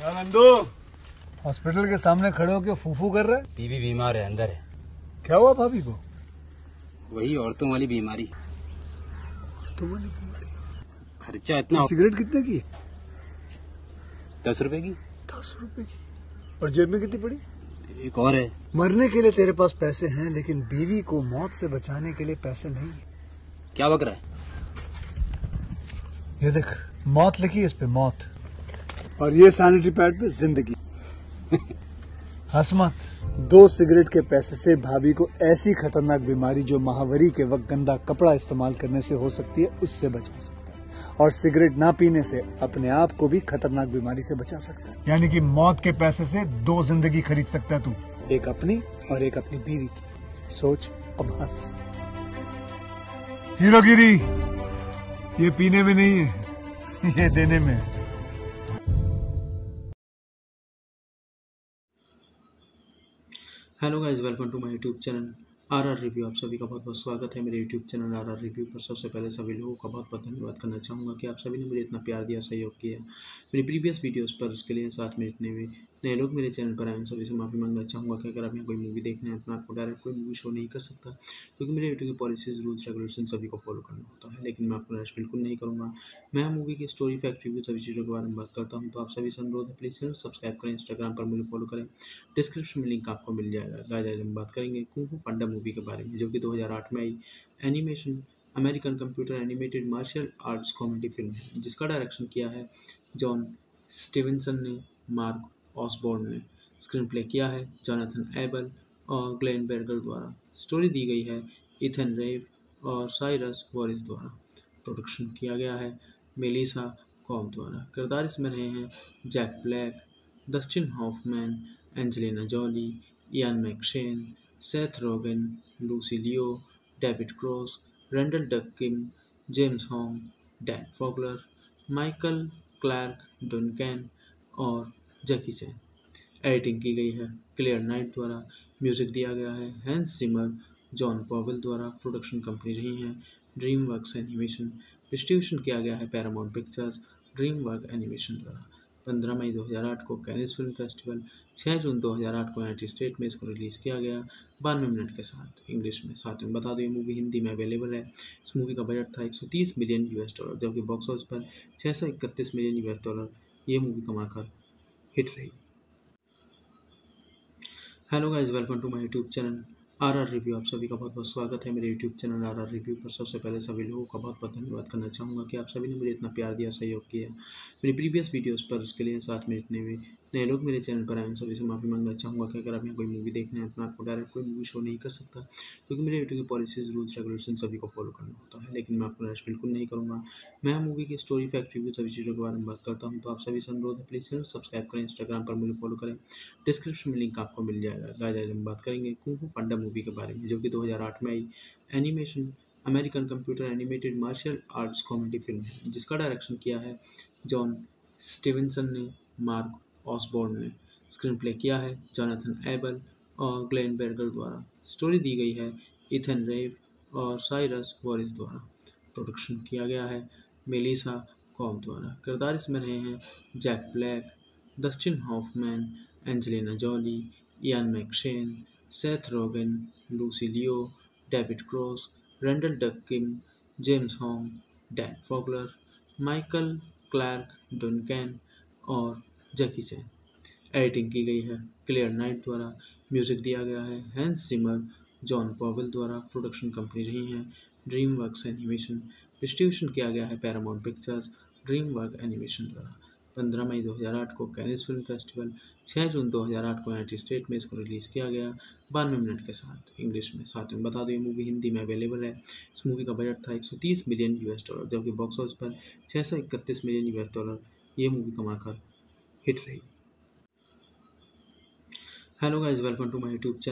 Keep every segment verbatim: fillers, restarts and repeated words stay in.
क्या नंदू हॉस्पिटल के सामने खड़े होकर फूफू कर रहे? बीवी बीमार है, अंदर है। क्या हुआ भाभी को? वही औरतों वाली बीमारी। औरतों वाली बीमारी? खर्चा इतना। सिगरेट कितने की? दस रुपए की। दस रुपए की। और जेब में कितनी पड़ी? एक और है। मरने के लिए तेरे पास पैसे हैं, लेकिन बीवी को मौत से बचाने के लिए पैसे नहीं है। क्या बक रहा है? ये देख, मौत लिखी है इस पे, मौत। और ये सैनिटरी पैड पे जिंदगी। हंस मत। दो सिगरेट के पैसे से भाभी को ऐसी खतरनाक बीमारी जो महावरी के वक्त गंदा कपड़ा इस्तेमाल करने से हो सकती है, उससे बचा सकता है। और सिगरेट ना पीने से अपने आप को भी खतरनाक बीमारी से बचा सकता है। यानी कि मौत के पैसे से दो जिंदगी खरीद सकता है तू, एक अपनी और एक अपनी बीवी की। सोच, अब हंस। हीरोगिरी ये पीने में नहीं है, ये देने में है। Hello guys, welcome to my YouTube channel R R review. आप सभी का बहुत बहुत स्वागत है मेरे YouTube channel R R review पर। सबसे पहले सभी लोगों का बहुत बहुत धन्यवाद करना चाहूँगा कि आप सभी ने मुझे इतना प्यार दिया, सहयोग किया मेरी प्रीवियस वीडियोस पर। उसके लिए साथ में इतने भी नए लोग मेरे चैनल पर आए, उन सभी से माफ़ी मांगना चाहूँगा कि अगर आप यहाँ कोई मूवी देखने हैं तो मैं आपको डायरेक्ट कोई मूवी शो नहीं कर सकता, क्योंकि मेरे यूट्यूब की पॉलिसीज़, रूल्स, रेगुलेशन सभी को फॉलो करना होता है। लेकिन मैं आपको रैश बिल्कुल नहीं करूँगा। मैं मूवी की स्टोरी, फैक्ट, रिव्यू सभी चीज़ों के बारे में बात करता हूँ। तो आप सभी से अनुरोध है, प्लीज़ चैनल सब्सक्राइब करें, इंस्टाग्राम पर मुझे फॉलो करें, डिस्क्रिप्शन में लिंक आपको मिल जाएगा। गाइस, आज हम बात करेंगे कुंग फू पांडा मूवी के बारे में, जो कि दो हज़ार आठ में आई animation American computer animated martial arts comedy film है, जिसका डायरेक्शन किया है जॉन स्टीवेंसन ने, मार्क ऑसबॉर्न ने। स्क्रीन प्ले किया है जोनाथन एबल और ग्लेन बेर्गर द्वारा। स्टोरी दी गई है इथन रेव और साइरस वॉरिस द्वारा। प्रोडक्शन किया गया है मेलिसा कॉम द्वारा। किरदार इसमें रहे हैं Jack Black, Dustin Hoffman, Angelina Jolie, Ian McShane, Seth Rogen, Lucy Liu, David Cross, Randall Duk Kim, James Hong, Dan Fogler, Michael Clarke Duncan और जैकी चैन। एडिटिंग की गई है क्लियर नाइट द्वारा। म्यूजिक दिया गया है हैंस जिमर, जॉन पॉवेल द्वारा। Production company रही है ड्रीम वर्क्स एनिमेशन। डिस्ट्रीब्यूशन किया गया है Paramount Pictures, dream work animation द्वारा। पंद्रह मई दो हज़ार आठ को कैनिस फिल्म फेस्टिवल, छह जून दो हज़ार आठ को यूनाइटेड स्टेट में इसको रिलीज़ किया गया बानवे मिनट के साथ इंग्लिश में। साथ में बता दें, मूवी हिंदी में अवेलेबल है। इस मूवी का बजट था एक सौ तीस मिलियन यूएस डॉलर, जबकि बॉक्स ऑफिस पर छः सौ इकतीस मिलियन यूएस डॉलर ये मूवी कमाकर हिट रही। Hello guys, welcome to my YouTube channel R R review. आप सभी का बहुत बहुत स्वागत है मेरे YouTube channel R R review पर। सबसे पहले सभी लोगों का बहुत बहुत धन्यवाद करना चाहूँगा कि आप सभी ने मुझे इतना प्यार दिया, सहयोग किया मेरी प्रीवियस वीडियोस पर। उसके लिए साथ में इतने भी नए लोग मेरे चैनल पर आए, उन सभी से माफ़ी मांगना चाहूँगा कि अगर आप यहाँ कोई मूवी देखने हैं तो मैं आपको डायरेक्ट कोई मूवी शो नहीं कर सकता, क्योंकि मेरे यूट्यूब की पॉलिसीज़, रूल्स, रेगुलेशन सभी को फॉलो करना होता है। लेकिन मैं आपको रैश बिल्कुल नहीं करूँगा। मैं मूवी की स्टोरी, फैक्ट, रिव्यू सभी चीज़ों के बारे में बात करता हूँ। तो आप सभी से अनुरोध है, प्लीज़ चैनल सब्सक्राइब करें, इंस्टाग्राम पर मुझे फॉलो करें, डिस्क्रिप्शन में लिंक आपको मिल जाएगा। गाइस, आज हम बात करेंगे कुंग फू पांडा मूवी के बारे में, जो कि दो हज़ार आठ में आई animation American computer animated martial arts comedy film है, जिसका डायरेक्शन किया है जॉन स्टीवेंसन ने, मार्क ऑसबॉर्न ने। स्क्रीन प्ले किया है जोनाथन एबल और ग्लेन बेर्गर द्वारा। स्टोरी दी गई है इथन रेव और साइरस वॉरिस द्वारा। प्रोडक्शन किया गया है मेलिसा कॉम द्वारा। किरदार इसमें रहे हैं Jack Black, Dustin Hoffman, Angelina Jolie, Ian McShane, Seth Rogen, Lucy Liu, David Cross, Randall Duk Kim, James Hong, Dan Fogler, Michael Clarke Duncan और जैकी चैन। एडिटिंग की गई है क्लियर नाइट द्वारा। म्यूजिक दिया गया है हैंस जिमर, जॉन पॉवेल द्वारा। Production company रही है ड्रीम वर्क्स एनिमेशन। डिस्ट्रीब्यूशन किया गया है Paramount Pictures, dream work animation द्वारा। पंद्रह मई दो हज़ार आठ को कैनिस फिल्म फेस्टिवल, छह जून दो हज़ार आठ को यूनाइटेड स्टेट में इसको रिलीज़ किया गया बानवे मिनट के साथ इंग्लिश में। साथ में बता दें, मूवी हिंदी में अवेलेबल है। इस मूवी का बजट था एक सौ तीस मिलियन यूएस डॉलर, जबकि बॉक्स ऑफिस पर छः सौ इकतीस मिलियन यूएस डॉलर ये मूवी कमाकर हिट रही। Hello guys, welcome to my YouTube channel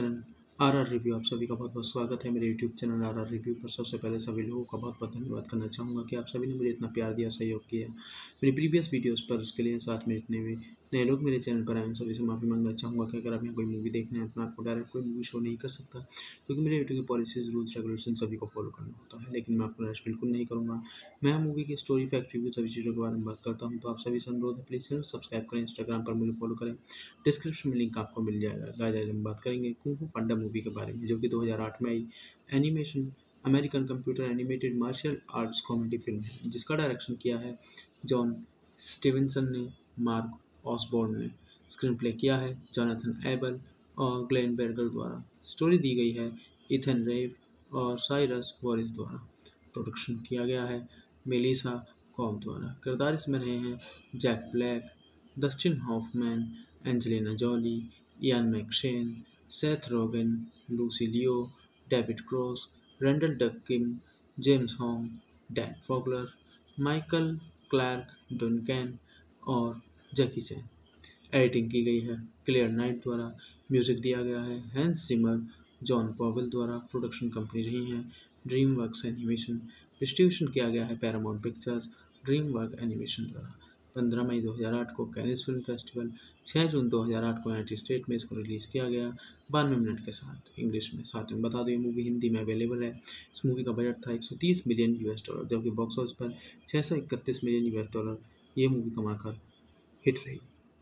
R R review आप सभी का बहुत बहुत स्वागत है मेरे YouTube channel R R review पर। सबसे पहले सभी लोगों का बहुत बहुत धन्यवाद करना चाहूँगा कि आप सभी ने मुझे इतना प्यार दिया, सहयोग किया मेरी प्रीवियस वीडियोस पर। उसके लिए साथ में इतने भी नए लोग मेरे चैनल पर आए उन सभी से माफ़ी मांगना चाहूँगा कि अगर आप यहाँ कोई मूवी देखने हैं तो मैं आपको डायरेक्ट कोई मूवी शो नहीं कर सकता, क्योंकि मेरे यूट्यूब की पॉलिसीज़, रूल्स, रेगुलेशन सभी को फॉलो करना होता है। लेकिन मैं आपको निराश बिल्कुल नहीं करूँगा। मैं मूवी की स्टोरी, फैक्ट, रिव्यू सभी चीज़ों के बारे में बात करता हूँ। तो आप सभी से अनुरोध है, प्लीज़ चैनल सब्सक्राइब करें, इंस्टाग्राम पर मुझे फॉलो करें, डिस्क्रिप्शन में लिंक आपको मिल जाएगा। गाइस आज हम बात करेंगे कुंग फू पांडा मूवी के बारे में, जो कि दो हज़ार आठ में आई animation American computer animated martial arts comedy film है, जिसका डायरेक्शन किया है जॉन स्टीवेंसन ने, मार्क ऑसबॉर्न ने। स्क्रीन प्ले किया है जोनाथन एबल और ग्लेन बेर्गर द्वारा। स्टोरी दी गई है इथन रेव और साइरस वॉरिस द्वारा। प्रोडक्शन किया गया है मेलिसा कॉम द्वारा। किरदार इसमें रहे हैं Jack Black, Dustin Hoffman, Angelina Jolie, Ian McShane, Seth Rogen, Lucy Liu, David Cross, Randall Duk Kim, James Hong, Dan Fogler, Michael Clarke Duncan और जैकी चैन। एडिटिंग की गई है क्लियर नाइट द्वारा। म्यूजिक दिया गया है हैंस जिमर, जॉन पॉवेल द्वारा। Production company रही है ड्रीम वर्क्स एनिमेशन। डिस्ट्रीब्यूशन किया गया है Paramount Pictures, dream work animation द्वारा। पंद्रह मई दो हज़ार आठ को कैनिस फिल्म फेस्टिवल, छह जून दो हज़ार आठ को यूनाइटेड स्टेट में इसको रिलीज़ किया गया बानवे मिनट के साथ इंग्लिश में। साथ में बता दें, मूवी हिंदी में अवेलेबल है। इस मूवी का बजट था एक सौ तीस मिलियन यूएस डॉलर, जबकि बॉक्स ऑफिस पर छः सौ इकतीस मिलियन यूएस डॉलर ये मूवी कमाकर हिट रही।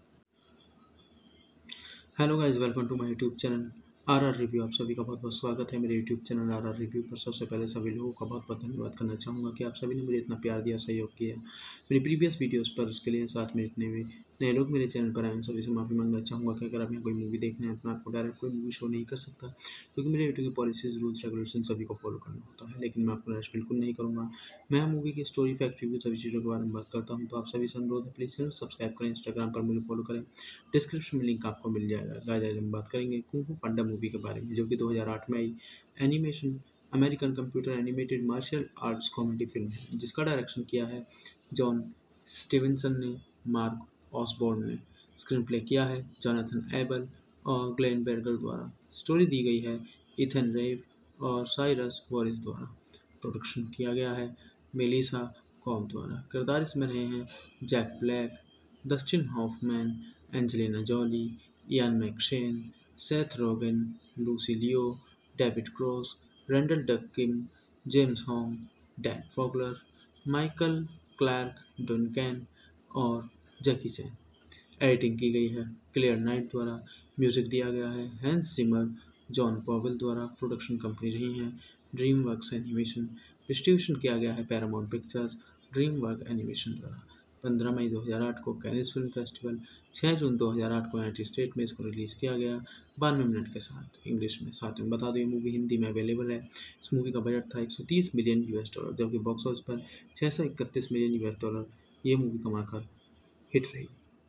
Hello guys, welcome to my YouTube channel R R review. आप सभी का बहुत बहुत स्वागत है मेरे YouTube channel R R review पर। सबसे पहले सभी लोगों का बहुत बहुत धन्यवाद करना चाहूँगा कि आप सभी ने मुझे इतना प्यार दिया, सहयोग किया मेरी प्रीवियस वीडियोस पर। उसके लिए साथ में इतने भी नए लोग मेरे चैनल पर आए उन सभी से माफ़ी मांगना चाहूँगा कि अगर आप यहाँ कोई मूवी देखने हैं तो मैं आपको डायरेक्ट कोई मूवी शो नहीं कर सकता, क्योंकि मेरे यूट्यूब की पॉलिसीज़, रूल्स, रेगुलेशन सभी को फॉलो करना होता है। लेकिन मैं आपको निराश बिल्कुल नहीं करूँगा। मैं मूवी की स्टोरी, फैक्ट, रिव्यू सभी चीज़ों के बारे में बात करता हूँ। तो आप सभी से अनुरोध है, प्लीज़ चैनल सब्सक्राइब करें, इंस्टाग्राम पर मुझे फॉलो करें, डिस्क्रिप्शन में लिंक आपको मिल जाएगा। गाइस आज हम बात करेंगे कुंग फू पांडा मूवी के बारे में, जो कि दो हज़ार आठ में आई animation American computer animated martial arts comedy film है, जिसका डायरेक्शन किया है जॉन स्टीवेंसन ने, मार्क ऑसबॉर्न ने। स्क्रीन प्ले किया है जोनाथन एबल और ग्लेन बेर्गर द्वारा। स्टोरी दी गई है इथन रेव और साइरस वॉरिस द्वारा। प्रोडक्शन किया गया है मेलिसा कॉम द्वारा। किरदार इसमें रहे हैं Jack Black, Dustin Hoffman, Angelina Jolie, Ian McShane, Seth Rogen, Lucy Liu, David Cross, Randall Duk Kim, James Hong, Dan Fogler, Michael Clarke Duncan और जैकी चैन। एडिटिंग की गई है क्लियर नाइट द्वारा। म्यूजिक दिया गया है हैंस जिमर, जॉन पॉवेल द्वारा। Production company रही है ड्रीम वर्क्स एनिमेशन। डिस्ट्रीब्यूशन किया गया है Paramount Pictures, dream work animation द्वारा। पंद्रह मई दो हज़ार आठ को कैनिस फिल्म फेस्टिवल, छह जून दो हज़ार आठ को यूनाइटेड स्टेट में इसको रिलीज़ किया गया बानवे मिनट के साथ इंग्लिश में। साथ में बता दें, मूवी हिंदी में अवेलेबल है। इस मूवी का बजट था एक सौ तीस मिलियन यूएस डॉलर, जबकि बॉक्स ऑफिस पर छः सौ इकतीस मिलियन यूएस डॉलर ये मूवी कमाकर हिट रही।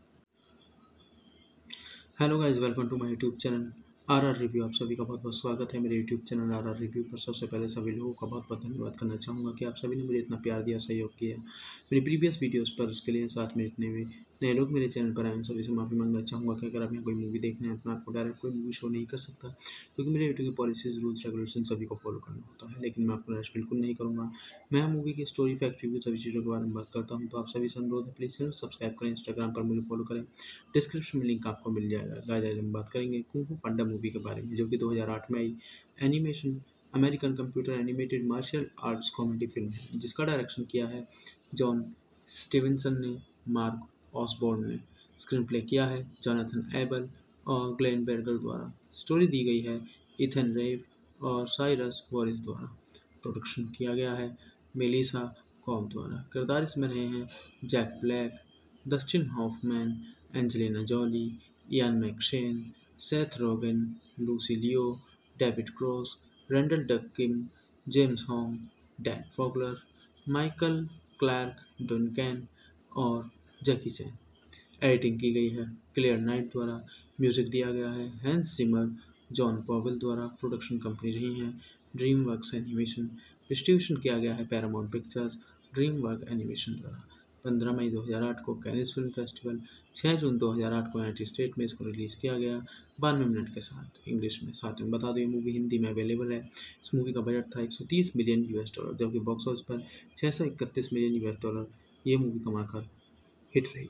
Hello guys, welcome to my YouTube channel R R review. आप सभी का बहुत बहुत स्वागत है मेरे YouTube channel R R review पर। सबसे पहले सभी लोगों का बहुत बहुत धन्यवाद करना चाहूँगा कि आप सभी ने मुझे इतना प्यार दिया, सहयोग किया मेरी प्रीवियस वीडियोस पर। उसके लिए साथ में इतने भी नए लोग मेरे चैनल पर आए उन सभी से माफ़ी मांगना चाहूँगा कि अगर आप यहाँ कोई मूवी देखने हैं तो मैं आपको डायरेक्ट कोई मूवी शो नहीं कर सकता, क्योंकि मेरे यूट्यूब की पॉलिसीज़, रूल्स, रेगुलेशन सभी को फॉलो करना होता है। लेकिन मैं आपको निराश बिल्कुल नहीं करूँगा। मैं मूवी की स्टोरी, फैक्ट, रिव्यू सभी चीज़ों के बारे में बात करता हूँ। तो आप सभी से अनुरोध है, प्लीज़ चैनल सब्सक्राइब करें, इंस्टाग्राम पर मुझे फॉलो करें, डिस्क्रिप्शन में लिंक आपको मिल जाएगा। गाइस आज हम बात करेंगे कुंग फू पांडा मूवी के बारे में, जो कि दो हज़ार आठ में आई animation American computer animated martial arts comedy film है, जिसका डायरेक्शन किया है जॉन स्टीवेंसन ने, मार्क ऑसबॉर्न ने। स्क्रीन प्ले किया है जोनाथन एबल और ग्लेन बेर्गर द्वारा। स्टोरी दी गई है इथन रेव और साइरस वॉरिस द्वारा। प्रोडक्शन किया गया है मेलिसा कॉम द्वारा। किरदार इसमें रहे हैं Jack Black, Dustin Hoffman, Angelina Jolie, Ian McShane, Seth Rogen, Lucy Liu, David Cross, Randall Duk Kim, James Hong, Dan Fogler, Michael Clarke Duncan और जैकी चैन। एडिटिंग की गई है क्लियर नाइट द्वारा। म्यूजिक दिया गया है हैंस जिमर, जॉन पॉवेल द्वारा। Production company रही है ड्रीम वर्क्स एनिमेशन। डिस्ट्रीब्यूशन किया गया है Paramount Pictures, dream work animation द्वारा। पंद्रह मई दो हज़ार आठ को कैनिस फिल्म फेस्टिवल, छह जून दो हज़ार आठ को यूनाइटेड स्टेट में इसको रिलीज़ किया गया बानवे मिनट के साथ इंग्लिश में। साथ में बता दें ये मूवी हिंदी में अवेलेबल है। इस मूवी का बजट था एक सौ तीस मिलियन यूएस डॉलर, जबकि बॉक्स ऑफिस पर छह सौ इकतीस मिलियन यूएस डॉलर ये मूवी कमाकर हिट रही।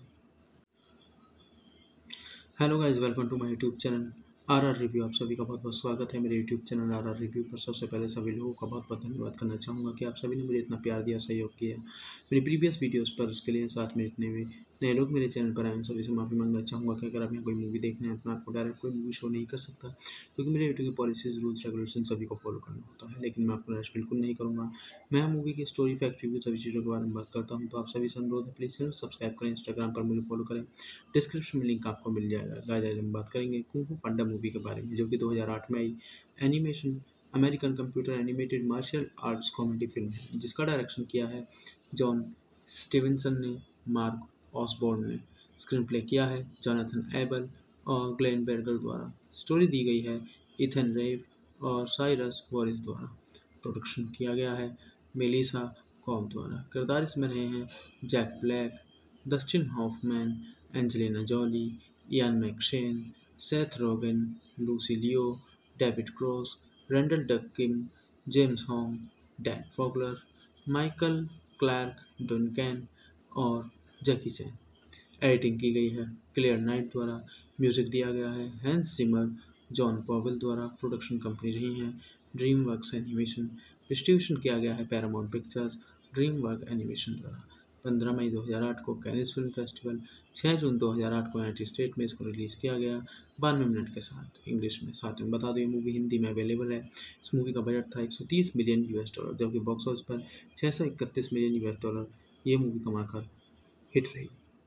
Hello guys, welcome to my YouTube channel R R review. आप सभी का बहुत बहुत स्वागत है मेरे YouTube channel R R review पर। सबसे पहले सभी लोगों का बहुत बहुत धन्यवाद करना चाहूँगा कि आप सभी ने मुझे इतना प्यार दिया, सहयोग किया मेरी प्रीवियस वीडियोस पर। उसके लिए साथ में इतने भी नए लोग मेरे चैनल पर आए उन सभी से माफ़ी मांगना चाहूँगा कि अगर आप यहाँ कोई मूवी देखना है तो मैं आपको डायरेक्ट कोई मूवी शो नहीं कर सकता, क्योंकि मेरे यूट्यूब की पॉलिसीज़, रूल्स, रेगुलेशन सभी को फॉलो करना होता है। लेकिन मैं आपको निराश बिल्कुल नहीं करूँगा। मैं मूवी की स्टोरी, फैक्ट, रिव्यू सभी चीज़ों के बारे में बात करता हूँ। तो आप सभी से अनुरोध है, प्लीज़ चैनल सब्सक्राइब करें, इंस्टाग्राम पर मुझे फॉलो करें, डिस्क्रिप्शन में लिंक आपको मिल जाएगा। गाइस आज हम बात करेंगे कुंग फू पांडा मूवी के बारे में, जो कि दो हज़ार आठ में आई animation American computer animated martial arts comedy film है, जिसका डायरेक्शन किया है जॉन स्टीवेंसन ने, मार्क ऑसबॉर्न ने। स्क्रीन प्ले किया है जोनाथन एबल और ग्लेन बेर्गर द्वारा। स्टोरी दी गई है इथन रेव और साइरस वॉरिस द्वारा। प्रोडक्शन किया गया है मेलिसा कॉम द्वारा। किरदार इसमें रहे हैं Jack Black, Dustin Hoffman, Angelina Jolie, Ian McShane, Seth Rogen, Lucy Liu, David Cross, Randall Duk Kim, James Hong, Dan Fogler, Michael Clarke Duncan और जैकी चैन। एडिटिंग की गई है क्लियर नाइट द्वारा। म्यूजिक दिया गया है हैंस जिमर, जॉन पॉवेल द्वारा। Production company रही है ड्रीम वर्क्स एनिमेशन। डिस्ट्रीब्यूशन किया गया है Paramount Pictures, dream work animation द्वारा। पंद्रह मई दो हज़ार आठ को कैनिस फिल्म फेस्टिवल, छह जून दो हज़ार आठ को यूनाइटेड स्टेट में इसको रिलीज़ किया गया बानवे मिनट के साथ इंग्लिश में। साथ में बता दें ये मूवी हिंदी में अवेलेबल है। इस मूवी का बजट था एक सौ तीस मिलियन यूएस डॉलर, जबकि बॉक्स ऑफिस पर छह सौ इकतीस मिलियन यूएस डॉलर ये मूवी कमाकर हिट रही।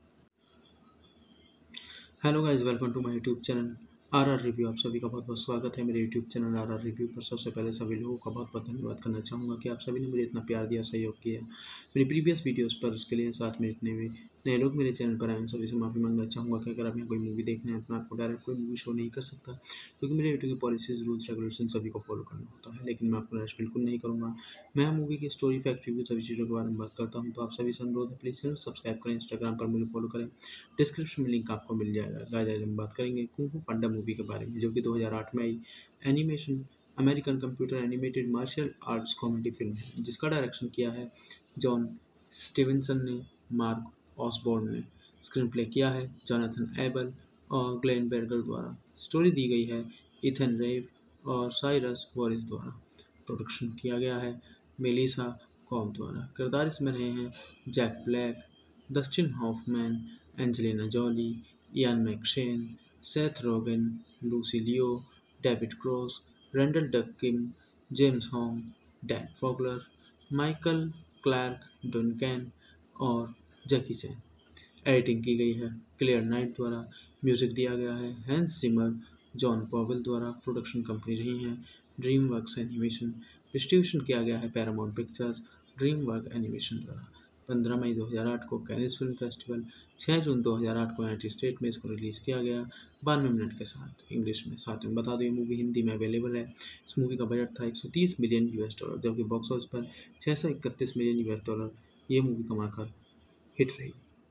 Hello guys, welcome to my YouTube channel R R review. आप सभी का बहुत बहुत स्वागत है मेरे YouTube channel R R review पर। सबसे पहले सभी लोगों का बहुत बहुत धन्यवाद करना चाहूँगा कि आप सभी ने मुझे इतना प्यार दिया, सहयोग किया मेरी प्रीवियस वीडियोस पर। उसके लिए साथ में इतने भी नए लोग मेरे चैनल पर आए उन सभी से माफ़ी मांगना चाहूँगा कि अगर आप यहाँ कोई मूवी देखना है तो मैं आपको डायरेक्ट कोई मूवी शो नहीं कर सकता, क्योंकि मेरे यूट्यूब की पॉलिसीज़, रूल्स, रेगुलेशन सभी को फॉलो करना होता है। लेकिन मैं आपको निराश बिल्कुल नहीं करूँगा। मैं मूवी की स्टोरी, फैक्ट, रिव्यू सभी चीज़ों के बारे में बात करता हूँ। तो आप सभी से अनुरोध है, प्लीज़ चैनल सब्सक्राइब करें, इंस्टाग्राम पर मुझे फॉलो करें, डिस्क्रिप्शन में लिंक आपको मिल जाएगा। गाइस आज हम बात करेंगे कुंग फू पांडा मूवी के बारे में, जो कि दो हज़ार आठ में आई animation American computer animated martial arts comedy film है, जिसका डायरेक्शन किया है जॉन स्टीवेंसन ने, मार्क ऑसबॉर्न ने। स्क्रीन प्ले किया है जोनाथन एबल और ग्लेन बेर्गर द्वारा। स्टोरी दी गई है इथन रेव और साइरस वॉरिस द्वारा। प्रोडक्शन किया गया है मेलिसा कॉम द्वारा। किरदार इसमें रहे हैं Jack Black, Dustin Hoffman, Angelina Jolie, Ian McShane, Seth Rogen, Lucy Liu, David Cross, Randall Duk Kim, James Hong, Dan Fogler, Michael Clarke Duncan और जैकी चैन। एडिटिंग की गई है क्लियर नाइट द्वारा। म्यूजिक दिया गया है हैंस जिमर, जॉन पॉवेल द्वारा। Production company रही है ड्रीम वर्क्स एनिमेशन। डिस्ट्रीब्यूशन किया गया है Paramount Pictures, dream work animation द्वारा। पंद्रह मई दो हज़ार आठ को कैनिस फिल्म फेस्टिवल, छह जून दो हज़ार आठ को यूनाइटेड स्टेट में इसको रिलीज़ किया गया बानवे मिनट के साथ इंग्लिश में। साथ में बता दें ये मूवी हिंदी में अवेलेबल है। इस मूवी का बजट था एक सौ तीस मिलियन यूएस डॉलर, जबकि बॉक्स ऑफिस पर छह सौ इकतीस मिलियन यूएस डॉलर ये मूवी कमाकर हिट रही।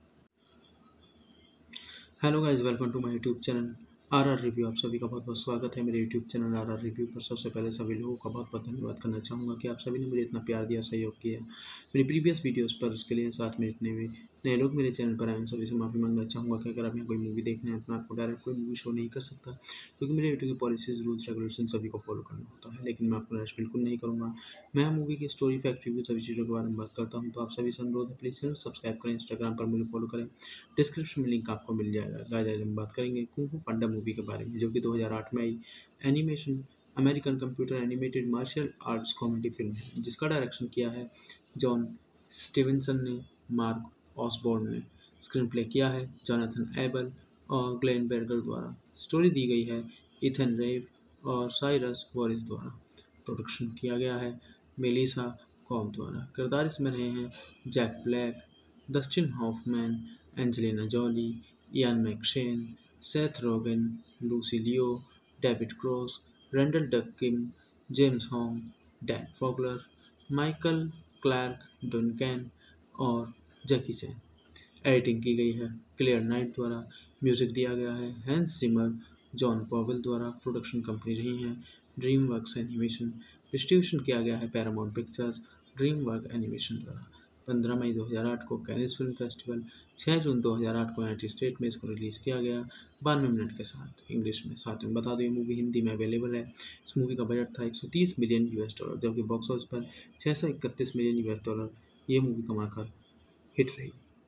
Hello guys, welcome to my YouTube channel R R review. आप सभी का बहुत बहुत स्वागत है मेरे YouTube channel R R review पर। सबसे पहले सभी लोगों का बहुत बहुत धन्यवाद करना चाहूँगा कि आप सभी ने मुझे इतना प्यार दिया, सहयोग किया मेरी प्रीवियस वीडियोस पर। उसके लिए साथ में इतने भी नए लोग मेरे चैनल पर आए उन सभी से माफ़ी मांगना चाहूँगा कि अगर आप यहाँ कोई मूवी देखना है तो मैं आपको डायरेक्ट कोई मूवी शो नहीं कर सकता, क्योंकि मेरे यूट्यूब की पॉलिसीज़, रूल्स, रेगुलेशन सभी को फॉलो करना होता है। लेकिन मैं आपको निराश बिल्कुल नहीं करूँगा। मैं मूवी की स्टोरी, फैक्ट, रिव्यू सभी चीज़ों के बारे में बात करता हूँ। तो आप सभी से अनुरोध है, प्लीज़ चैनल सब्सक्राइब करें, इंस्टाग्राम पर मुझे फॉलो करें, डिस्क्रिप्शन में लिंक आपको मिल जाएगा। गाइस आज हम बात करेंगे कुंग फू पांडा मूवी के बारे में, जो कि दो हज़ार आठ में आई animation American computer animated martial arts comedy film है, जिसका डायरेक्शन किया है जॉन स्टीवेंसन ने, मार्क ऑसबॉर्न ने। स्क्रीन प्ले किया है जोनाथन एबल और ग्लेन बेर्गर द्वारा। स्टोरी दी गई है इथन रेव और साइरस वॉरिस द्वारा। प्रोडक्शन किया गया है मेलिसा कॉम द्वारा। किरदार इसमें रहे हैं Jack Black, Dustin Hoffman, Angelina Jolie, Ian McShane, Seth Rogen, Lucy Liu, David Cross, Randall Duk Kim, James Hong, Dan Fogler, Michael Clarke Duncan और जैकी चैन। एडिटिंग की गई है क्लियर नाइट द्वारा। म्यूजिक दिया गया है हैंस जिमर। जॉन पॉवेल द्वारा। Production company रही है ड्रीम वर्क्स एनिमेशन। डिस्ट्रीब्यूशन किया गया है Paramount Pictures dream work animation द्वारा। पंद्रह मई दो हज़ार आठ को कैनिस फिल्म फेस्टिवल, छह जून दो हज़ार आठ को यूनाइटेड स्टेट में इसको रिलीज़ किया गया बानवे मिनट के साथ इंग्लिश में। साथ में बता दें ये मूवी हिंदी में अवेलेबल है। इस मूवी का बजट था एक सौ तीस मिलियन यूएस डॉलर, जबकि बॉक्स ऑफिस पर छह सौ इकतीस मिलियन यूएस डॉलर ये मूवी कमाकर हिट रही।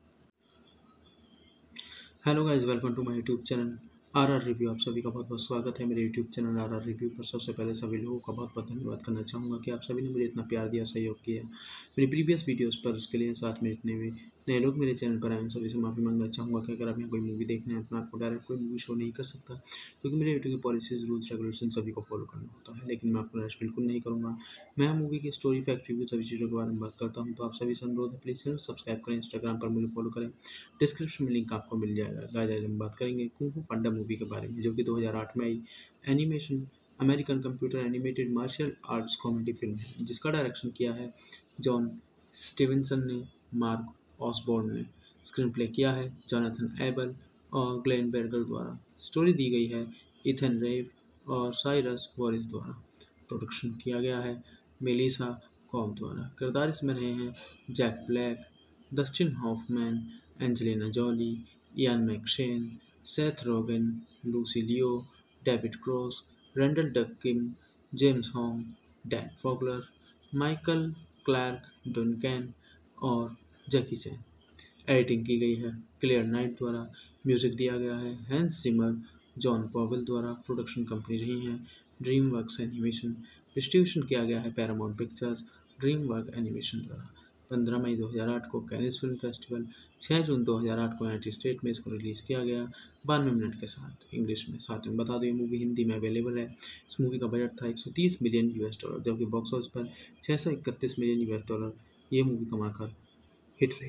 Hello guys, welcome to my YouTube channel R R review. आप सभी का बहुत बहुत स्वागत है मेरे YouTube channel R R review पर। सबसे पहले सभी लोगों का बहुत बहुत धन्यवाद करना चाहूँगा कि आप सभी ने मुझे इतना प्यार दिया, सहयोग किया मेरी प्रीवियस वीडियोस पर। उसके लिए साथ में इतने भी नए लोग मेरे चैनल पर आए उन सभी से माफ़ी मांगना चाहूँगा कि अगर आप यहाँ कोई मूवी देखना है तो मैं आपको डायरेक्ट कोई मूवी शो नहीं कर सकता, क्योंकि मेरे यूट्यूब की पॉलिसीज़, रूल्स, रेगुलेशन सभी को फॉलो करना होता है। लेकिन मैं आपको निराश बिल्कुल नहीं करूँगा। मैं मूवी की स्टोरी, फैक्ट, रिव्यू सभी चीज़ों के बारे में बात करता हूँ। तो आप सभी से अनुरोध है, प्लीज़ चैनल सब्सक्राइब करें, इंस्टाग्राम पर मुझे फॉलो करें, डिस्क्रिप्शन में लिंक आपको मिल जाएगा। गाइस आज हम बात करेंगे कुंग फू पांडा मूवी के बारे में, जो कि दो हज़ार आठ में आई animation American computer animated martial arts comedy film है, जिसका डायरेक्शन किया है जॉन स्टीवेंसन ने, मार्क ऑसबॉर्न ने। स्क्रीन प्ले किया है जोनाथन एबल और ग्लेन बेर्गर द्वारा। स्टोरी दी गई है इथन रेव और साइरस वॉरिस द्वारा। प्रोडक्शन किया गया है मेलिसा कॉम द्वारा। किरदार इसमें रहे हैं Jack Black, Dustin Hoffman, Angelina Jolie, Ian McShane, Seth Rogen, Lucy Liu, David Cross, Randall Duk Kim, James Hong, Dan Fogler, Michael Clarke Duncan और जैकी चैन। एडिटिंग की गई है क्लियर नाइट द्वारा। म्यूजिक दिया गया है हैंस जिमर। जॉन पॉवेल द्वारा। Production company रही है ड्रीम वर्क्स एनिमेशन। डिस्ट्रीब्यूशन किया गया है Paramount Pictures dream work animation द्वारा। पंद्रह मई दो हज़ार आठ को कैनिस फिल्म फेस्टिवल, छह जून दो हज़ार आठ को यूनाइटेड स्टेट में इसको रिलीज़ किया गया बानवे मिनट के साथ इंग्लिश में। साथ में बता दें ये मूवी हिंदी में अवेलेबल है। इस मूवी का बजट था एक सौ तीस मिलियन यूएस डॉलर, जबकि बॉक्स ऑफिस पर छह सौ इकतीस मिलियन यूएस डॉलर ये मूवी कमाकर हिट रही।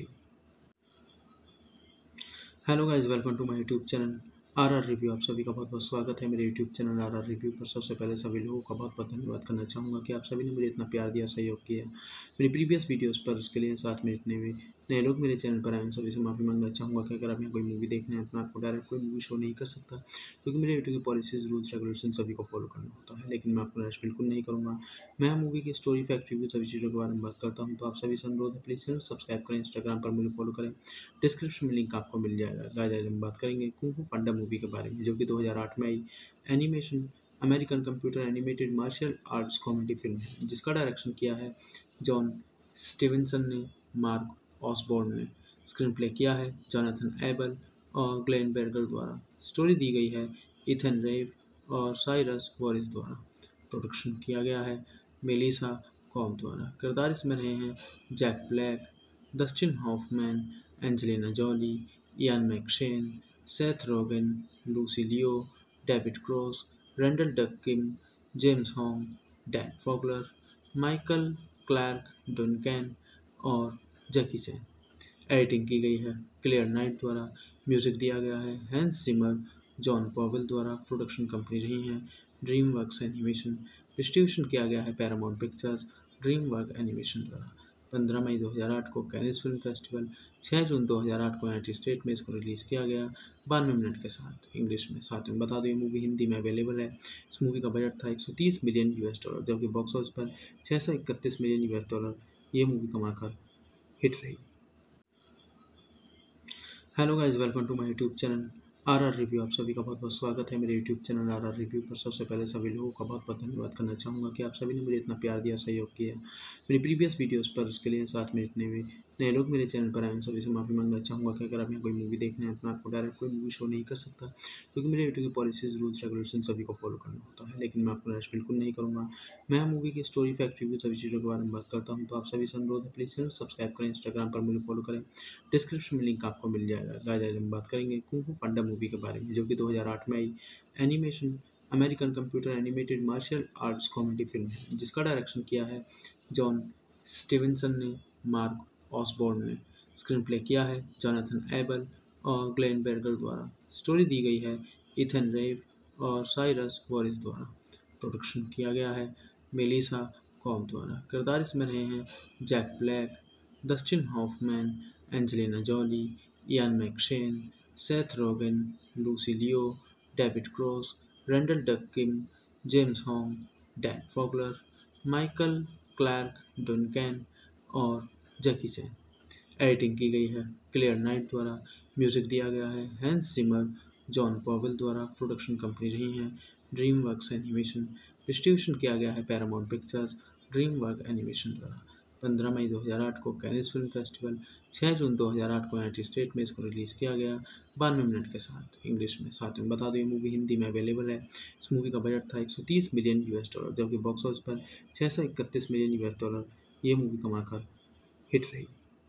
Hello guys, welcome to my YouTube channel R R review. आप सभी का बहुत बहुत स्वागत है मेरे YouTube channel R R review पर। सबसे पहले सभी लोगों का बहुत बहुत धन्यवाद करना चाहूँगा कि आप सभी ने मुझे इतना प्यार दिया, सहयोग किया मेरी प्रीवियस वीडियोस पर। उसके लिए साथ में इतने भी नए लोग मेरे चैनल पर आए उन सभी से माफ़ी मांगना चाहूँगा कि अगर आप यहाँ कोई मूवी देखना है तो मैं आपको डायरेक्ट कोई मूवी शो नहीं कर सकता, क्योंकि मेरे यूट्यूब की पॉलिसीज़, रूल्स, रेगुलेशन सभी को फॉलो करना होता है। लेकिन मैं आपको निराश बिल्कुल नहीं करूँगा। मैं मूवी की स्टोरी, फैक्ट, रिव्यू सभी चीज़ों के बारे में बात करता हूँ। तो आप सभी से अनुरोध है, प्लीज़ चैनल सब्सक्राइब करें, इंस्टाग्राम पर मुझे फॉलो करें, डिस्क्रिप्शन में लिंक आपको मिल जाएगा। गाइस आज हम बात करेंगे कुंग फू पांडा मूवी के बारे में, जो कि दो हज़ार आठ में आई animation American computer animated martial arts comedy film है, जिसका डायरेक्शन किया है जॉन स्टीवेंसन ने, मार्क ऑसबॉर्न ने। स्क्रीन प्ले किया है जोनाथन एबल और ग्लेन बेर्गर द्वारा। स्टोरी दी गई है इथन रेव और साइरस वॉरिस द्वारा। प्रोडक्शन किया गया है मेलिसा कॉम द्वारा। किरदार इसमें रहे हैं Jack Black, Dustin Hoffman, Angelina Jolie, Ian McShane, Seth Rogen, Lucy Liu, David Cross, Randall Duk Kim, James Hong, Dan Fogler, Michael Clarke Duncan और जैकी चैन। एडिटिंग की गई है क्लियर नाइट द्वारा। म्यूजिक दिया गया है हैंस जिमर। जॉन पॉवेल द्वारा। Production company रही है ड्रीम वर्क्स एनिमेशन। डिस्ट्रीब्यूशन किया गया है Paramount Pictures dream work animation द्वारा। पंद्रह मई दो हज़ार आठ को कैनिस फिल्म फेस्टिवल, छह जून दो हज़ार आठ को यूनाइटेड स्टेट में इसको रिलीज़ किया गया बानवे मिनट के साथ इंग्लिश में। साथ में बता दें ये मूवी हिंदी में अवेलेबल है। इस मूवी का बजट था एक सौ तीस मिलियन यूएस डॉलर, जबकि बॉक्स ऑफिस पर छह सौ इकतीस मिलियन यूएस डॉलर ये मूवी कमाकर हिट रही। Hello guys, welcome to my YouTube channel R R review. आप सभी का बहुत बहुत स्वागत है मेरे YouTube channel R R review पर। सबसे पहले सभी लोगों का बहुत बहुत धन्यवाद करना चाहूँगा कि आप सभी ने मुझे इतना प्यार दिया, सहयोग किया मेरी प्रीवियस वीडियोस पर। उसके लिए साथ में इतने भी नए लोग मेरे चैनल पर आए उन सभी से माफ़ी मांगना चाहूँगा कि अगर आप यहाँ कोई मूवी देखना है तो मैं आपको डायरेक्ट कोई मूवी शो नहीं कर सकता, क्योंकि मेरे यूट्यूब की पॉलिसीज़, रूल्स, रेगुलेशन सभी को फॉलो करना होता है। लेकिन मैं आपको निराश बिल्कुल नहीं करूँगा। मैं मूवी की स्टोरी, फैक्ट, रिव्यू सभी चीज़ों के बारे में बात करता हूँ। तो आप सभी से अनुरोध है, प्लीज़ चैनल सब्सक्राइब करें, इंस्टाग्राम पर मुझे फॉलो करें, डिस्क्रिप्शन में लिंक आपको मिल जाएगा। गाइस आज हम बात करेंगे कुंग फू पांडा मूवी के बारे में, जो कि दो हज़ार आठ में आई animation American computer animated martial arts comedy film है, जिसका डायरेक्शन किया है जॉन स्टीवेंसन ने, मार्क ऑसबॉर्न ने। स्क्रीन प्ले किया है जोनाथन एबल और ग्लेन बेर्गर द्वारा। स्टोरी दी गई है इथन रेव और साइरस वॉरिस द्वारा। प्रोडक्शन किया गया है मेलिसा कॉम द्वारा। किरदार इसमें रहे हैं Jack Black, Dustin Hoffman, Angelina Jolie, Ian McShane, Seth Rogen, Lucy Liu, David Cross, Randall Duk Kim, James Hong, Dan Fogler, Michael Clarke Duncan और जैकी चैन। एडिटिंग की गई है क्लियर नाइट द्वारा। म्यूजिक दिया गया है हैंस जिमर, जॉन पॉवेल द्वारा। Production company रही है ड्रीम वर्क्स एनिमेशन। डिस्ट्रीब्यूशन किया गया है Paramount Pictures, dream work animation द्वारा। पंद्रह मई दो हज़ार आठ को कैनिस फिल्म फेस्टिवल, छह जून दो हज़ार आठ को यूनाइटेड स्टेट में इसको रिलीज़ किया गया बानवे मिनट के साथ इंग्लिश में। साथ में बता दें मूवी हिंदी में अवेलेबल है। इस मूवी का बजट था एक सौ तीस मिलियन यूएस डॉलर, जबकि बॉक्स ऑफिस पर छह सौ इकतीस मिलियन यूएस डॉलर ये मूवी कमाकर हिट रही।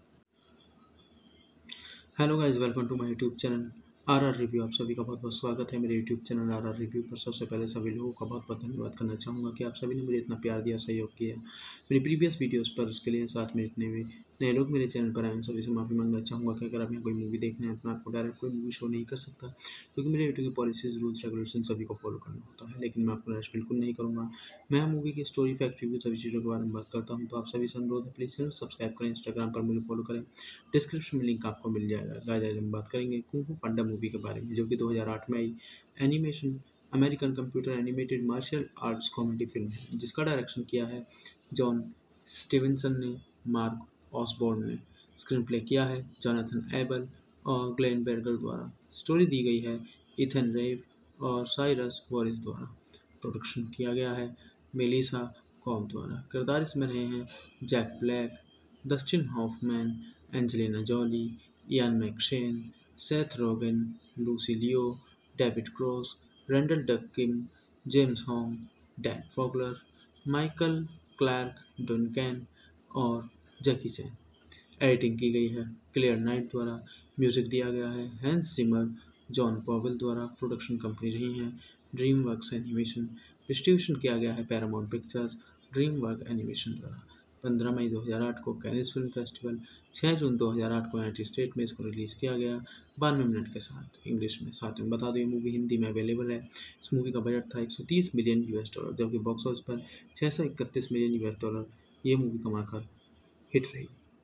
Hello guys, welcome to my YouTube channel R R review. आप सभी का बहुत बहुत स्वागत है मेरे YouTube channel R R review पर। सबसे पहले सभी लोगों का बहुत बहुत धन्यवाद करना चाहूँगा कि आप सभी ने मुझे इतना प्यार दिया, सहयोग किया मेरी प्रीवियस वीडियोस पर। उसके लिए साथ में इतने भी नए लोग मेरे चैनल पर आए उन सभी से माफ़ी मांगना चाहूँगा कि अगर आप यहाँ कोई मूवी देखना है तो मैं आपको डायरेक्ट कोई मूवी शो नहीं कर सकता, क्योंकि मेरे यूट्यूब की पॉलिसीज़, रूल्स, रेगुलेशन सभी को फॉलो करना होता है। लेकिन मैं आपको निराश बिल्कुल नहीं करूँगा। मैं मूवी की स्टोरी, फैक्ट, रिव्यू सभी चीज़ों के बारे में बात करता हूँ। तो आप सभी से अनुरोध है, प्लीज़ चैनल सब्सक्राइब करें, इंस्टाग्राम पर मुझे फॉलो करें, डिस्क्रिप्शन में लिंक आपको मिल जाएगा। गाइस आज हम बात करेंगे कुंग फू पांडा मूवी के बारे में, जो कि दो हज़ार आठ में आई animation American computer animated martial arts comedy film है, जिसका डायरेक्शन किया है जॉन स्टीवेंसन ने, मार्क ऑसबॉर्न ने। स्क्रीन प्ले किया है जोनाथन एबल और ग्लेन बेर्गर द्वारा। स्टोरी दी गई है इथन रेव और साइरस वॉरिस द्वारा। प्रोडक्शन किया गया है मेलिसा कॉम द्वारा। किरदार इसमें रहे हैं Jack Black, Dustin Hoffman, Angelina Jolie, Ian McShane, Seth Rogen, Lucy Liu, David Cross, Randall Duk Kim, James Hong, Dan Fogler, Michael Clarke Duncan और जैकी चैन। एडिटिंग की गई है क्लियर नाइट द्वारा। म्यूजिक दिया गया है हैंस जिमर, जॉन पॉवेल द्वारा। Production company रही है ड्रीम वर्क्स एनिमेशन। डिस्ट्रीब्यूशन किया गया है Paramount Pictures, dream work animation द्वारा। पंद्रह मई दो हज़ार आठ को कैनिस फिल्म फेस्टिवल, छह जून दो हज़ार आठ को यूनाइटेड स्टेट में इसको रिलीज़ किया गया बानवे मिनट के साथ इंग्लिश में। साथ में बता दें मूवी हिंदी में अवेलेबल है। इस मूवी का बजट था एक सौ तीस मिलियन यूएस डॉलर, जबकि बॉक्स ऑफिस पर छह सौ इकतीस मिलियन यूएस डॉलर ये मूवी कमाकर हिट रही।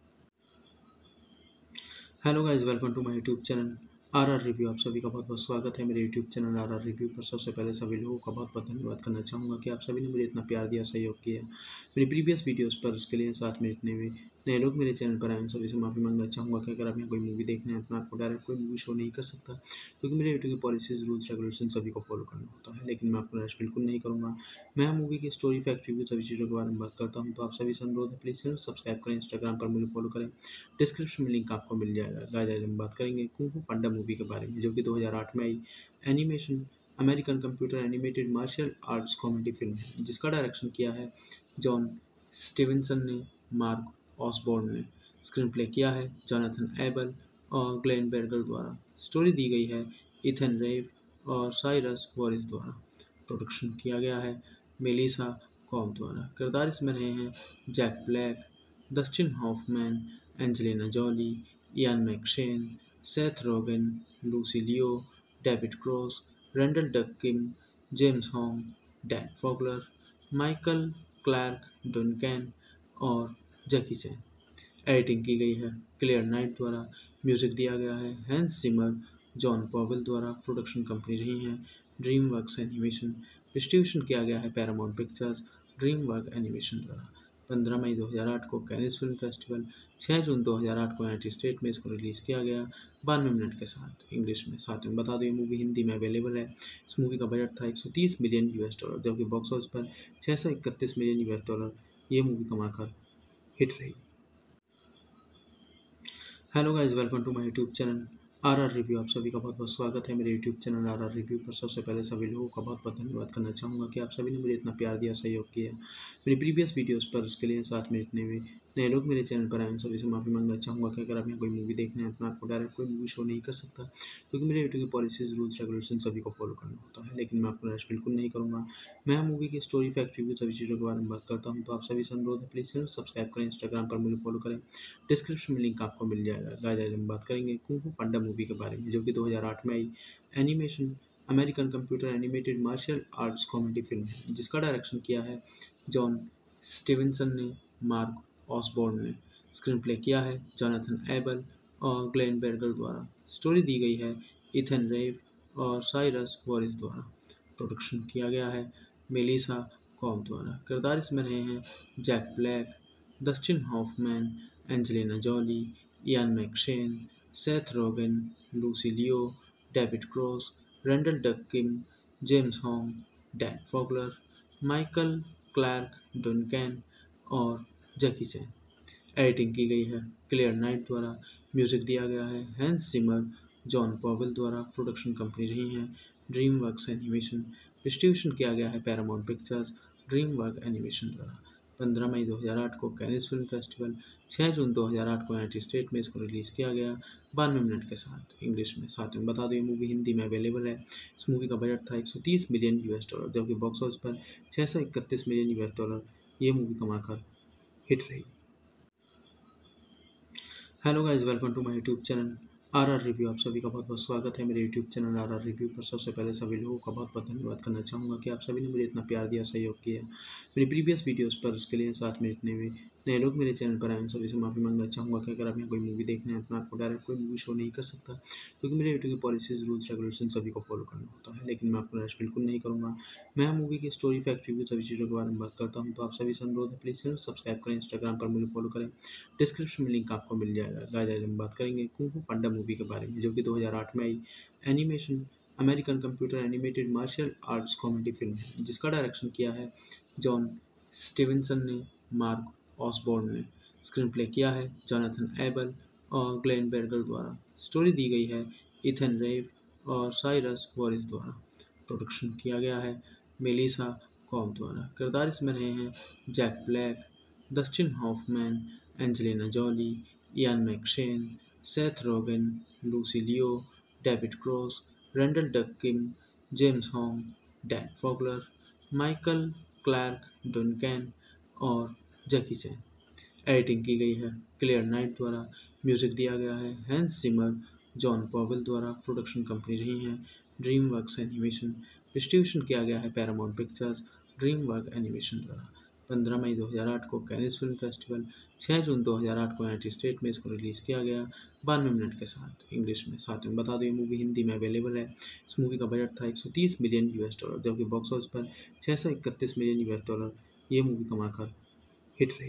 Hello guys, welcome to my YouTube channel R R review. आप सभी का बहुत बहुत स्वागत है मेरे YouTube channel R R review पर। सबसे पहले सभी लोगों का बहुत बहुत धन्यवाद करना चाहूँगा कि आप सभी ने मुझे इतना प्यार दिया, सहयोग किया मेरी प्रीवियस वीडियोस पर। उसके लिए साथ में इतने भी नए लोग मेरे चैनल पर आए उन सभी से माफ़ी मांगना चाहूँगा कि अगर आप यहाँ कोई मूवी देखना है तो मैं आपको डायरेक्ट कोई मूवी शो नहीं कर सकता, क्योंकि मेरे यूट्यूब की पॉलिसीज़, रूल्स, रेगुलेशन सभी को फॉलो करना होता है। लेकिन मैं आपको निराश बिल्कुल नहीं करूँगा। मैं मूवी की स्टोरी, फैक्ट, रिव्यू सभी चीज़ों के बारे में बात करता हूँ। तो आप सभी से अनुरोध है, प्लीज़ चैनल सब्सक्राइब करें, इंस्टाग्राम पर मुझे फॉलो करें, डिस्क्रिप्शन में लिंक आपको मिल जाएगा। गाइस आज हम बात करेंगे कुंग फू पांडा मूवी के बारे में, जो कि दो हज़ार आठ में आई animation American computer animated martial arts comedy film है, जिसका डायरेक्शन किया है जॉन स्टीवेंसन ने, मार्क ऑसबॉर्न ने। स्क्रीन प्ले किया है जोनाथन एबल और ग्लेन बेर्गर द्वारा। स्टोरी दी गई है इथन रेव और साइरस वॉरिस द्वारा। प्रोडक्शन किया गया है मेलिसा कॉम द्वारा। किरदार इसमें रहे हैं Jack Black, Dustin Hoffman, Angelina Jolie, Ian McShane, Seth Rogen, Lucy Liu, David Cross, Randall Duk Kim, James Hong, Dan Fogler, Michael Clarke Duncan और जैकी चैन। एडिटिंग की गई है क्लियर नाइट द्वारा। म्यूजिक दिया गया है हैंस जिमर, जॉन पॉवेल द्वारा। Production company रही है ड्रीम वर्क्स एनिमेशन। डिस्ट्रीब्यूशन किया गया है Paramount Pictures, dream work animation द्वारा। पंद्रह मई दो हज़ार आठ को कैनिस फिल्म फेस्टिवल, छह जून दो हज़ार आठ को यूनाइटेड स्टेट में इसको रिलीज़ किया गया बानवे मिनट के साथ इंग्लिश में। साथ में बता दें मूवी हिंदी में अवेलेबल है। इस मूवी का बजट था एक सौ तीस मिलियन यूएस डॉलर, जबकि बॉक्स ऑफिस पर छह सौ इकतीस मिलियन यूएस डॉलर ये मूवी कमाकर हिट रही। Hello guys, welcome to my YouTube channel R R review. आप सभी का बहुत बहुत स्वागत है मेरे YouTube channel R R review पर। सबसे पहले सभी लोगों का बहुत बहुत धन्यवाद करना चाहूँगा कि आप सभी ने मुझे इतना प्यार दिया, सहयोग किया मेरी प्रीवियस वीडियोस पर। उसके लिए साथ में इतने भी नए लोग मेरे चैनल पर आए उन सभी से माफ़ी मांगना चाहूँगा कि अगर आप यहाँ कोई मूवी देखना है तो मैं आपको डायरेक्ट कोई मूवी शो नहीं कर सकता, क्योंकि मेरे यूट्यूब की पॉलिसीज़, रूल्स, रेगुलेशन सभी को फॉलो करना होता है। लेकिन मैं आपको निराश बिल्कुल नहीं करूँगा। मैं मूवी की स्टोरी, फैक्ट, रिव्यू सभी चीज़ों के बारे में बात करता हूँ। तो आप सभी से अनुरोध है, प्लीज़ चैनल सब्सक्राइब करें, इंस्टाग्राम पर मुझे फॉलो करें, डिस्क्रिप्शन में लिंक आपको मिल जाएगा। गाइस आज हम बात करेंगे कुंग फू पांडा मूवी के बारे में, जो कि दो हज़ार आठ में आई animation American computer animated martial arts comedy film है, जिसका डायरेक्शन किया है जॉन स्टीवेंसन ने, मार्क ऑसबॉर्न ने। स्क्रीन प्ले किया है जोनाथन एबल और ग्लेन बेर्गर द्वारा। स्टोरी दी गई है इथन रेव और साइरस वॉरिस द्वारा। प्रोडक्शन किया गया है मेलिसा कॉब द्वारा। किरदार इसमें रहे हैं Jack Black, Dustin Hoffman, Angelina Jolie, Ian McShane, Seth Rogen, Lucy Liu, David Cross, Randall Duk Kim, James Hong, Dan Fogler, Michael Clarke Duncan और जैकी चैन। एडिटिंग की गई है क्लियर नाइट द्वारा। म्यूजिक दिया गया है हैंस जिमर, जॉन पॉवेल द्वारा। Production company रही है ड्रीम वर्क्स एनिमेशन। डिस्ट्रीब्यूशन किया गया है Paramount Pictures, dream work animation द्वारा। पंद्रह मई दो हज़ार आठ को कैनिस फिल्म फेस्टिवल, छह जून दो हज़ार आठ को यूनाइटेड स्टेट में इसको रिलीज़ किया गया बानवे मिनट के साथ इंग्लिश में। साथ में बता दें मूवी हिंदी में अवेलेबल है। इस मूवी का बजट था एक सौ तीस मिलियन यूएस डॉलर, जबकि बॉक्स ऑफिस पर छह सौ इकतीस मिलियन यूएस डॉलर ये मूवी कमाकर हिट रही। Hello guys, welcome to my YouTube channel R R review. आप सभी का बहुत बहुत स्वागत है मेरे YouTube channel R R review पर। सबसे पहले सभी लोगों का बहुत बहुत धन्यवाद करना चाहूँगा कि आप सभी ने मुझे इतना प्यार दिया, सहयोग किया मेरी प्रीवियस वीडियोस पर। उसके लिए साथ में इतने भी नए लोग मेरे चैनल पर आए उन सभी से माफ़ी मांगना चाहूँगा कि अगर आप यहाँ कोई मूवी देखना है तो मैं आपको डायरेक्ट कोई मूवी शो नहीं कर सकता, क्योंकि मेरे यूट्यूब की पॉलिसीज़, रूल्स, रेगुलेशन सभी को फॉलो करना होता है। लेकिन मैं आपको निराश बिल्कुल नहीं करूँगा। मैं मूवी की स्टोरी, फैक्ट, रिव्यू सभी चीज़ों के बारे में बात करता हूँ। तो आप सभी से अनुरोध है, प्लीज़ चैनल सब्सक्राइब करें, इंस्टाग्राम पर मुझे फॉलो करें, डिस्क्रिप्शन में लिंक आपको मिल जाएगा। गाइस आज हम बात करेंगे कुंग फू पांडा मूवी के बारे में, जो कि दो हज़ार आठ में आई animation American computer animated martial arts comedy film है, जिसका डायरेक्शन किया है जॉन स्टीवेंसन ने, मार्क ऑसबॉर्न ने। स्क्रीन प्ले किया है जोनाथन एबल और ग्लेन बेर्गर द्वारा। स्टोरी दी गई है इथन रेव और साइरस वॉरिस द्वारा। प्रोडक्शन किया गया है मेलिसा कॉब द्वारा। किरदार इसमें रहे हैं Jack Black, Dustin Hoffman, Angelina Jolie, Ian McShane, Seth Rogen, Lucy Liu, David Cross, Randall Duk Kim, James Hong, Dan Fogler, Michael Clarke Duncan और जैकी चैन। एडिटिंग की गई है क्लियर नाइट द्वारा। म्यूजिक दिया गया है हैंस जिमर, जॉन पॉवेल द्वारा। Production company रही है ड्रीम वर्क्स एनिमेशन। डिस्ट्रीब्यूशन किया गया है Paramount Pictures, dream work animation द्वारा। पंद्रह मई दो हज़ार आठ को कैनिस फिल्म फेस्टिवल, छह जून दो हज़ार आठ को यूनाइटेड स्टेट में इसको रिलीज़ किया गया बानवे मिनट के साथ इंग्लिश में। साथ में बता दें मूवी हिंदी में अवेलेबल है। इस मूवी का बजट था एक सौ तीस मिलियन यूएस डॉलर, जबकि बॉक्स ऑफिस पर छह सौ इकतीस मिलियन यूएस डॉलर ये मूवी कमाकर हिट रही।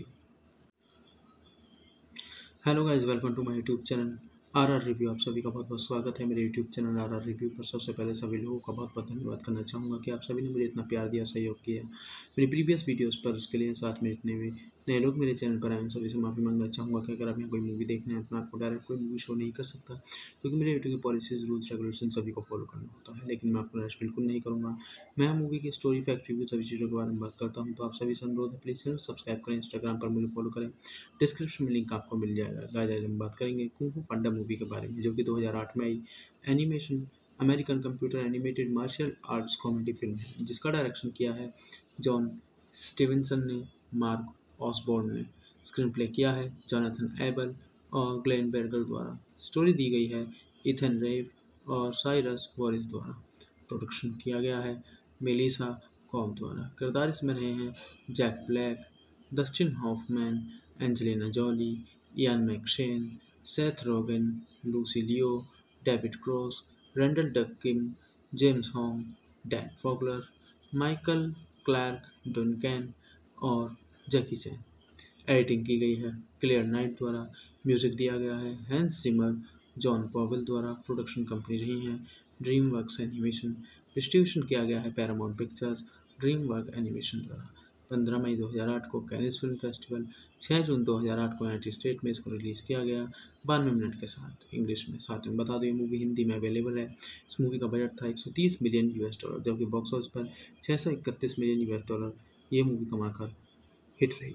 Hello guys, welcome to my YouTube channel R R review. आप सभी का बहुत बहुत स्वागत है मेरे YouTube channel R R review पर। सबसे पहले सभी लोगों का बहुत बहुत धन्यवाद करना चाहूँगा कि आप सभी ने मुझे इतना प्यार दिया, सहयोग किया मेरी प्रीवियस वीडियोस पर। उसके लिए साथ में इतने भी नए लोग मेरे चैनल पर आए उन सभी से माफ़ी मांगना चाहूँगा कि अगर आप यहाँ कोई मूवी देखना है तो मैं आपको डायरेक्ट कोई मूवी शो नहीं कर सकता, क्योंकि मेरे यूट्यूब की पॉलिसीज़, रूल्स, रेगुलेशन सभी को फॉलो करना होता है। लेकिन मैं आपको निराश बिल्कुल नहीं करूँगा। मैं मूवी की स्टोरी, फैक्ट, रिव्यू सभी चीज़ों के बारे में बात करता हूँ। तो आप सभी से अनुरोध है, प्लीज़ चैनल सब्सक्राइब करें, इंस्टाग्राम पर मुझे फॉलो करें, डिस्क्रिप्शन में लिंक आपको मिल जाएगा। गाइस आज हम बात करेंगे कुंग फू पांडा मूवी के बारे में, जो कि दो हज़ार आठ में आई animation American computer animated martial arts comedy film है, जिसका डायरेक्शन किया है जॉन स्टीवेंसन ने, मार्क ऑसबॉर्न ने। स्क्रीन प्ले किया है जोनाथन एबल और ग्लेन बेर्गर द्वारा। स्टोरी दी गई है इथन रेव और साइरस वॉरिस द्वारा। प्रोडक्शन किया गया है मेलिसा कॉब द्वारा। किरदार इसमें रहे हैं Jack Black, Dustin Hoffman, Angelina Jolie, Ian McShane, Seth Rogen, Lucy Liu, David Cross, Randall Duk Kim, James Hong, Dan Fogler, Michael Clarke Duncan और जैकी चैन। एडिटिंग की गई है क्लियर नाइट द्वारा। म्यूजिक दिया गया है हैंस जिमर, जॉन पॉवेल द्वारा। Production company रही है ड्रीम वर्क्स एनिमेशन। डिस्ट्रीब्यूशन किया गया है Paramount Pictures, dream work animation द्वारा। पंद्रह मई दो हज़ार आठ को कैनिस फिल्म फेस्टिवल, छह जून दो हज़ार आठ को यूनाइटेड स्टेट में इसको रिलीज़ किया गया बानवे मिनट के साथ इंग्लिश में। साथ में बता दें मूवी हिंदी में अवेलेबल है। इस मूवी का बजट था एक सौ तीस मिलियन यूएस डॉलर, जबकि बॉक्स ऑफिस पर छह सौ इकतीस मिलियन यूएस डॉलर ये मूवी कमाकर हिट रही।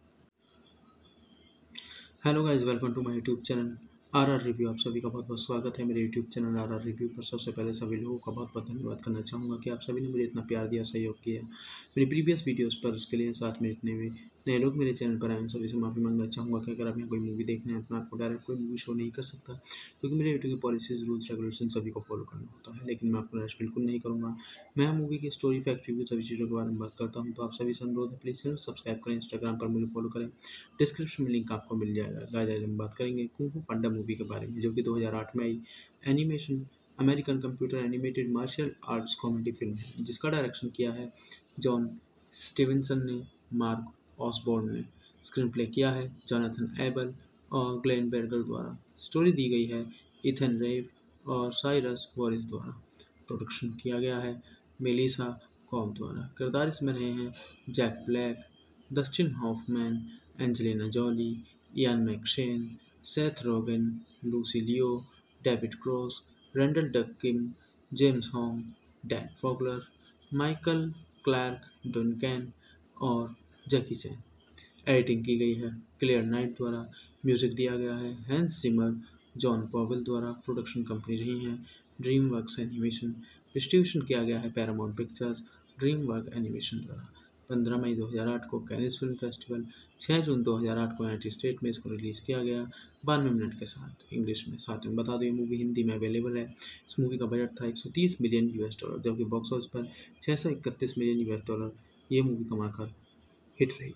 Hello guys, welcome to my YouTube channel R R review. आप सभी का बहुत बहुत स्वागत है मेरे YouTube channel R R review पर। सबसे पहले सभी लोगों का बहुत बहुत धन्यवाद करना चाहूँगा कि आप सभी ने मुझे इतना प्यार दिया, सहयोग किया मेरी प्रीवियस वीडियोस पर। उसके लिए साथ में इतने भी नए लोग मेरे चैनल पर आए उन सभी से माफ़ी मांगना चाहूँगा कि अगर आप यहाँ कोई मूवी देखना है तो मैं आपको डायरेक्ट कोई मूवी शो नहीं कर सकता, क्योंकि मेरे यूट्यूब की पॉलिसीज़, रूल्स, रेगुलेशन सभी को फॉलो करना होता है। लेकिन मैं आपको निराश बिल्कुल नहीं करूँगा। मैं मूवी की स्टोरी, फैक्ट, रिव्यू सभी चीज़ों के बारे में बात करता हूँ। तो आप सभी से अनुरोध है, प्लीज़ चैनल सब्सक्राइब करें, इंस्टाग्राम पर मुझे फॉलो करें, डिस्क्रिप्शन में लिंक आपको मिल जाएगा। गाइस आज हम बात करेंगे कुंग फू पांडा मूवी मूवी के बारे में, जो कि दो हज़ार आठ में आई animation American computer animated martial arts comedy film है, जिसका डायरेक्शन किया है जॉन स्टीवेंसन ने, मार्क ऑसबॉर्न ने। स्क्रीन प्ले किया है जोनाथन एबल और ग्लेन बेर्गर द्वारा। स्टोरी दी गई है इथन रेव और साइरस वॉरिस द्वारा। प्रोडक्शन किया गया है मेलिसा कॉम द्वारा। किरदार इसमें रहे हैं Jack Black, Dustin Hoffman, Angelina Jolie, Ian McShane, Seth Rogen, Lucy Liu, David Cross, Randall Duk Kim, James Hong, Dan Fogler, Michael Clarke Duncan और जैकी चैन। एडिटिंग की गई है क्लियर नाइट द्वारा। म्यूजिक दिया गया है हैंस जिमर, जॉन पॉवेल द्वारा। Production company रही है ड्रीम वर्क्स एनिमेशन। डिस्ट्रीब्यूशन किया गया है Paramount Pictures, dream work animation द्वारा। पंद्रह मई दो हज़ार आठ को कैनिस फिल्म फेस्टिवल, छह जून दो हज़ार आठ को यूनाइटेड स्टेट में इसको रिलीज़ किया गया बानवे मिनट के साथ इंग्लिश में। साथ में बता दें, ये मूवी हिंदी में अवेलेबल है। इस मूवी का बजट था एक सौ तीस मिलियन यूएस डॉलर, जबकि बॉक्स ऑफिस पर छह सौ इकतीस मिलियन यूएस डॉलर ये मूवी कमाकर हिट रही।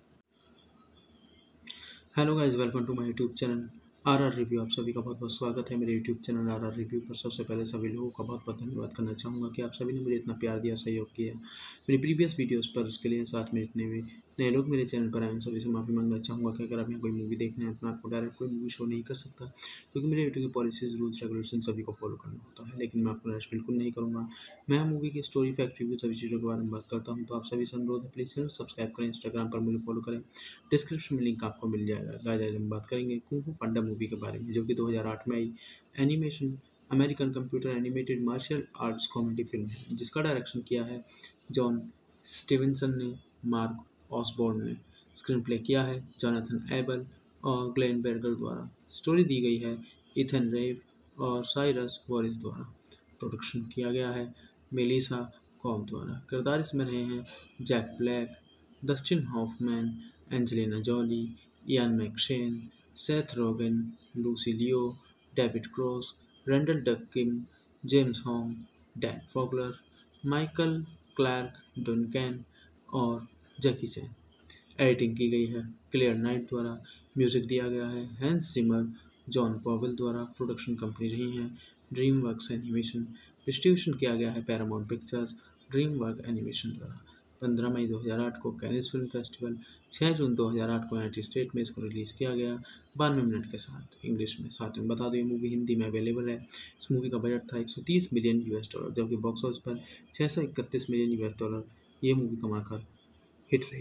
Hello guys, welcome to my YouTube channel R R review. आप सभी का बहुत बहुत स्वागत है मेरे YouTube channel R R review पर। सबसे पहले सभी लोगों का बहुत बहुत धन्यवाद करना चाहूँगा कि आप सभी ने मुझे इतना प्यार दिया, सहयोग किया मेरी प्रीवियस वीडियोस पर। उसके लिए साथ में इतने भी नए लोग मेरे चैनल पर आए, उन सभी से माफ़ी मांगना चाहूँगा कि अगर आप यहाँ कोई मूवी देखने हैं तो मैं आपको डायरेक्ट कोई मूवी शो नहीं कर सकता, क्योंकि मेरे यूट्यूब की पॉलिसीज़, रूल्स, रेगुलेशन सभी को फॉलो करना होता है। लेकिन मैं आपको निराश बिल्कुल नहीं करूँगा। मैं मूवी की स्टोरी, फैक्ट, रिव्यू सभी चीज़ों के बारे में बात करता हूँ। तो आप सभी से अनुरोध है, प्लीज़ चैनल सब्सक्राइब करें, इंस्टाग्राम पर मुझे फॉलो करें, डिस्क्रिप्शन में लिंक आपको मिल जाएगा। गाइस, आज हम बात करेंगे कुंग फू पांडा मूवी के बारे में, जो कि दो हज़ार आठ में आई animation American computer animated martial arts comedy film है, जिसका डायरेक्शन किया है जॉन स्टीवेंसन ने, मार्क ऑसबॉर्न ने। स्क्रीन प्ले किया है जोनाथन एबल और ग्लेन बेर्गर द्वारा। स्टोरी दी गई है इथन रेव और साइरस वॉरिस द्वारा। प्रोडक्शन किया गया है मेलिसा कॉम द्वारा। किरदार इसमें रहे हैं Jack Black, Dustin Hoffman, Angelina Jolie, Ian McShane, Seth Rogen, Lucy Liu, David Cross, Randall Duk Kim, James Hong, Dan Fogler, Michael Clarke Duncan और जैकी चैन। एडिटिंग की गई है क्लियर नाइट द्वारा। म्यूजिक दिया गया है हैंस जिमर, जॉन पॉवेल द्वारा। Production company रही है ड्रीम वर्क्स एनिमेशन। डिस्ट्रीब्यूशन किया गया है Paramount Pictures, dream work animation द्वारा। पंद्रह मई दो हज़ार आठ को कैनिस फिल्म फेस्टिवल, छह जून दो हज़ार आठ को यूनाइटेड स्टेट में इसको रिलीज़ किया गया बानवे मिनट के साथ इंग्लिश में। साथ में बता दें, ये मूवी हिंदी में अवेलेबल है। इस मूवी का बजट था एक सौ तीस मिलियन यूएस डॉलर, जबकि बॉक्स ऑफिस पर छह सौ इकतीस मिलियन यूएस डॉलर ये मूवी कमाकर हिट रही।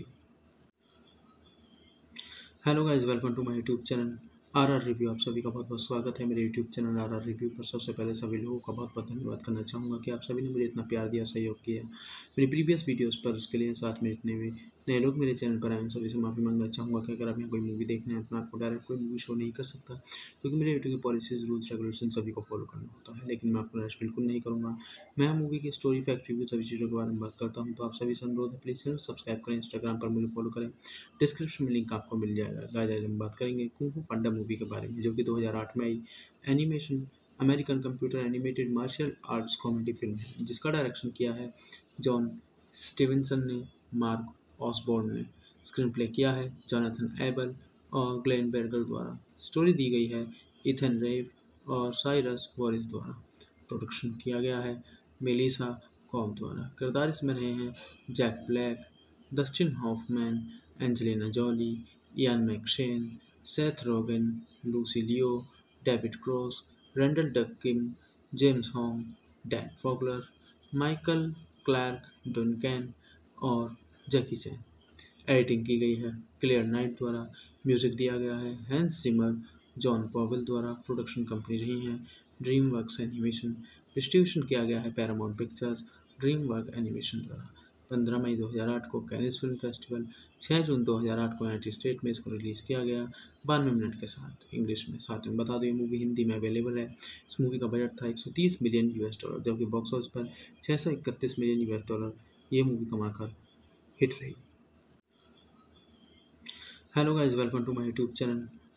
Hello guys, welcome to my YouTube channel R R review. आप सभी का बहुत बहुत स्वागत है मेरे YouTube channel R R review पर। सबसे पहले सभी लोगों का बहुत बहुत धन्यवाद करना चाहूँगा कि आप सभी ने मुझे इतना प्यार दिया, सहयोग किया मेरी प्रीवियस वीडियोस पर। उसके लिए साथ में इतने भी नए लोग मेरे चैनल पर आए, उन सभी से माफ़ी मांगना चाहूँगा कि अगर आप यहाँ कोई मूवी देखने हैं तो मैं आपको डायरेक्ट कोई मूवी शो नहीं कर सकता, क्योंकि मेरे यूट्यूब की पॉलिसीज़, रूल्स, रेगुलेशन सभी को फॉलो करना होता है। लेकिन मैं आपको निराश बिल्कुल नहीं करूँगा। मैं मूवी की स्टोरी, फैक्ट, रिव्यू सभी चीज़ों के बारे में बात करता हूँ। तो आप सभी से अनुरोध है, प्लीज़ चैनल सब्सक्राइब करें, इंस्टाग्राम पर मुझे फॉलो करें, डिस्क्रिप्शन में लिंक आपको मिल जाएगा। गाइस, आज हम बात करेंगे कुंग फू पांडा मूवी के बारे में, जो कि दो हज़ार आठ में आई animation American computer animated martial arts comedy film है, जिसका डायरेक्शन किया है जॉन स्टीवेंसन ने, मार्क ऑसबॉर्न ने। स्क्रीन प्ले किया है जोनाथन एबल और ग्लेन बेर्गर द्वारा। स्टोरी दी गई है इथन रेव और साइरस वॉरिस द्वारा। प्रोडक्शन किया गया है मेलिसा कॉम द्वारा। किरदार इसमें रहे हैं Jack Black, Dustin Hoffman, Angelina Jolie, Ian McShane, Seth Rogen, Lucy Liu, David Cross, Randall Duk Kim, James Hong, Dan Fogler, Michael Clarke Duncan और जैकी चैन। एडिटिंग की गई है क्लियर नाइट द्वारा। म्यूजिक दिया गया है हैंस जिमर, जॉन पॉवेल द्वारा। Production company रही है ड्रीम वर्क्स एनिमेशन। डिस्ट्रीब्यूशन किया गया है Paramount Pictures, dream work animation द्वारा। पंद्रह मई दो हज़ार आठ को कैनिस फिल्म फेस्टिवल, छह जून दो हज़ार आठ को यूनाइटेड स्टेट में इसको रिलीज़ किया गया बानवे मिनट के साथ इंग्लिश में। साथ में बता दें, ये मूवी हिंदी में अवेलेबल है। इस मूवी का बजट था एक सौ तीस मिलियन यूएस डॉलर, जबकि बॉक्स ऑफिस पर छह सौ इकतीस मिलियन यूएस डॉलर ये मूवी कमाकर हिट रही। Hello guys, welcome to my YouTube channel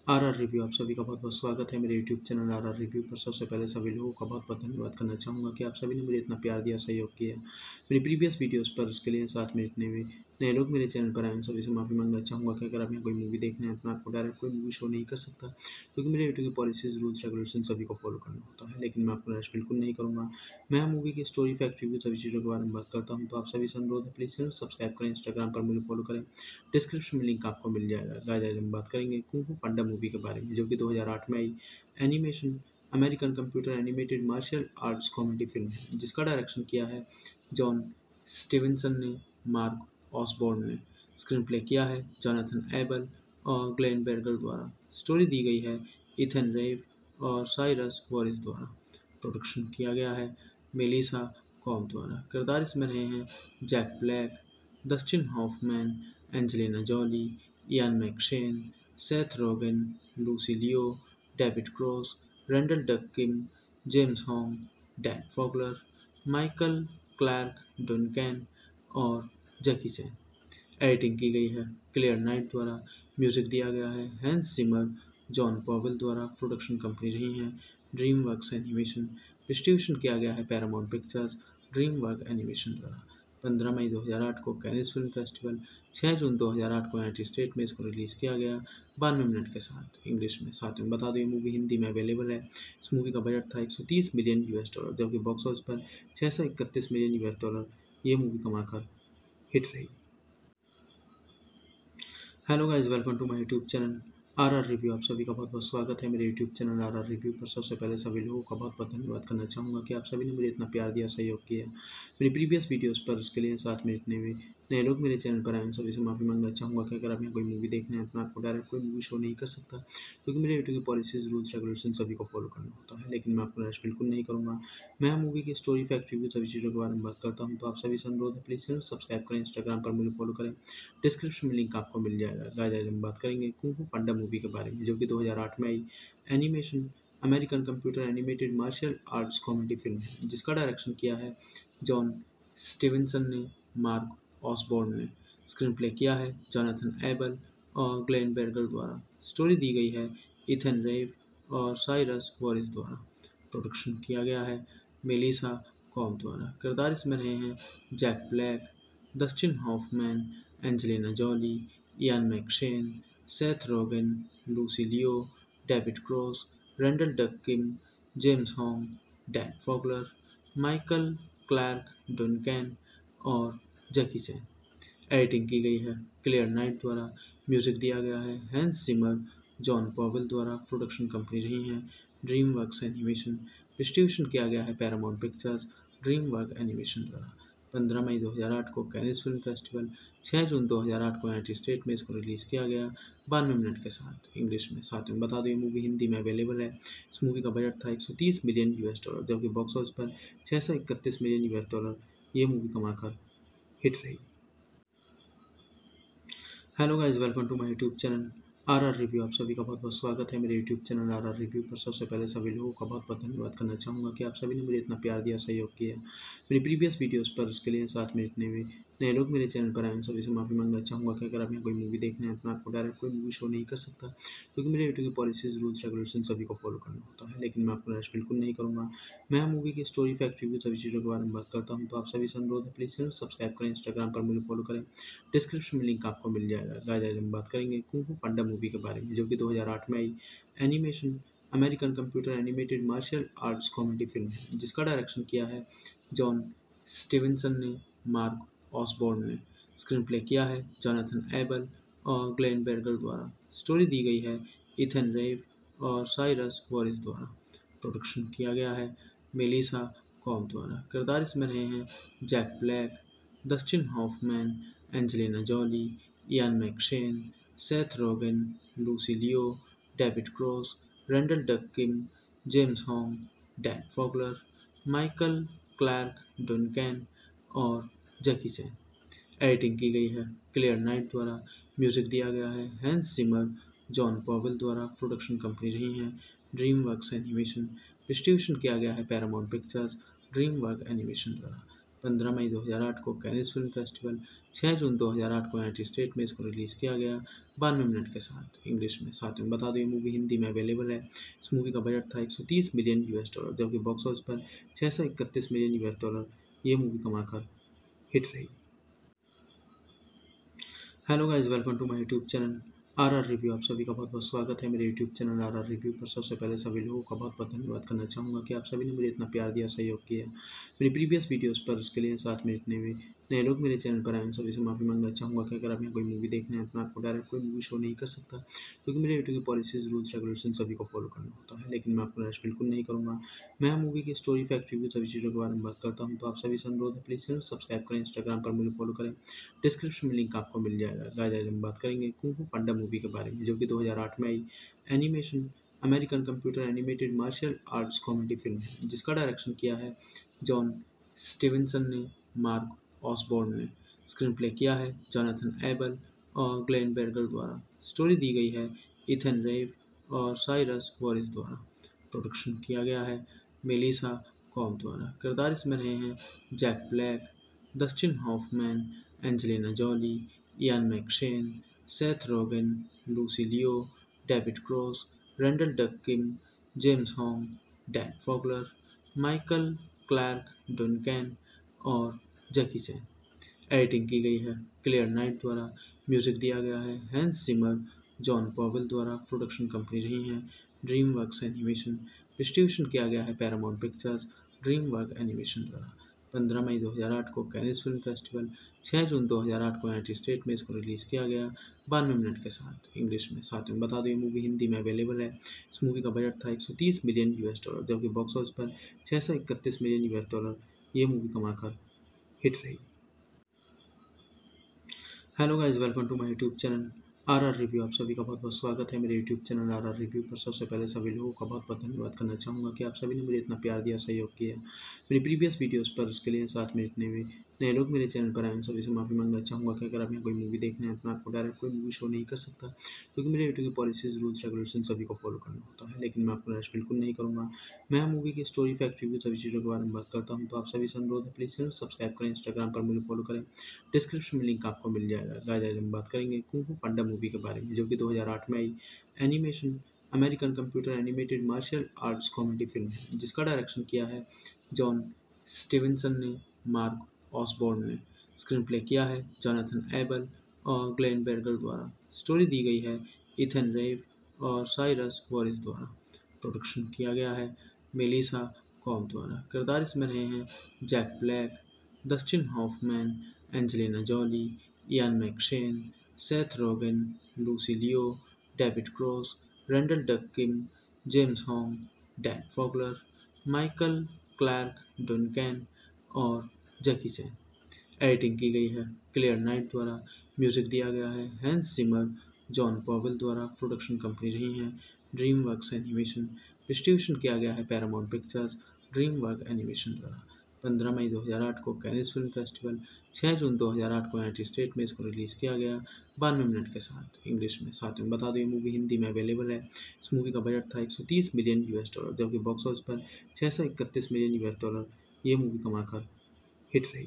R R review आप सभी का बहुत बहुत स्वागत है मेरे YouTube channel R R review पर। सबसे पहले सभी लोगों का बहुत बहुत धन्यवाद करना चाहूँगा कि आप सभी ने मुझे इतना प्यार दिया, सहयोग किया मेरी प्रीवियस वीडियोस पर। उसके लिए साथ में इतने भी नए लोग मेरे चैनल पर आए उन सभी से माफ़ी मांगना चाहूँगा कि अगर आप यहाँ कोई मूवी देखना है तो मैं आपको डायरेक्ट कोई मूवी शो नहीं कर सकता, क्योंकि मेरे यूट्यूब की पॉलिसीज़, रूल्स, रेगुलेशन सभी को फॉलो करना होता है। लेकिन मैं आपको निराश बिल्कुल नहीं करूँगा। मैं मूवी की स्टोरी, फैक्ट, रिव्यू सभी चीज़ों के बारे में बात करता हूँ। तो आप सभी से अनुरोध है, प्लीज़ चैनल सब्सक्राइब करें, इंस्टाग्राम पर मुझे फॉलो करें, डिस्क्रिप्शन में लिंक आपको मिल जाएगा। गाइस आज हम बात करेंगे कुंग फू पांडा मूवी के बारे में, जो कि दो हज़ार आठ में आई animation American computer animated martial arts comedy film है, जिसका डायरेक्शन किया है जॉन स्टीवेंसन ने, मार्क ऑसबॉर्न ने। स्क्रीन प्ले किया है जोनाथन एबल और ग्लेन बेर्गर द्वारा। स्टोरी दी गई है इथन रेव और साइरस वॉरिस द्वारा। प्रोडक्शन किया गया है मेलिसा कॉम द्वारा। किरदार इसमें रहे हैं Jack Black, Dustin Hoffman, Angelina Jolie, Ian McShane, Seth Rogen, Lucy Liu, David Cross, Randall Duk Kim, James Hong, Dan Fogler, Michael Clarke Duncan और जैकी चैन। एडिटिंग की गई है क्लियर नाइट द्वारा। म्यूजिक दिया गया है हैंस जिमर, जॉन पॉवेल द्वारा। Production company रही है ड्रीम वर्क्स एनिमेशन। डिस्ट्रीब्यूशन किया गया है Paramount Pictures, dream work animation द्वारा। पंद्रह मई दो हज़ार आठ को कैनिस फिल्म फेस्टिवल, छह जून दो हज़ार आठ को यूनाइटेड स्टेट में इसको रिलीज़ किया गया बानवे मिनट के साथ इंग्लिश में। साथ में बता दें, मूवी हिंदी में अवेलेबल है। इस मूवी का बजट था एक सौ तीस मिलियन यूएस डॉलर, जबकि बॉक्स ऑफिस पर छः सौ इकतीस मिलियन यूएस डॉलर ये मूवी कमाकर हिट रही। Hello guys, welcome to my YouTube channel R R review. आप सभी का बहुत बहुत स्वागत है मेरे YouTube channel R R review पर। सबसे पहले सभी लोगों का बहुत बहुत धन्यवाद करना चाहूँगा कि आप सभी ने मुझे इतना प्यार दिया, सहयोग किया मेरी प्रीवियस वीडियोस पर। उसके लिए साथ में इतने भी नए लोग मेरे चैनल पर आए उन सभी से माफ़ी मांगना चाहूँगा कि अगर आप यहाँ कोई मूवी देखना है तो मैं आपको डायरेक्ट कोई मूवी शो नहीं कर सकता, क्योंकि मेरे यूट्यूब की पॉलिसीज़, रूल्स, रेगुलेशन सभी को फॉलो करना होता है। लेकिन मैं आपको निराश बिल्कुल नहीं करूँगा। मैं मूवी की स्टोरी, फैक्ट, रिव्यू सभी चीज़ों के बारे में बात करता हूँ। तो आप सभी से अनुरोध है, प्लीज़ चैनल सब्सक्राइब करें, इंस्टाग्राम पर मुझे फॉलो करें, डिस्क्रिप्शन में लिंक आपको मिल जाएगा। गाइस आज हम बात करेंगे कुंग फू पांडा मूवी के बारे में, जो कि दो हज़ार आठ में आई animation American computer animated martial arts comedy film है, जिसका डायरेक्शन किया है जॉन स्टीवेंसन ने, मार्क ऑसबॉर्न ने। स्क्रीन प्ले किया है जोनाथन एबल और ग्लेन बेर्गर द्वारा। स्टोरी दी गई है इथन रेव और साइरस वॉरिस द्वारा। प्रोडक्शन किया गया है मेलिसा कॉम द्वारा। किरदार इसमें रहे हैं Jack Black, Dustin Hoffman, Angelina Jolie, Ian McShane, Seth Rogen, Lucy Liu, David Cross, Randall Duk Kim, James Hong, Dan Fogler, Michael Clarke Duncan और जैकी चैन। एडिटिंग की गई है क्लियर नाइट द्वारा। म्यूजिक दिया गया है हैंस जिमर, जॉन पॉवेल द्वारा। Production company रही है ड्रीम वर्क्स एनिमेशन। डिस्ट्रीब्यूशन किया गया है Paramount Pictures, dream work animation द्वारा। पंद्रह मई दो हज़ार आठ को कैनिस फिल्म फेस्टिवल, छह जून दो हज़ार आठ को यूनाइटेड स्टेट में इसको रिलीज़ किया गया बानवे मिनट के साथ इंग्लिश में। साथ में बता दें, मूवी हिंदी में अवेलेबल है। इस मूवी का बजट था एक सौ तीस मिलियन यूएस डॉलर, जबकि बॉक्स ऑफिस पर छः सौ इकतीस मिलियन यूएस डॉलर ये मूवी कमाकर हिट रही। Hello guys, welcome to my YouTube channel R R review. आप सभी का बहुत बहुत स्वागत है मेरे YouTube channel R R review पर। सबसे पहले सभी लोगों का बहुत बहुत धन्यवाद करना चाहूँगा कि आप सभी ने मुझे इतना प्यार दिया, सहयोग किया मेरी प्रीवियस वीडियोस पर। उसके लिए साथ में इतने भी नए लोग मेरे चैनल पर आए उन सभी से माफ़ी मांगना चाहूँगा कि अगर आप यहाँ कोई मूवी देखना है तो मैं आपको डायरेक्ट कोई मूवी शो नहीं कर सकता, क्योंकि मेरे यूट्यूब की पॉलिसीज़, रूल्स, रेगुलेशन सभी को फॉलो करना होता है। लेकिन मैं आपको निराश बिल्कुल नहीं करूँगा। मैं मूवी की स्टोरी, फैक्ट, रिव्यू सभी चीज़ों के बारे में बात करता हूँ। तो आप सभी से अनुरोध है, प्लीज़ चैनल सब्सक्राइब करें, इंस्टाग्राम पर मुझे फॉलो करें, डिस्क्रिप्शन में लिंक आपको मिल जाएगा। गाइस आज हम बात करेंगे कुंग फू पांडा मूवी के बारे में, जो कि दो हज़ार आठ में आई animation American computer animated martial arts comedy film है, जिसका डायरेक्शन किया है जॉन स्टीवेंसन ने, मार्क ऑसबॉर्न ने। स्क्रीन प्ले किया है जोनाथन एबल और ग्लेन बेर्गर द्वारा। स्टोरी दी गई है इथन रेव और साइरस वॉरिस द्वारा। प्रोडक्शन किया गया है मेलिसा कॉम द्वारा। किरदार इसमें रहे हैं Jack Black, Dustin Hoffman, Angelina Jolie, Ian McShane, Seth Rogen, Lucy Liu, David Cross, Randall Duk Kim, James Hong, Dan Fogler, Michael Clarke Duncan और जैकी चैन। एडिटिंग की गई है क्लियर नाइट द्वारा। म्यूजिक दिया गया है हैंस जिमर, जॉन पॉवेल द्वारा। Production company रही है ड्रीम वर्क्स एनिमेशन। डिस्ट्रीब्यूशन किया गया है Paramount Pictures, dream work animation द्वारा। पंद्रह मई दो हज़ार आठ को कैनिस फिल्म फेस्टिवल, छह जून दो हज़ार आठ को यूनाइटेड स्टेट में इसको रिलीज़ किया गया बानवे मिनट के साथ इंग्लिश में। साथ में बता दें ये मूवी हिंदी में अवेलेबल है। इस मूवी का बजट था एक सौ तीस मिलियन यूएस डॉलर, जबकि बॉक्स ऑफिस पर छह सौ इकतीस मिलियन यूएस डॉलर ये मूवी कमाकर हिट रही। Hello guys, welcome to my YouTube channel R R review. आप सभी का बहुत बहुत स्वागत है मेरे YouTube channel R R review पर। सबसे पहले सभी लोगों का बहुत बहुत धन्यवाद करना चाहूँगा कि आप सभी ने मुझे इतना प्यार दिया, सहयोग किया मेरी प्रीवियस वीडियोस पर। उसके लिए साथ में इतने भी नए लोग मेरे चैनल पर आए उन सभी से माफ़ी मांगना चाहूँगा कि अगर आप यहाँ कोई मूवी देखना है तो मैं आपको डायरेक्ट कोई मूवी शो नहीं कर सकता, क्योंकि मेरे यूट्यूब की पॉलिसीज़, रूल्स, रेगुलेशन सभी को फॉलो करना होता है। लेकिन मैं आपको निराश बिल्कुल नहीं करूँगा। मैं मूवी की स्टोरी, फैक्ट, रिव्यू सभी चीज़ों के बारे में बात करता हूँ। तो आप सभी से अनुरोध है, प्लीज़ चैनल सब्सक्राइब करें, इंस्टाग्राम पर मुझे फॉलो करें, डिस्क्रिप्शन में लिंक आपको मिल जाएगा। गाइस आज हम बात करेंगे कुंग फू पांडा मूवी के बारे में, जो कि दो हज़ार आठ में आई animation American computer animated martial arts comedy film है, जिसका डायरेक्शन किया है जॉन स्टीवेंसन ने, मार्क ऑसबॉर्न ने। स्क्रीन प्ले किया है जोनाथन एबल और ग्लेन बेर्गर द्वारा। स्टोरी दी गई है इथन रेव और साइरस वॉरिस द्वारा। प्रोडक्शन किया गया है मेलिसा कॉम द्वारा। किरदार इसमें रहे हैं Jack Black, Dustin Hoffman, Angelina Jolie, Ian McShane, Seth Rogen, Lucy Liu, David Cross, Randall Duk Kim, James Hong, Dan Fogler, Michael Clarke Duncan और जैकी चैन। एडिटिंग की गई है क्लियर नाइट द्वारा। म्यूजिक दिया गया है हैंस जिमर, जॉन पॉवेल द्वारा। Production company रही है ड्रीम वर्क्स एनिमेशन। डिस्ट्रीब्यूशन किया गया है Paramount Pictures, dream work animation द्वारा। पंद्रह मई दो हज़ार आठ को कैनिस फिल्म फेस्टिवल, छह जून दो हज़ार आठ को यूनाइटेड स्टेट में इसको रिलीज़ किया गया बानवे मिनट के साथ इंग्लिश में। साथ में बता दें ये मूवी हिंदी में अवेलेबल है। इस मूवी का बजट था एक सौ तीस मिलियन यूएस डॉलर, जबकि बॉक्स ऑफिस पर छह सौ इकतीस मिलियन यूएस डॉलर ये मूवी कमाकर हिट रही। Hello guys, welcome to my YouTube channel R R review. आप सभी का बहुत बहुत स्वागत है मेरे YouTube channel R R review पर। सबसे पहले सभी लोगों का बहुत बहुत धन्यवाद करना चाहूँगा कि आप सभी ने मुझे इतना प्यार दिया, सहयोग किया मेरी प्रीवियस वीडियोस पर। उसके लिए साथ में इतने भी नए लोग मेरे चैनल पर आए उन सभी से माफ़ी मांगना चाहूँगा कि अगर आप यहाँ कोई मूवी देखना है तो मैं आपको डायरेक्ट कोई मूवी शो नहीं कर सकता, क्योंकि मेरे यूट्यूब की पॉलिसीज़, रूल्स, रेगुलेशन सभी को फॉलो करना होता है। लेकिन मैं आपको निराश बिल्कुल नहीं करूँगा। मैं मूवी की स्टोरी, फैक्ट, रिव्यू सभी चीज़ों के बारे में बात करता हूँ। तो आप सभी से अनुरोध है, प्लीज़ चैनल सब्सक्राइब करें, इंस्टाग्राम पर मुझे फॉलो करें, डिस्क्रिप्शन में लिंक आपको मिल जाएगा। गाइस आज हम बात करेंगे कुंग फू पांडा मूवी के बारे में, जो कि दो हज़ार आठ में आई animation American computer animated martial arts comedy film है, जिसका डायरेक्शन किया है जॉन स्टीवेंसन ने, मार्क ऑसबॉर्न ने। स्क्रीन प्ले किया है जोनाथन एबल और ग्लेन बेर्गर द्वारा। स्टोरी दी गई है इथन रेव और साइरस वॉरिस द्वारा। प्रोडक्शन किया गया है मेलिसा कॉम द्वारा। किरदार इसमें रहे हैं Jack Black, Dustin Hoffman, Angelina Jolie, Ian McShane, Seth Rogen, Lucy Liu, David Cross, Randall Duk Kim, James Hong, Dan Fogler, Michael Clarke Duncan और जैकी चैन। एडिटिंग की गई है क्लियर नाइट द्वारा। म्यूजिक दिया गया है हैंस जिमर, जॉन पॉवेल द्वारा। Production company रही है ड्रीम वर्क्स एनिमेशन। डिस्ट्रीब्यूशन किया गया है Paramount Pictures, dream work animation द्वारा। पंद्रह मई दो हज़ार आठ को कैनिस फिल्म फेस्टिवल, छह जून दो हज़ार आठ को यूनाइटेड स्टेट में इसको रिलीज़ किया गया बानवे मिनट के साथ इंग्लिश में। साथ में बता दें ये मूवी हिंदी में अवेलेबल है। इस मूवी का बजट था एक सौ तीस मिलियन यूएस डॉलर, जबकि बॉक्स ऑफिस पर छह सौ इकतीस मिलियन यूएस डॉलर ये मूवी कमाकर हिट रही।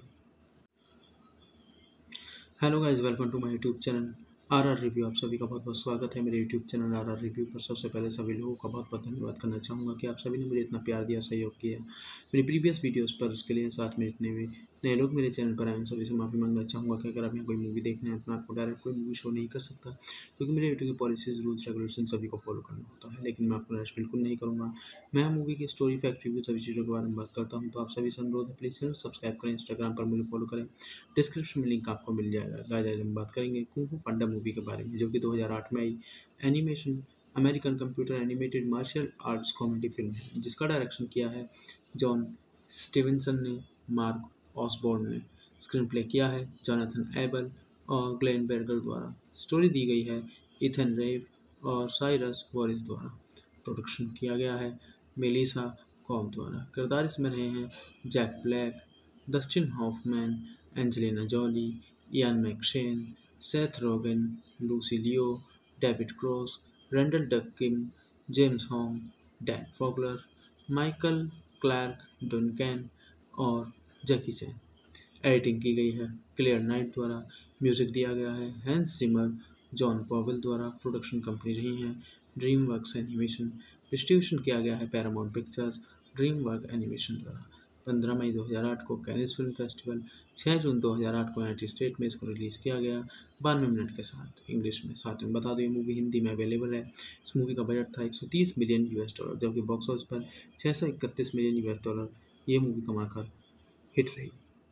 Hello guys, welcome to my YouTube channel R R review. आप सभी का बहुत बहुत स्वागत है मेरे YouTube channel R R review पर। सबसे पहले सभी लोगों का बहुत बहुत धन्यवाद करना चाहूँगा कि आप सभी ने मुझे इतना प्यार दिया, सहयोग किया मेरी प्रीवियस वीडियोस पर। उसके लिए साथ में इतने भी नए लोग मेरे चैनल पर आए उन सभी से माफ़ी मांगना चाहूँगा कि अगर आप यहाँ कोई मूवी देखना है तो मैं आपको डायरेक्ट कोई मूवी शो नहीं कर सकता, क्योंकि मेरे यूट्यूब की पॉलिसीज़, रूल्स, रेगुलेशन सभी को फॉलो करना होता है। लेकिन मैं आपको निराश बिल्कुल नहीं करूँगा। मैं मूवी की स्टोरी, फैक्ट, रिव्यू सभी चीज़ों के बारे में बात करता हूँ। तो आप सभी से अनुरोध है, प्लीज़ चैनल सब्सक्राइब करें, इंस्टाग्राम पर मुझे फॉलो करें, डिस्क्रिप्शन में लिंक आपको मिल जाएगा। गाइस आज हम बात करेंगे कुंग फू पांडा मूवी के बारे में, जो कि दो हज़ार आठ में आई animation American computer animated martial arts comedy film है, जिसका डायरेक्शन किया है जॉन स्टीवेंसन ने, मार्क ऑसबॉर्न ने। स्क्रीन प्ले किया है जोनाथन एबल और ग्लेन बेर्गर द्वारा। स्टोरी दी गई है इथन रेव और साइरस वॉरिस द्वारा। प्रोडक्शन किया गया है मेलिसा कॉम द्वारा। किरदार इसमें रहे हैं Jack Black, Dustin Hoffman, Angelina Jolie, Ian McShane, Seth Rogen, Lucy Liu, David Cross, Randall Duk Kim, James Hong, Dan Fogler, Michael Clarke Duncan और जैकी चैन। एडिटिंग की गई है क्लियर नाइट द्वारा। म्यूजिक दिया गया है हैंस जिमर। जॉन पॉवेल द्वारा। Production company रही है ड्रीम वर्क्स एनिमेशन। डिस्ट्रीब्यूशन किया गया है Paramount Pictures dream work animation द्वारा। पंद्रह मई दो हज़ार आठ को कैनिस फिल्म फेस्टिवल, छह जून दो हज़ार आठ को यूनाइटेड स्टेट में इसको रिलीज़ किया गया बानवे मिनट के साथ इंग्लिश में। साथ में बता दें ये मूवी हिंदी में अवेलेबल है। इस मूवी का बजट था एक सौ तीस मिलियन यूएस डॉलर, जबकि बॉक्स ऑफिस पर छह सौ इकतीस मिलियन यूएस डॉलर ये मूवी कमाकर हिट रही।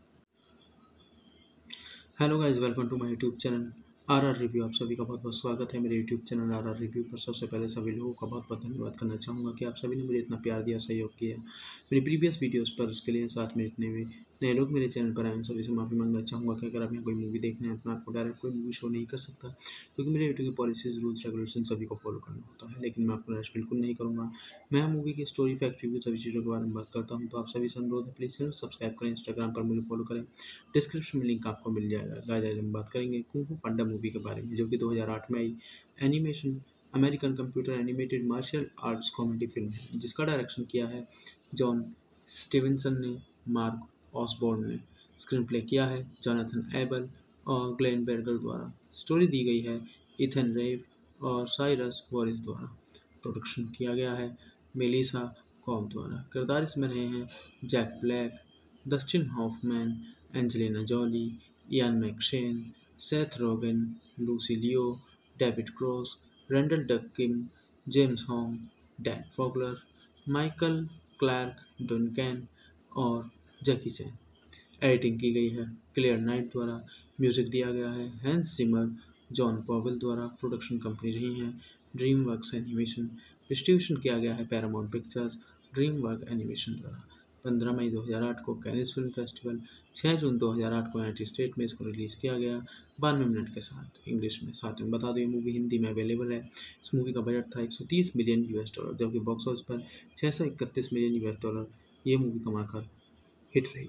Hello guys, welcome to my YouTube channel R R review. आप सभी का बहुत बहुत स्वागत है मेरे YouTube channel R R review पर। सबसे पहले सभी लोगों का बहुत बहुत धन्यवाद करना चाहूँगा कि आप सभी ने मुझे इतना प्यार दिया, सहयोग किया मेरी प्रीवियस वीडियोस पर। उसके लिए साथ में इतने भी नए लोग मेरे चैनल पर आए उन सभी से माफ़ी मांगना चाहूँगा कि अगर आप यहाँ कोई मूवी देखना है तो मैं आपको डायरेक्ट कोई मूवी शो नहीं कर सकता, क्योंकि मेरे यूट्यूब की पॉलिसीज़, रूल्स, रेगुलेशन सभी को फॉलो करना होता है। लेकिन मैं आपको निराश बिल्कुल नहीं करूँगा। मैं मूवी की स्टोरी, फैक्ट, रिव्यू सभी चीज़ों के बारे में बात करता हूँ। तो आप सभी से अनुरोध है, प्लीज़ चैनल सब्सक्राइब करें, इंस्टाग्राम पर मुझे फॉलो करें, डिस्क्रिप्शन में लिंक आपको मिल जाएगा। गाइस आज हम बात करेंगे कुंग फू पांडा मूवी के बारे में, जो कि दो हज़ार आठ में आई animation American computer animated martial arts comedy film है, जिसका डायरेक्शन किया है जॉन स्टीवेंसन ने, मार्क ऑसबॉर्न ने। स्क्रीन प्ले किया है जोनाथन एबल और ग्लेन बेर्गर द्वारा। स्टोरी दी गई है इथन रेव और साइरस वॉरिस द्वारा। प्रोडक्शन किया गया है मेलिसा कॉम द्वारा। किरदार इसमें रहे हैं Jack Black, Dustin Hoffman, Angelina Jolie, Ian McShane, Seth Rogen, Lucy Liu, David Cross, Randall Duk Kim, James Hong, Dan Fogler, Michael Clarke Duncan और जैकी चैन। एडिटिंग की गई है क्लियर नाइट द्वारा। म्यूजिक दिया गया है हैंस जिमर। जॉन पॉवेल द्वारा। Production company रही है ड्रीम वर्क्स एनिमेशन। डिस्ट्रीब्यूशन किया गया है Paramount Pictures dream work animation द्वारा। पंद्रह मई दो हज़ार आठ को कैनिस फिल्म फेस्टिवल, छह जून दो हज़ार आठ को यूनाइटेड स्टेट में इसको रिलीज़ किया गया बानवे मिनट के साथ इंग्लिश में। साथ में बता दें ये मूवी हिंदी में अवेलेबल है। इस मूवी का बजट था एक सौ तीस मिलियन यूएस डॉलर, जबकि बॉक्स ऑफिस पर छह सौ इकतीस मिलियन यूएस डॉलर ये मूवी कमाकर हिट रही।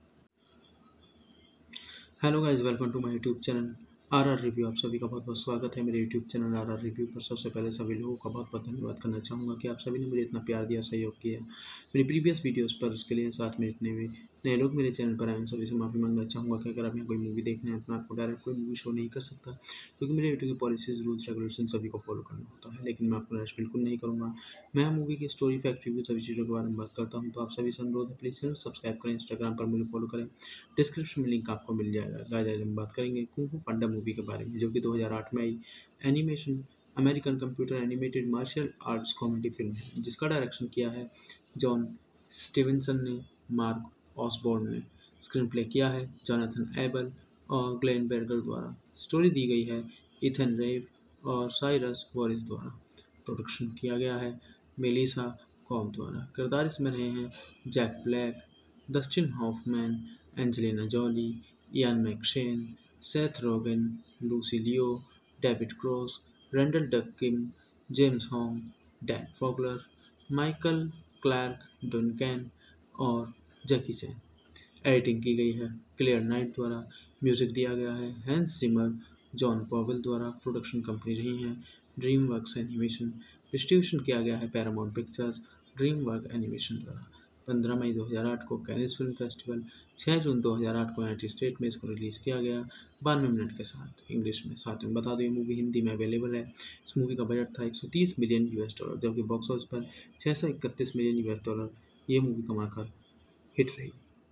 Hello guys, welcome to my YouTube channel R R review. आप सभी का बहुत बहुत स्वागत है मेरे YouTube channel R R review पर। सबसे पहले सभी लोगों का बहुत बहुत धन्यवाद करना चाहूँगा कि आप सभी ने मुझे इतना प्यार दिया, सहयोग किया मेरी प्रीवियस वीडियोस पर। उसके लिए साथ में इतने भी नए लोग मेरे चैनल पर आए उन सभी से माफ़ी मांगना चाहूँगा कि अगर आप यहाँ कोई मूवी देखना है तो मैं आपको डायरेक्ट कोई मूवी शो नहीं कर सकता, क्योंकि मेरे यूट्यूब की पॉलिसीज़, रूल्स, रेगुलेशन सभी को फॉलो करना होता है। लेकिन मैं आपको निराश बिल्कुल नहीं करूँगा। मैं मूवी की स्टोरी, फैक्ट, रिव्यू सभी चीज़ों के बारे में बात करता हूँ। तो आप सभी से अनुरोध है, प्लीज़ चैनल सब्सक्राइब करें, इंस्टाग्राम पर मुझे फॉलो करें, डिस्क्रिप्शन में लिंक आपको मिल जाएगा। गाइस आज हम बात करेंगे कुंग फू पांडा मूवी के बारे में, जो कि दो हज़ार आठ में आई animation American computer animated martial arts comedy film है, जिसका डायरेक्शन किया है जॉन स्टीवेंसन ने, मार्क ऑसबॉर्न ने। स्क्रीन प्ले किया है जोनाथन एबल और ग्लेन बेर्गर द्वारा। स्टोरी दी गई है इथन रेव और साइरस वॉरिस द्वारा। प्रोडक्शन किया गया है मेलिसा कॉम द्वारा। किरदार इसमें रहे हैं Jack Black, Dustin Hoffman, Angelina Jolie, Ian McShane, Seth Rogen, Lucy Liu, David Cross, Randall Duk Kim, James Hong, Dan Fogler, Michael Clarke Duncan और जैकी चैन। एडिटिंग की गई है क्लियर नाइट द्वारा। म्यूजिक दिया गया है हैंस जिमर। जॉन पॉवेल द्वारा। Production company रही है ड्रीम वर्क्स एनिमेशन। डिस्ट्रीब्यूशन किया गया है Paramount Pictures dream work animation द्वारा। पंद्रह मई दो हज़ार आठ को कैनिस फिल्म फेस्टिवल, छह जून दो हज़ार आठ को यूनाइटेड स्टेट में इसको रिलीज़ किया गया बानवे मिनट के साथ इंग्लिश में। साथ में बता दें ये मूवी हिंदी में अवेलेबल है। इस मूवी का बजट था एक सौ तीस मिलियन यूएस डॉलर, जबकि बॉक्स ऑफिस पर छह सौ इकतीस मिलियन यूएस डॉलर ये मूवी कमाकर हिट रही।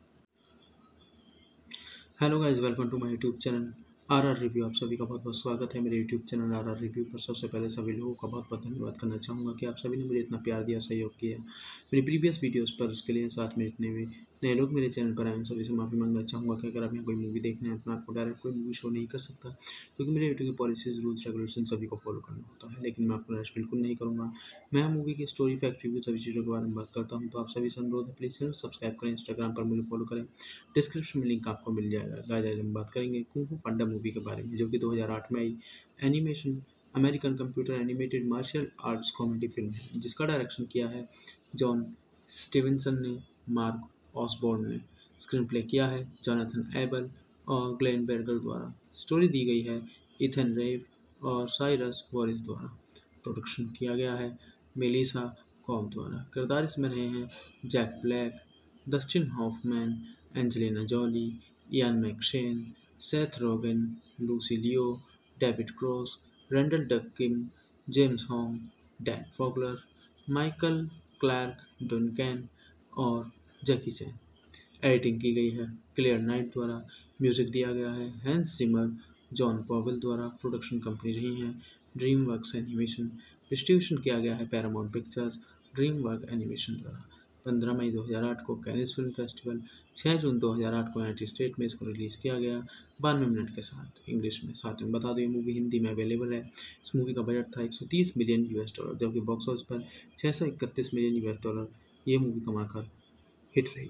Hello guys, welcome to my YouTube channel R R review. आप सभी का बहुत बहुत स्वागत है मेरे YouTube channel R R review पर। सबसे पहले सभी लोगों का बहुत बहुत धन्यवाद करना चाहूँगा कि आप सभी ने मुझे इतना प्यार दिया, सहयोग किया मेरी प्रीवियस वीडियोस पर। उसके लिए साथ में इतने भी नए लोग मेरे चैनल पर आए उन सभी से माफ़ी मांगना चाहूँगा कि अगर आप यहाँ कोई मूवी देखना है तो मैं आपको डायरेक्ट कोई मूवी शो नहीं कर सकता, क्योंकि मेरे यूट्यूब की पॉलिसीज़, रूल्स, रेगुलेशन सभी को फॉलो करना होता है। लेकिन मैं आपको निराश बिल्कुल नहीं करूँगा। मैं मूवी की स्टोरी, फैक्ट, रिव्यू सभी चीज़ों के बारे में बात करता हूँ। तो आप सभी से अनुरोध है, प्लीज़ चैनल सब्सक्राइब करें, इंस्टाग्राम पर मुझे फॉलो करें, डिस्क्रिप्शन में लिंक आपको मिल जाएगा। गाइस आज हम बात करेंगे कुंग फू पांडा मूवी के बारे में, जो कि दो हज़ार आठ में आई animation American computer animated martial arts comedy film है, जिसका डायरेक्शन किया है जॉन स्टीवेंसन ने, मार्क ऑसबॉर्न ने। स्क्रीन प्ले किया है जोनाथन एबल और ग्लेन बेर्गर द्वारा। स्टोरी दी गई है इथन रेव और साइरस वॉरिस द्वारा। प्रोडक्शन किया गया है मेलिसा कॉम द्वारा। किरदार इसमें रहे हैं Jack Black, Dustin Hoffman, Angelina Jolie, Ian McShane, Seth Rogen, Lucy Liu, David Cross, Randall Duk Kim, James Hong, Dan Fogler, Michael Clarke Duncan और जैकी चैन। एडिटिंग की गई है क्लियर नाइट द्वारा। म्यूजिक दिया गया है हैंस जिमर, जॉन पॉवेल द्वारा। Production company रही है ड्रीम वर्क्स एनिमेशन। डिस्ट्रीब्यूशन किया गया है Paramount Pictures, dream work animation द्वारा। पंद्रह मई दो हज़ार आठ को कैनिस फिल्म फेस्टिवल, छह जून दो हज़ार आठ को यूनाइटेड स्टेट में इसको रिलीज़ किया गया बानवे मिनट के साथ इंग्लिश में। साथ में बता दें मूवी हिंदी में अवेलेबल है। इस मूवी का बजट था एक सौ तीस मिलियन यूएस डॉलर, जबकि बॉक्स ऑफिस पर छह सौ इकतीस मिलियन यूएस डॉलर ये मूवी कमाकर हिट रही।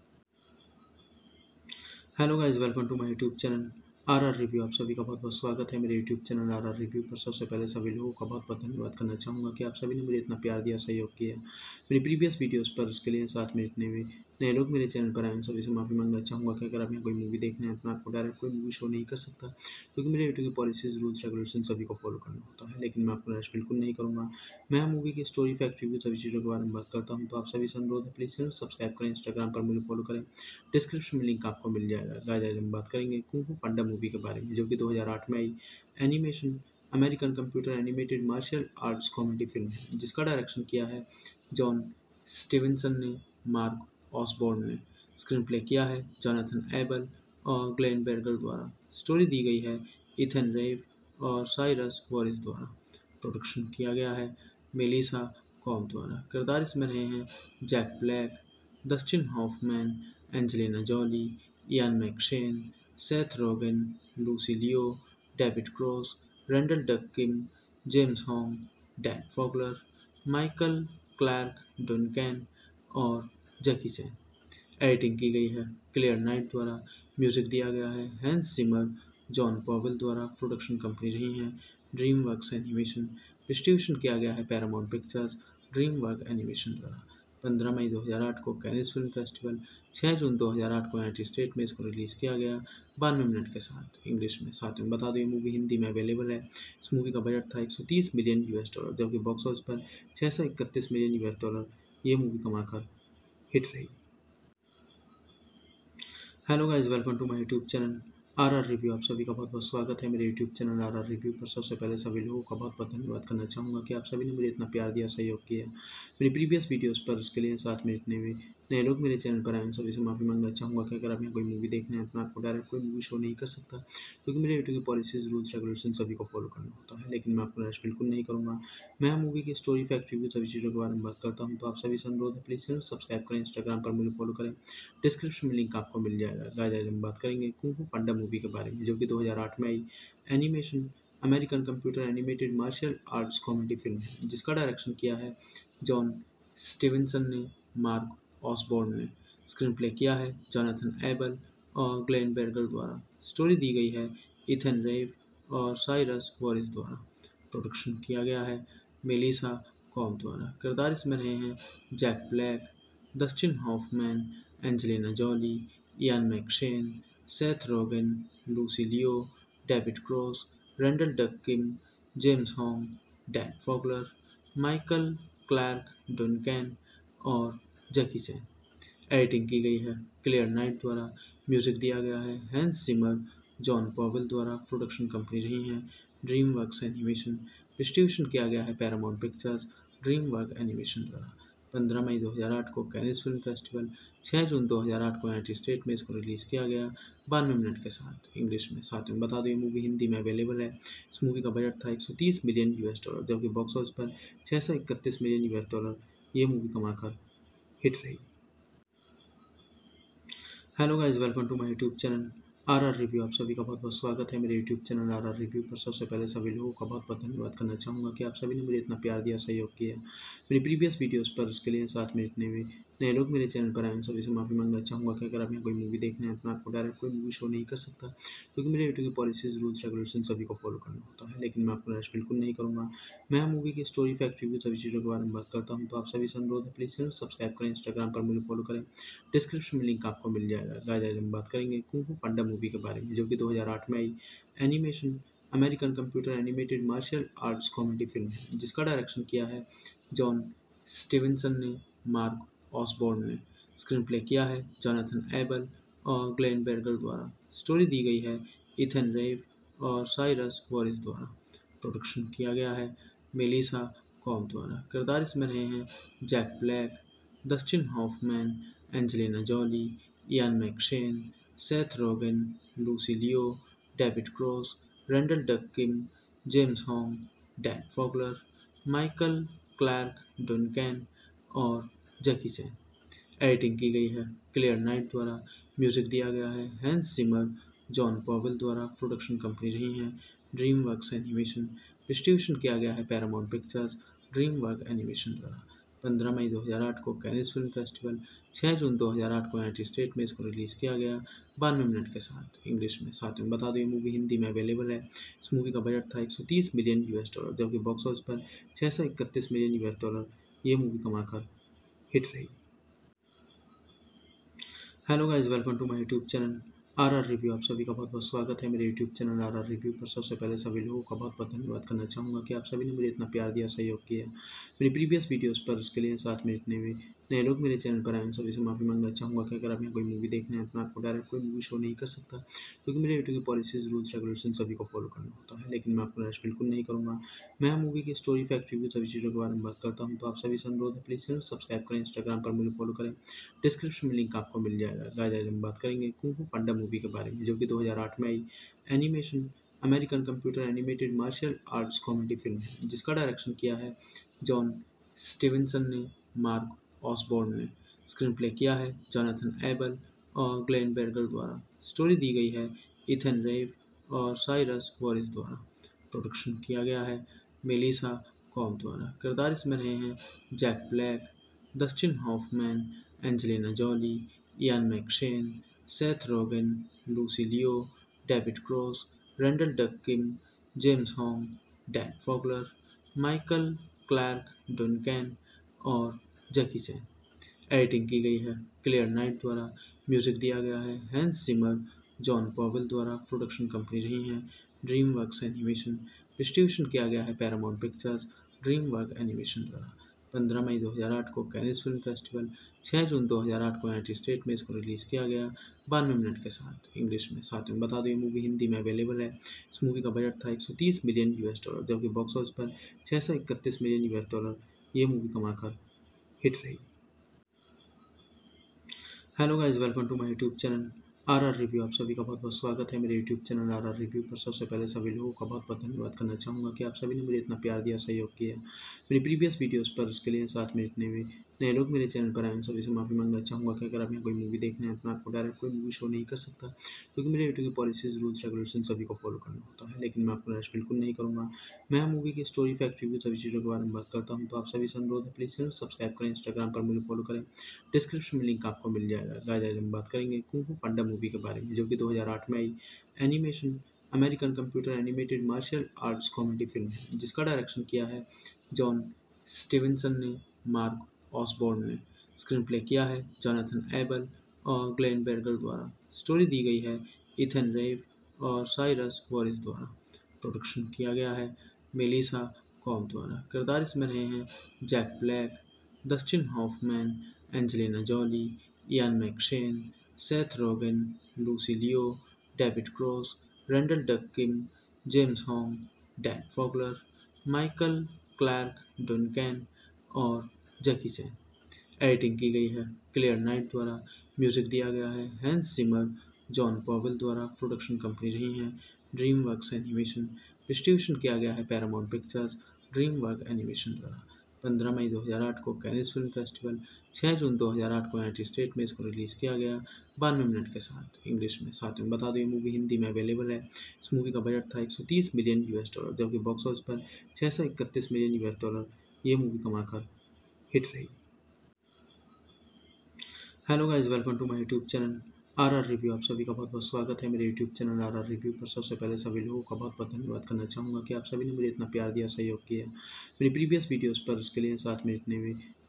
Hello guys, welcome to my YouTube channel R R review. आप सभी का बहुत बहुत स्वागत है मेरे YouTube channel R R review पर। सबसे पहले सभी लोगों का बहुत बहुत धन्यवाद करना चाहूँगा कि आप सभी ने मुझे इतना प्यार दिया, सहयोग किया मेरी प्रीवियस वीडियोस पर। उसके लिए साथ में इतने भी नए लोग मेरे चैनल पर आए उन सभी से माफ़ी मांगना चाहूँगा कि अगर आप यहाँ कोई मूवी देखना है तो मैं आपको डायरेक्ट कोई मूवी शो नहीं कर सकता, क्योंकि मेरे यूट्यूब की पॉलिसीज़, रूल्स, रेगुलेशन सभी को फॉलो करना होता है। लेकिन मैं आपको निराश बिल्कुल नहीं करूँगा। मैं मूवी की स्टोरी, फैक्ट, रिव्यू सभी चीज़ों के बारे में बात करता हूँ। तो आप सभी से अनुरोध है, प्लीज़ चैनल सब्सक्राइब करें, इंस्टाग्राम पर मुझे फॉलो करें, डिस्क्रिप्शन में लिंक आपको मिल जाएगा। गाइस आज हम बात करेंगे कुंग फू पांडा मूवी के बारे में, जो कि दो हज़ार आठ में आई animation American computer animated martial arts comedy film है, जिसका डायरेक्शन किया है जॉन स्टीवेंसन ने, मार्क ऑसबॉर्न ने। स्क्रीन प्ले किया है जोनाथन एबल और ग्लेन बेर्गर द्वारा। स्टोरी दी गई है इथन रेव और साइरस वॉरिस द्वारा। प्रोडक्शन किया गया है मेलिसा कॉम द्वारा। किरदार इसमें रहे हैं Jack Black, Dustin Hoffman, Angelina Jolie, Ian McShane, Seth Rogen, Lucy Liu, David Cross, Randall Duk Kim, James Hong, Dan Fogler, Michael Clarke Duncan और जैकी चैन। एडिटिंग की गई है क्लियर नाइट द्वारा। म्यूजिक दिया गया है हैंस जिमर, जॉन पॉवेल द्वारा। Production company रही है ड्रीम वर्क्स एनिमेशन। डिस्ट्रीब्यूशन किया गया है Paramount Pictures, dream work animation द्वारा। पंद्रह मई दो हज़ार आठ को कैनिस फिल्म फेस्टिवल, छह जून दो हज़ार आठ को यूनाइटेड स्टेट में इसको रिलीज़ किया गया बानवे मिनट के साथ इंग्लिश में। साथ में बता दें मूवी हिंदी में अवेलेबल है। इस मूवी का बजट था एक सौ तीस मिलियन यूएस डॉलर, जबकि बॉक्स ऑफिस पर छह सौ इकतीस मिलियन यूएस डॉलर ये मूवी कमाकर हिट रही। Hello guys, welcome to my YouTube channel R R review. आप सभी का बहुत बहुत स्वागत है मेरे YouTube channel R R review पर। सबसे पहले सभी लोगों का बहुत बहुत धन्यवाद करना चाहूँगा कि आप सभी ने मुझे इतना प्यार दिया, सहयोग किया मेरी प्रीवियस वीडियोस पर। उसके लिए साथ में इतने भी नए लोग मेरे चैनल पर आए उन सभी से माफ़ी मांगना चाहूँगा कि अगर आप यहाँ कोई मूवी देखना है तो मैं आपको डायरेक्ट कोई मूवी शो नहीं कर सकता, क्योंकि मेरे यूट्यूब की पॉलिसीज़, रूल्स, रेगुलेशन सभी को फॉलो करना होता है। लेकिन मैं आपको निराश बिल्कुल नहीं करूँगा। मैं मूवी की स्टोरी, फैक्ट, रिव्यू सभी चीज़ों के बारे में बात करता हूँ। तो आप सभी से अनुरोध है, प्लीज़ चैनल सब्सक्राइब करें, इंस्टाग्राम पर मुझे फॉलो करें, डिस्क्रिप्शन में लिंक आपको मिल जाएगा। गाइस आज हम बात करेंगे कुंग फू पांडा मूवी के बारे में, जो कि दो हज़ार आठ में आई animation American computer animated martial arts comedy film है, जिसका डायरेक्शन किया है जॉन स्टीवेंसन ने, मार्क ऑसबॉर्न ने। स्क्रीन प्ले किया है जोनाथन एबल और ग्लेन बेर्गर द्वारा। स्टोरी दी गई है इथन रेव और साइरस वॉरिस द्वारा। प्रोडक्शन किया गया है मेलिसा कॉम द्वारा। किरदार इसमें रहे हैं Jack Black, Dustin Hoffman, Angelina Jolie, Ian McShane, Seth Rogen, Lucy Liu, David Cross, Randall Duk Kim, James Hong, Dan Fogler, Michael Clarke Duncan और जैकी चैन। एडिटिंग की गई है क्लियर नाइट द्वारा। म्यूजिक दिया गया है हैंस जिमर, जॉन पॉवेल द्वारा। Production company रही है ड्रीम वर्क्स एनिमेशन। डिस्ट्रीब्यूशन किया गया है Paramount Pictures, dream work animation द्वारा। पंद्रह मई दो हज़ार आठ को कैनिस फिल्म फेस्टिवल, छह जून दो हज़ार आठ को यूनाइटेड स्टेट में इसको रिलीज़ किया गया बानवे मिनट के साथ इंग्लिश में। साथ में बता दें मूवी हिंदी में अवेलेबल है। इस मूवी का बजट था एक सौ तीस मिलियन यूएस डॉलर, जबकि बॉक्स ऑफिस पर छह सौ इकतीस मिलियन यूएस डॉलर ये मूवी कमाकर हिट रही। Hello guys, welcome to my YouTube channel R R review. आप सभी का बहुत बहुत स्वागत है मेरे YouTube channel R R review पर। सबसे पहले सभी लोगों का बहुत बहुत धन्यवाद करना चाहूँगा कि आप सभी ने मुझे इतना प्यार दिया, सहयोग किया मेरी प्रीवियस वीडियोस पर। उसके लिए साथ में इतने भी नए लोग मेरे चैनल पर आए उन सभी से माफ़ी मांगना चाहूँगा कि अगर आप यहाँ कोई मूवी देखना है तो मैं आपको डायरेक्ट कोई मूवी शो नहीं कर सकता, क्योंकि मेरे यूट्यूब की पॉलिसीज़, रूल्स, रेगुलेशन सभी को फॉलो करना होता है। लेकिन मैं आपको निराश बिल्कुल नहीं करूँगा। मैं मूवी की स्टोरी, फैक्ट, रिव्यू सभी चीज़ों के बारे में बात करता हूँ। तो आप सभी से अनुरोध है, प्लीज़ चैनल सब्सक्राइब करें, इंस्टाग्राम पर मुझे फॉलो करें, डिस्क्रिप्शन में लिंक आपको मिल जाएगा। गाइस आज हम बात करेंगे कुंग फू पांडा मूवी के बारे में, जो कि दो हज़ार आठ में आई animation American computer animated martial arts comedy film है, जिसका डायरेक्शन किया है जॉन स्टीवेंसन ने, मार्क ऑसबॉर्न ने। स्क्रीन प्ले किया है जोनाथन एबल और ग्लेन बेर्गर द्वारा। स्टोरी दी गई है इथन रेव और साइरस वॉरिस द्वारा। प्रोडक्शन किया गया है मेलिसा कॉब द्वारा। किरदार इसमें रहे हैं Jack Black, Dustin Hoffman, Angelina Jolie, Ian McShane, Seth Rogen, Lucy Liu, David Cross, Randall Duk Kim, James Hong, Dan Fogler, Michael Clarke Duncan और जैकी चैन। एडिटिंग की गई है क्लियर नाइट द्वारा। म्यूजिक दिया गया है हैंस जिमर, जॉन पॉवेल द्वारा। Production company रही है ड्रीम वर्क्स एनिमेशन। डिस्ट्रीब्यूशन किया गया है Paramount Pictures, dream work animation द्वारा। पंद्रह मई दो हज़ार आठ को कैनिस फिल्म फेस्टिवल, छह जून दो हज़ार आठ को यूनाइटेड स्टेट में इसको रिलीज़ किया गया बानवे मिनट के साथ इंग्लिश में। साथ में बता दें ये मूवी हिंदी में अवेलेबल है। इस मूवी का बजट था एक सौ तीस मिलियन यूएस डॉलर, जबकि बॉक्स ऑफिस पर छह सौ इकतीस मिलियन यूएस डॉलर ये मूवी कमाकर हिट रही। Hello guys, welcome to my YouTube channel R R review. आप सभी का बहुत बहुत स्वागत है मेरे YouTube channel R R review पर। सबसे पहले सभी लोगों का बहुत बहुत धन्यवाद करना चाहूँगा कि आप सभी ने मुझे इतना प्यार दिया, सहयोग किया मेरी प्रीवियस वीडियोस पर। उसके लिए साथ में इतने भी नए लोग मेरे चैनल पर आए उन सभी से माफ़ी मांगना चाहूँगा कि अगर आप यहाँ कोई मूवी देखना है तो मैं आपको डायरेक्ट कोई मूवी शो नहीं कर सकता, क्योंकि मेरे यूट्यूब की पॉलिसीज़, रूल्स, रेगुलेशन सभी को फॉलो करना होता है। लेकिन मैं आपको निराश बिल्कुल नहीं करूँगा। मैं मूवी की स्टोरी, फैक्ट, रिव्यू सभी चीज़ों के बारे में बात करता हूँ। तो आप सभी से अनुरोध है, प्लीज़ चैनल सब्सक्राइब करें, इंस्टाग्राम पर मुझे फॉलो करें, डिस्क्रिप्शन में लिंक आपको मिल जाएगा। गाइस आज हम बात करेंगे कुंग फू पांडा मूवी के बारे में, जो कि दो हज़ार आठ में आई animation American computer animated martial arts comedy film है, जिसका डायरेक्शन किया है जॉन स्टीवेंसन ने, मार्क ऑसबॉर्न ने। स्क्रीन प्ले किया है जोनाथन एबल और ग्लेन बेर्गर द्वारा। स्टोरी दी गई है इथन रेव और साइरस वॉरिस द्वारा। प्रोडक्शन किया गया है मेलिसा कॉब द्वारा। किरदार इसमें रहे हैं Jack Black, Dustin Hoffman, Angelina Jolie, Ian McShane, Seth Rogen, Lucy Liu, David Cross, Randall Duk Kim, James Hong, Dan Fogler, Michael Clarke Duncan और जैकी चैन। एडिटिंग की गई है क्लियर नाइट द्वारा। म्यूजिक दिया गया है हैंस जिमर, जॉन पॉवेल द्वारा। Production company रही है ड्रीम वर्क्स एनिमेशन। डिस्ट्रीब्यूशन किया गया है Paramount Pictures, dream work animation द्वारा। पंद्रह मई दो हज़ार आठ को कैनिस फिल्म फेस्टिवल, छह जून दो हज़ार आठ को यूनाइटेड स्टेट में इसको रिलीज़ किया गया बानवे मिनट के साथ इंग्लिश में। साथ में बता दें ये मूवी हिंदी में अवेलेबल है। इस मूवी का बजट था एक सौ तीस मिलियन यूएस डॉलर, जबकि बॉक्स ऑफिस पर छह सौ इकतीस मिलियन यूएस डॉलर ये मूवी कमाकर हिट रही। Hello guys, welcome to my YouTube channel R R review. आप सभी का बहुत बहुत स्वागत है मेरे YouTube channel R R review पर। सबसे पहले सभी लोगों का बहुत बहुत धन्यवाद करना चाहूँगा कि आप सभी ने मुझे इतना प्यार दिया, सहयोग किया मेरी प्रीवियस वीडियोस पर। उसके लिए साथ में इतने भी नए लोग मेरे चैनल पर आए उन सभी से माफ़ी मांगना चाहूँगा कि अगर आप यहाँ कोई मूवी देखना है तो मैं आपको डायरेक्ट कोई मूवी शो नहीं कर सकता, क्योंकि मेरे यूट्यूब की पॉलिसीज़, रूल्स, रेगुलेशन सभी को फॉलो करना होता है। लेकिन मैं आपको निराश बिल्कुल नहीं करूँगा। मैं मूवी की स्टोरी, फैक्ट, रिव्यू सभी चीज़ों के बारे में बात करता हूँ। तो आप सभी से अनुरोध है, प्लीज़ चैनल सब्सक्राइब करें, इंस्टाग्राम पर मुझे फॉलो करें, डिस्क्रिप्शन में लिंक आपको मिल जाएगा। गाइस आज हम बात करेंगे कुंग फू पांडा मूवी के बारे में, जो कि दो हज़ार आठ में आई animation American computer animated martial arts comedy film है, जिसका डायरेक्शन किया है जॉन स्टीवेंसन ने, मार्क ऑसबॉर्न ने। स्क्रीन प्ले किया है जोनाथन एबल और ग्लेन बेर्गर द्वारा। स्टोरी दी गई है इथन रेव और साइरस वॉरिस द्वारा। प्रोडक्शन किया गया है मेलिसा कॉब द्वारा। किरदार इसमें रहे हैं Jack Black, Dustin Hoffman, Angelina Jolie, Ian McShane, Seth Rogen, Lucy Liu, David Cross, Randall Duk Kim, James Hong, Dan Fogler, Michael Clarke Duncan और जैकी चैन। एडिटिंग की गई है क्लियर नाइट द्वारा। म्यूजिक दिया गया है हैंस जिमर, जॉन पॉवेल द्वारा। Production company रही है ड्रीम वर्क्स एनिमेशन। डिस्ट्रीब्यूशन किया गया है Paramount Pictures, dream work animation द्वारा। पंद्रह मई दो हज़ार आठ को कैनिस फिल्म फेस्टिवल, छह जून दो हज़ार आठ को यूनाइटेड स्टेट में इसको रिलीज़ किया गया बानवे मिनट के साथ इंग्लिश में। साथ में बता दें ये मूवी हिंदी में अवेलेबल है। इस मूवी का बजट था एक सौ तीस मिलियन यूएस डॉलर, जबकि बॉक्स ऑफिस पर छह सौ इकतीस मिलियन यूएस डॉलर ये मूवी कमाकर हिट रही। Hello guys, welcome to my YouTube channel R R review. आप सभी का बहुत बहुत स्वागत है मेरे YouTube channel R R review पर। सबसे पहले सभी लोगों का बहुत बहुत धन्यवाद करना चाहूँगा कि आप सभी ने मुझे इतना प्यार दिया, सहयोग किया मेरी प्रीवियस वीडियोस पर। उसके लिए साथ में इतने भी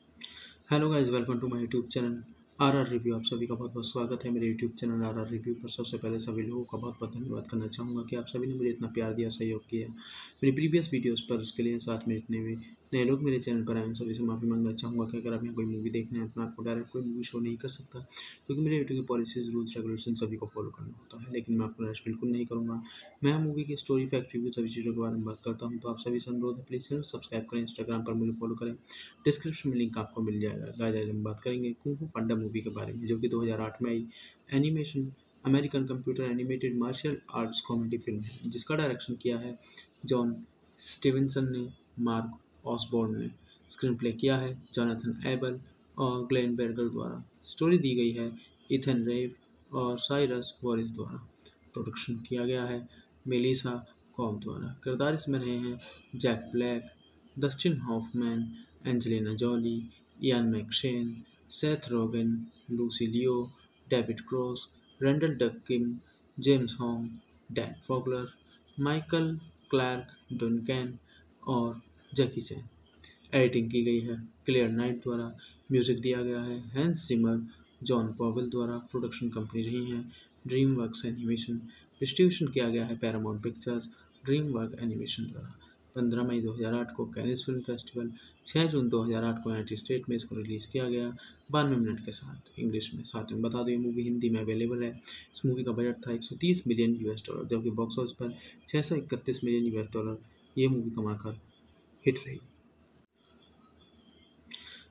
hello guys, welcome to my YouTube channel R R review. आप सभी का बहुत बहुत स्वागत है मेरे YouTube channel R R review पर। सबसे पहले सभी लोगों का बहुत बहुत धन्यवाद करना चाहूँगा कि आप सभी ने मुझे इतना प्यार दिया, सहयोग किया मेरी प्रीवियस वीडियोस पर। उसके लिए साथ में इतने भी नए लोग मेरे चैनल पर आए उन सभी से माफ़ी मांगना चाहूँगा कि अगर आप यहाँ कोई मूवी देखना है तो मैं आपको डायरेक्ट कोई मूवी शो नहीं कर सकता, क्योंकि मेरे यूट्यूब की पॉलिसीज़, रूल्स, रेगुलेशन सभी को फॉलो करना होता है। लेकिन मैं आपको निराश बिल्कुल नहीं करूँगा। मैं मूवी की स्टोरी, फैक्ट, रिव्यू सभी चीज़ों के बारे में बात करता हूँ। तो आप सभी से अनुरोध है, प्लीज़ चैनल सब्सक्राइब करें, इंस्टाग्राम पर मुझे फॉलो करें, डिस्क्रिप्शन में लिंक आपको मिल जाएगा। गाइस, आज हम बात करेंगे कुंग फू पांडा मूवी के बारे में, जो कि दो हज़ार आठ में आई animation American computer animated martial arts comedy film है, जिसका डायरेक्शन किया है जॉन स्टीवेंसन ने, मार्क ऑसबॉर्न ने। स्क्रीन प्ले किया है जोनाथन एबल और ग्लेन बेर्गर द्वारा। स्टोरी दी गई है इथन रेव और साइरस वॉरिस द्वारा। प्रोडक्शन किया गया है मेलिसा कॉब द्वारा। किरदार इसमें रहे हैं Jack Black, Dustin Hoffman, Angelina Jolie, Ian McShane, Seth Rogen, Lucy Liu, David Cross, Randall Duk Kim, James Hong, Dan Fogler, Michael Clarke Duncan और जैकी चैन। एडिटिंग की गई है क्लियर नाइट द्वारा। म्यूजिक दिया गया है हैंस जिमर, जॉन पॉवेल द्वारा। Production company रही है ड्रीम वर्क्स एनिमेशन। डिस्ट्रीब्यूशन किया गया है Paramount Pictures, dream work animation द्वारा। पंद्रह मई दो हज़ार आठ को कैनिस फिल्म फेस्टिवल, छह जून दो हज़ार आठ को यूनाइटेड स्टेट में इसको रिलीज़ किया गया बानवे मिनट के साथ इंग्लिश में। साथ में बता दें, मूवी हिंदी में अवेलेबल है। इस मूवी का बजट था एक सौ तीस मिलियन यूएस डॉलर, जबकि बॉक्स ऑफिस पर छः सौ इकतीस मिलियन यूएस डॉलर ये मूवी कमाकर हिट रही।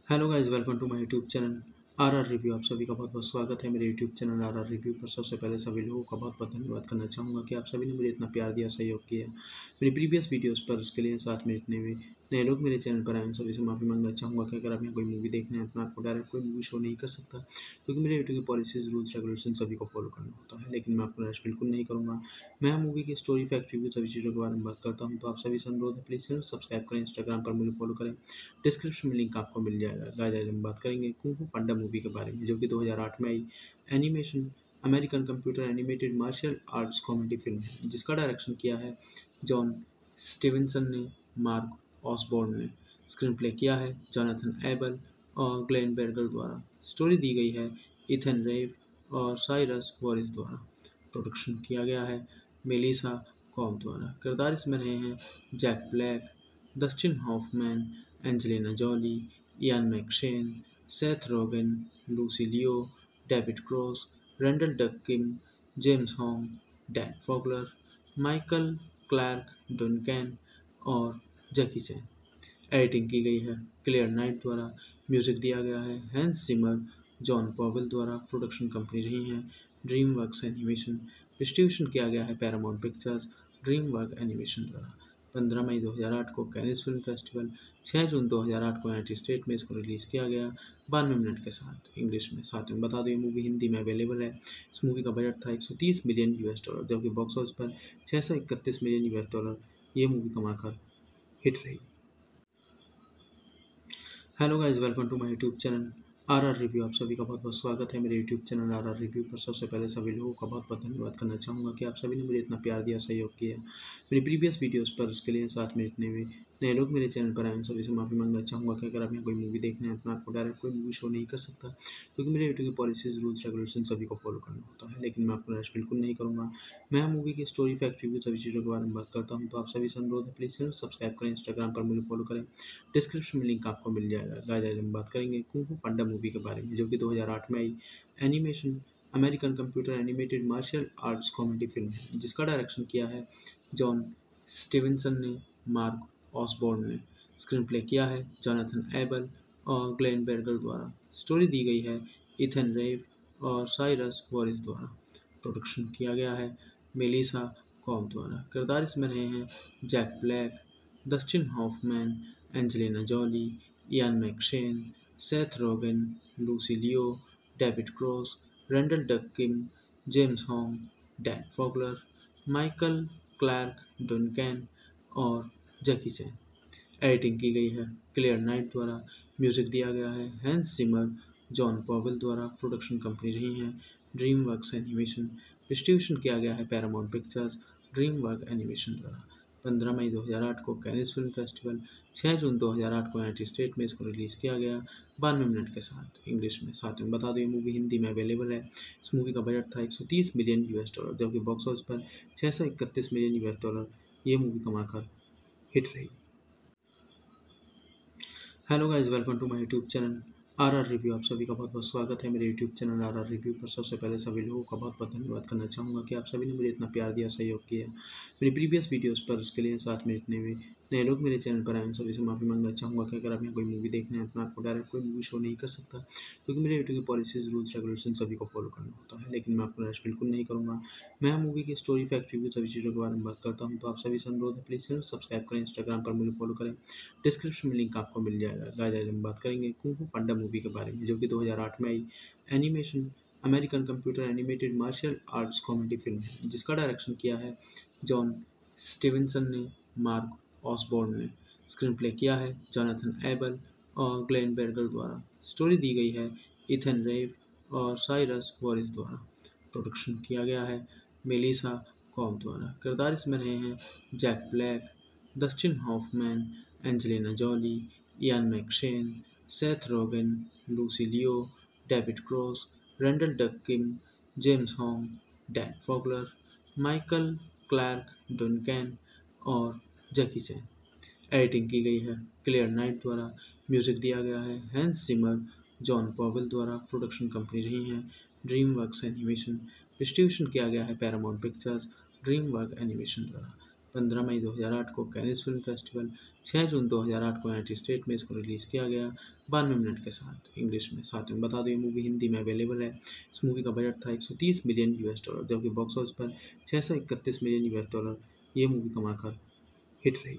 Hello guys, welcome to my YouTube channel R R review. आप सभी का बहुत बहुत स्वागत है मेरे YouTube channel R R review पर। सबसे पहले सभी लोगों का बहुत बहुत धन्यवाद करना चाहूँगा कि आप सभी ने मुझे इतना प्यार दिया, सहयोग किया मेरी प्रीवियस वीडियोस पर। उसके लिए साथ में इतने भी नए लोग मेरे चैनल पर आए उन सभी से माफ़ी मांगना चाहूँगा कि अगर आप यहाँ कोई मूवी देखना है तो मैं आपको डायरेक्ट कोई मूवी शो नहीं कर सकता, क्योंकि मेरे यूट्यूब की पॉलिसीज़, रूल्स, रेगुलेशन सभी को फॉलो करना होता है। लेकिन मैं आपको निराश बिल्कुल नहीं करूँगा। मैं मूवी की स्टोरी, फैक्ट, रिव्यू सभी चीज़ों के बारे में बात करता हूँ। तो आप सभी से अनुरोध है, प्लीज़ चैनल सब्सक्राइब करें, इंस्टाग्राम पर मुझे फॉलो करें, डिस्क्रिप्शन में लिंक आपको मिल जाएगा। गाइस, आज हम बात करेंगे कुंग फू पांडा मूवी के बारे में, जो कि दो हज़ार आठ में आई animation American computer animated martial arts comedy film है, जिसका डायरेक्शन किया है जॉन स्टीवेंसन ने, मार्क ऑसबॉर्न ने। स्क्रीन प्ले किया है जोनाथन एबल और ग्लेन बेर्गर द्वारा। स्टोरी दी गई है इथन रेव और साइरस वॉरिस द्वारा। प्रोडक्शन किया गया है मेलिसा कॉम द्वारा। किरदार इसमें रहे हैं Jack Black, Dustin Hoffman, Angelina Jolie, Ian McShane, Seth Rogen, Lucy Liu, David Cross, Randall Duk Kim, James Hong, Dan Fogler, Michael Clarke Duncan और जैकी चैन। एडिटिंग की गई है क्लियर नाइट द्वारा। म्यूजिक दिया गया है हैंस जिमर, जॉन पॉवेल द्वारा। Production company रही है ड्रीम वर्क्स एनिमेशन। डिस्ट्रीब्यूशन किया गया है Paramount Pictures, dream work animation द्वारा। पंद्रह मई दो हज़ार आठ को कैनिस फिल्म फेस्टिवल, छह जून दो हज़ार आठ को यूनाइटेड स्टेट में इसको रिलीज़ किया गया बानवे मिनट के साथ इंग्लिश में। साथ में बता दें, मूवी हिंदी में अवेलेबल है। इस मूवी का बजट था एक सौ तीस मिलियन यूएस डॉलर, जबकि बॉक्स ऑफिस पर छह सौ इकतीस मिलियन यूएस डॉलर ये मूवी कमाकर हिट रही। Hello guys, welcome to my YouTube channel R R review. आप सभी का बहुत बहुत स्वागत है मेरे YouTube channel R R review पर। सबसे पहले सभी लोगों का बहुत बहुत धन्यवाद करना चाहूँगा कि आप सभी ने मुझे इतना प्यार दिया, सहयोग किया मेरी प्रीवियस वीडियोस पर। उसके लिए साथ में इतने भी नए लोग मेरे चैनल पर आए उन सभी से माफ़ी मांगना चाहूँगा कि अगर आप यहाँ कोई मूवी देखना है तो मैं आपको डायरेक्ट कोई मूवी शो नहीं कर सकता, क्योंकि मेरे यूट्यूब की पॉलिसीज़, रूल्स, रेगुलेशन सभी को फॉलो करना होता है। लेकिन मैं आपको निराश बिल्कुल नहीं करूँगा। मैं मूवी की स्टोरी, फैक्ट, रिव्यू सभी चीज़ों के बारे में बात करता हूँ। तो आप सभी से अनुरोध है, प्लीज़ चैनल सब्सक्राइब करें, इंस्टाग्राम पर मुझे फॉलो करें, डिस्क्रिप्शन में लिंक आपको मिल जाएगा। गाइस, आज हम बात करेंगे कुंग फू पांडा मूवी के बारे में, जो कि दो हज़ार आठ में आई animation American computer animated martial arts comedy film है, जिसका डायरेक्शन किया है जॉन स्टीवेंसन ने, मार्क ऑसबॉर्न ने। स्क्रीन प्ले किया है जोनाथन एबल और ग्लेन बेर्गर द्वारा। स्टोरी दी गई है इथन रेव और साइरस वॉरिस द्वारा। प्रोडक्शन किया गया है मेलिसा कॉम द्वारा। किरदार इसमें रहे हैं Jack Black, Dustin Hoffman, Angelina Jolie, Ian McShane, Seth Rogen, Lucy Liu, David Cross, Randall Duk Kim, James Hong, Dan Fogler, Michael Clarke Duncan और जैकी चैन। एडिटिंग की गई है क्लियर नाइट द्वारा। म्यूजिक दिया गया है हैंस जिमर, जॉन पॉवेल द्वारा। Production company रही है ड्रीम वर्क्स एनिमेशन। डिस्ट्रीब्यूशन किया गया है Paramount Pictures, dream work animation द्वारा। पंद्रह मई दो हज़ार आठ को कैनिस फिल्म फेस्टिवल, छह जून दो हज़ार आठ को यूनाइटेड स्टेट में इसको रिलीज़ किया गया बानवे मिनट के साथ इंग्लिश में। साथ में बता दें, मूवी हिंदी में अवेलेबल है। इस मूवी का बजट था एक सौ तीस मिलियन यूएस डॉलर, जबकि बॉक्स ऑफिस पर छह सौ इकतीस मिलियन यूएस डॉलर ये मूवी कमाकर हिट रही। Hello guys, welcome to my YouTube channel R R review. आप सभी का बहुत बहुत स्वागत है मेरे YouTube channel R R review पर। सबसे पहले सभी लोगों का बहुत बहुत धन्यवाद करना चाहूँगा कि आप सभी ने मुझे इतना प्यार दिया, सहयोग किया मेरी प्रीवियस वीडियोस पर। उसके लिए साथ में इतने भी नए लोग मेरे चैनल पर आए उन सभी से माफ़ी मांगना चाहूँगा कि अगर आप यहाँ कोई मूवी देखना है तो मैं आपको डायरेक्ट कोई मूवी शो नहीं कर सकता, क्योंकि मेरे यूट्यूब की पॉलिसीज़, रूल्स, रेगुलेशन सभी को फॉलो करना होता है। लेकिन मैं आपको निराश बिल्कुल नहीं करूँगा। मैं मूवी की स्टोरी, फैक्ट, रिव्यू सभी चीज़ों के बारे में बात करता हूँ। तो आप सभी से अनुरोध है, प्लीज़ चैनल सब्सक्राइब करें, इंस्टाग्राम पर मुझे फॉलो करें, डिस्क्रिप्शन में लिंक आपको मिल जाएगा। गाइस, आज हम बात करेंगे कुंग फू पांडा मूवी के बारे में, जो कि दो हज़ार आठ में आई animation American computer animated martial arts comedy film है, जिसका डायरेक्शन किया है जॉन स्टीवेंसन ने, मार्क ऑसबॉर्न ने। स्क्रीन प्ले किया है जोनाथन एबल और ग्लेन बेर्गर द्वारा। स्टोरी दी गई है इथन रेव और साइरस वॉरिस द्वारा। प्रोडक्शन किया गया है मेलिसा कॉम द्वारा। किरदार इसमें रहे हैं Jack Black, Dustin Hoffman, Angelina Jolie, Ian McShane, Seth Rogen, Lucy Liu, David Cross, Randall Duk Kim, James Hong, Dan Fogler, Michael Clarke Duncan और जैकी चैन। एडिटिंग की गई है क्लियर नाइट द्वारा। म्यूजिक दिया गया है हैंस जिमर, जॉन पॉवेल द्वारा। Production company रही है ड्रीम वर्क्स एनिमेशन। डिस्ट्रीब्यूशन किया गया है Paramount Pictures, dream work animation द्वारा। पंद्रह मई दो हज़ार आठ को कैनिस फिल्म फेस्टिवल, छह जून दो हज़ार आठ को यूनाइटेड स्टेट में इसको रिलीज़ किया गया बानवे मिनट के साथ इंग्लिश में। साथ में बता दें ये मूवी हिंदी में अवेलेबल है। इस मूवी का बजट था एक सौ तीस मिलियन यूएस डॉलर, जबकि बॉक्स ऑफिस पर छह सौ इकतीस मिलियन यूएस डॉलर ये मूवी कमाकर हिट रही।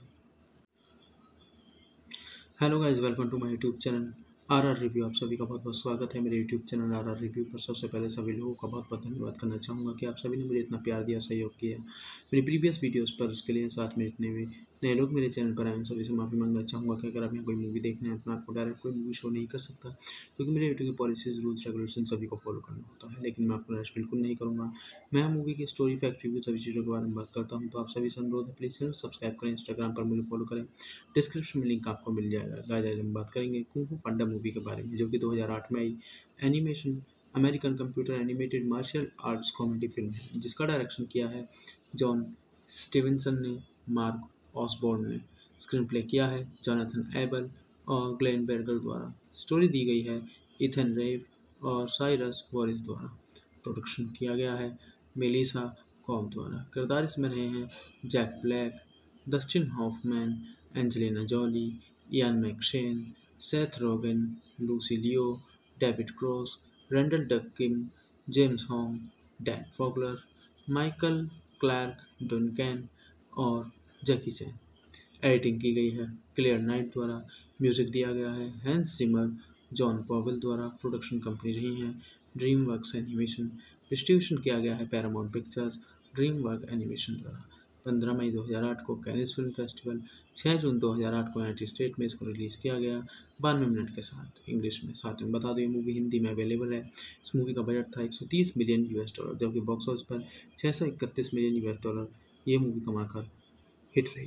Hello guys, welcome to my YouTube channel R R review. आप सभी का बहुत बहुत स्वागत है मेरे YouTube channel R R review पर। सबसे पहले सभी लोगों का बहुत बहुत धन्यवाद करना चाहूँगा कि आप सभी ने मुझे इतना प्यार दिया, सहयोग किया मेरी प्रीवियस वीडियोस पर। उसके लिए साथ में इतने भी नए लोग मेरे चैनल पर आए उन सभी से माफ़ी मांगना चाहूँगा कि अगर आप यहाँ कोई मूवी देखना है तो मैं आपको डायरेक्ट कोई मूवी शो नहीं कर सकता, क्योंकि मेरे यूट्यूब की पॉलिसीज़, रूल्स, रेगुलेशन सभी को फॉलो करना होता है। लेकिन मैं आपको निराश बिल्कुल नहीं करूँगा। मैं मूवी की स्टोरी, फैक्ट, रिव्यू सभी चीज़ों के बारे में बात करता हूँ। तो आप सभी से अनुरोध है, प्लीज़ चैनल सब्सक्राइब करें, इंस्टाग्राम पर मुझे फॉलो करें, डिस्क्रिप्शन में लिंक आपको मिल जाएगा। गाइस आज हम बात करेंगे कुंग फू पांडा मूवी के बारे में, जो कि दो हज़ार आठ में आई animation American computer animated martial arts comedy film है, जिसका डायरेक्शन किया है जॉन स्टीवेंसन ने, मार्क ऑसबॉर्न ने। स्क्रीन प्ले किया है जोनाथन एबल और ग्लेन बेर्गर द्वारा। स्टोरी दी गई है इथन रेव और साइरस वॉरिस द्वारा। प्रोडक्शन किया गया है मेलिसा कॉम द्वारा। किरदार इसमें रहे हैं Jack Black, Dustin Hoffman, Angelina Jolie, Ian McShane, Seth Rogen, Lucy Liu, David Cross, Randall Duk Kim, James Hong, Dan Fogler, Michael Clarke Duncan और जैकी चैन। एडिटिंग की गई है क्लियर नाइट द्वारा। म्यूजिक दिया गया है हैंस जिमर, जॉन पॉवेल द्वारा। Production company रही है ड्रीम वर्क्स एनिमेशन। डिस्ट्रीब्यूशन किया गया है Paramount Pictures, dream work animation द्वारा। पंद्रह मई दो हज़ार आठ को कैनिस फिल्म फेस्टिवल, छह जून दो हज़ार आठ को यूनाइटेड स्टेट में इसको रिलीज़ किया गया बानवे मिनट के साथ इंग्लिश में। साथ में बता दें ये मूवी हिंदी में अवेलेबल है। इस मूवी का बजट था एक सौ तीस मिलियन यूएस डॉलर, जबकि बॉक्स ऑफिस पर छह सौ इकतीस मिलियन यूएस डॉलर ये मूवी कमाकर हिट रही।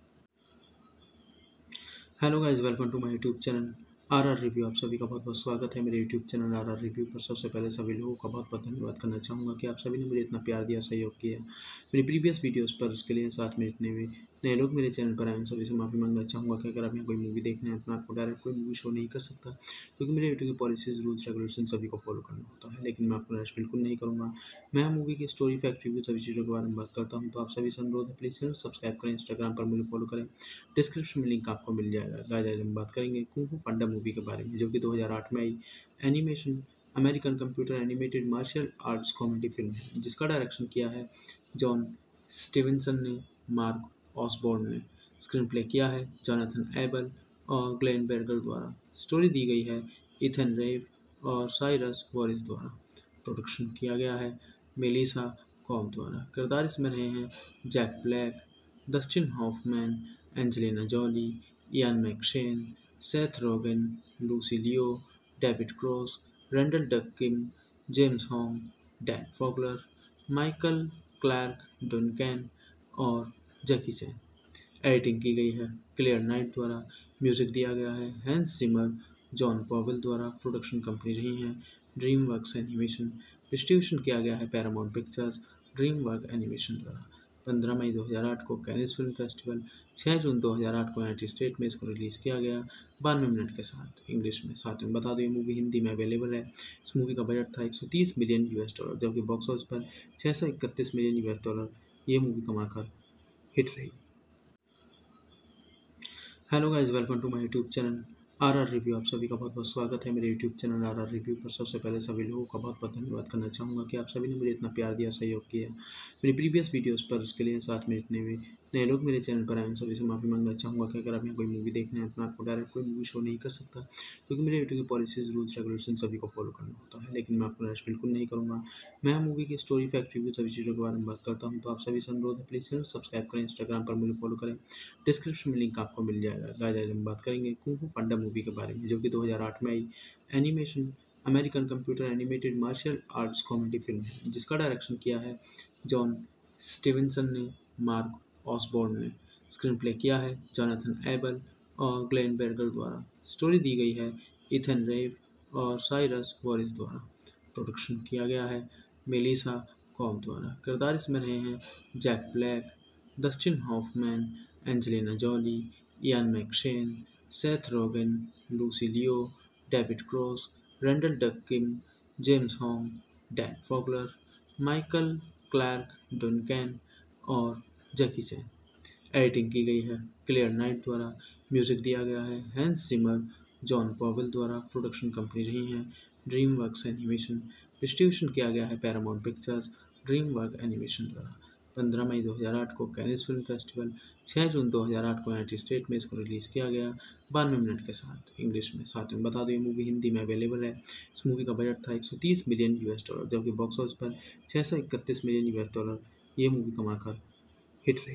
Hello guys, welcome to my YouTube channel R R review. आप सभी का बहुत बहुत स्वागत है मेरे YouTube channel R R review पर। सबसे पहले सभी लोगों का बहुत बहुत धन्यवाद करना चाहूँगा कि आप सभी ने मुझे इतना प्यार दिया, सहयोग किया मेरी प्रीवियस वीडियोस पर। उसके लिए साथ में इतने भी नए लोग मेरे चैनल पर आए उन सभी से माफ़ी मांगना चाहूँगा कि अगर आप यहाँ कोई मूवी देखना है तो मैं आपको डायरेक्ट कोई मूवी शो नहीं कर सकता, क्योंकि मेरे यूट्यूब की पॉलिसीज़, रूल्स, रेगुलेशन सभी को फॉलो करना होता है। लेकिन मैं आपको निराश बिल्कुल नहीं करूँगा। मैं मूवी की स्टोरी, फैक्ट, रिव्यू सभी चीज़ों के बारे में बात करता हूँ। तो आप सभी से अनुरोध है, प्लीज़ चैनल सब्सक्राइब करें, इंस्टाग्राम पर मुझे फॉलो करें, डिस्क्रिप्शन में लिंक आपको मिल जाएगा। गाइस आज हम बात करेंगे कुंग फू पांडा मूवी के बारे में, जो कि दो हज़ार आठ में आई animation American computer animated martial arts comedy film है, जिसका डायरेक्शन किया है जॉन स्टीवेंसन ने, मार्क ऑसबॉर्न ने। स्क्रीन प्ले किया है जोनाथन एबल और ग्लेन बेर्गर द्वारा। स्टोरी दी गई है इथन रेव और साइरस वॉरिस द्वारा। प्रोडक्शन किया गया है मेलिसा कॉम द्वारा। किरदार इसमें रहे हैं Jack Black, Dustin Hoffman, Angelina Jolie, Ian McShane, Seth Rogen, Lucy Liu, David Cross, Randall Duk Kim, James Hong, Dan Fogler, Michael Clarke Duncan और जैकी चैन। एडिटिंग की गई है क्लियर नाइट द्वारा। म्यूजिक दिया गया है हैंस जिमर, जॉन पॉवेल द्वारा। Production company रही है ड्रीम वर्क्स एनिमेशन। डिस्ट्रीब्यूशन किया गया है Paramount Pictures, dream work animation द्वारा। पंद्रह मई दो हज़ार आठ को कैनिस फिल्म फेस्टिवल, छह जून दो हज़ार आठ को यूनाइटेड स्टेट में इसको रिलीज़ किया गया बानवे मिनट के साथ इंग्लिश में। साथ में बता दें ये मूवी हिंदी में अवेलेबल है। इस मूवी का बजट था एक सौ तीस मिलियन यूएस डॉलर, जबकि बॉक्स ऑफिस पर छह सौ इकतीस मिलियन यूएस डॉलर ये मूवी कमाकर हिट रही। Hello guys, welcome to my YouTube channel R R review. आप सभी का बहुत बहुत स्वागत है मेरे YouTube channel R R review पर। सबसे पहले सभी लोगों का बहुत बहुत धन्यवाद करना चाहूँगा कि आप सभी ने मुझे इतना प्यार दिया, सहयोग किया मेरी प्रीवियस वीडियोस पर। उसके लिए साथ में इतने भी नए लोग मेरे चैनल पर आए उन सभी से माफ़ी मांगना चाहूँगा कि अगर आप यहाँ कोई मूवी देखना है तो मैं आपको डायरेक्ट कोई मूवी शो नहीं कर सकता, क्योंकि मेरे यूट्यूब की पॉलिसीज़, रूल्स, रेगुलेशन सभी को फॉलो करना होता है। लेकिन मैं आपको निराश बिल्कुल नहीं करूँगा। मैं मूवी की स्टोरी, फैक्ट, रिव्यू सभी चीज़ों के बारे में बात करता हूँ। तो आप सभी से अनुरोध है, प्लीज़ चैनल सब्सक्राइब करें, इंस्टाग्राम पर मुझे फॉलो करें, डिस्क्रिप्शन में लिंक आपको मिल जाएगा। गाइस आज हम बात करेंगे कुंग फू पांडा मूवी के बारे में, जो कि दो हज़ार आठ में आई animation American computer animated martial arts comedy film है, जिसका डायरेक्शन किया है जॉन स्टीवेंसन ने, मार्क ऑसबॉर्न ने। स्क्रीन प्ले किया है जोनाथन एबल और ग्लेन बेर्गर द्वारा। स्टोरी दी गई है इथन रेव और साइरस वॉरिस द्वारा। प्रोडक्शन किया गया है मेलिसा कॉम द्वारा। किरदार इसमें रहे हैं Jack Black, Dustin Hoffman, Angelina Jolie, Ian McShane, Seth Rogen, Lucy Liu, David Cross, Randall Duk Kim, James Hong, Dan Fogler, Michael Clarke Duncan और जैकी चैन। एडिटिंग की गई है क्लियर नाइट द्वारा। म्यूजिक दिया गया है हैंस जिमर। जॉन पॉवेल द्वारा। Production company रही है ड्रीम वर्क्स एनिमेशन। डिस्ट्रीब्यूशन किया गया है Paramount Pictures dream work animation द्वारा। पंद्रह मई दो हज़ार आठ को कैनिस फिल्म फेस्टिवल, छह जून दो हज़ार आठ को यूनाइटेड स्टेट में इसको रिलीज़ किया गया बानवे मिनट के साथ इंग्लिश में। साथ में बता दें ये मूवी हिंदी में अवेलेबल है। इस मूवी का बजट था एक सौ तीस मिलियन यूएस डॉलर, जबकि बॉक्स ऑफिस पर छह सौ इकतीस मिलियन यूएस डॉलर ये मूवी कमाकर हिट रही।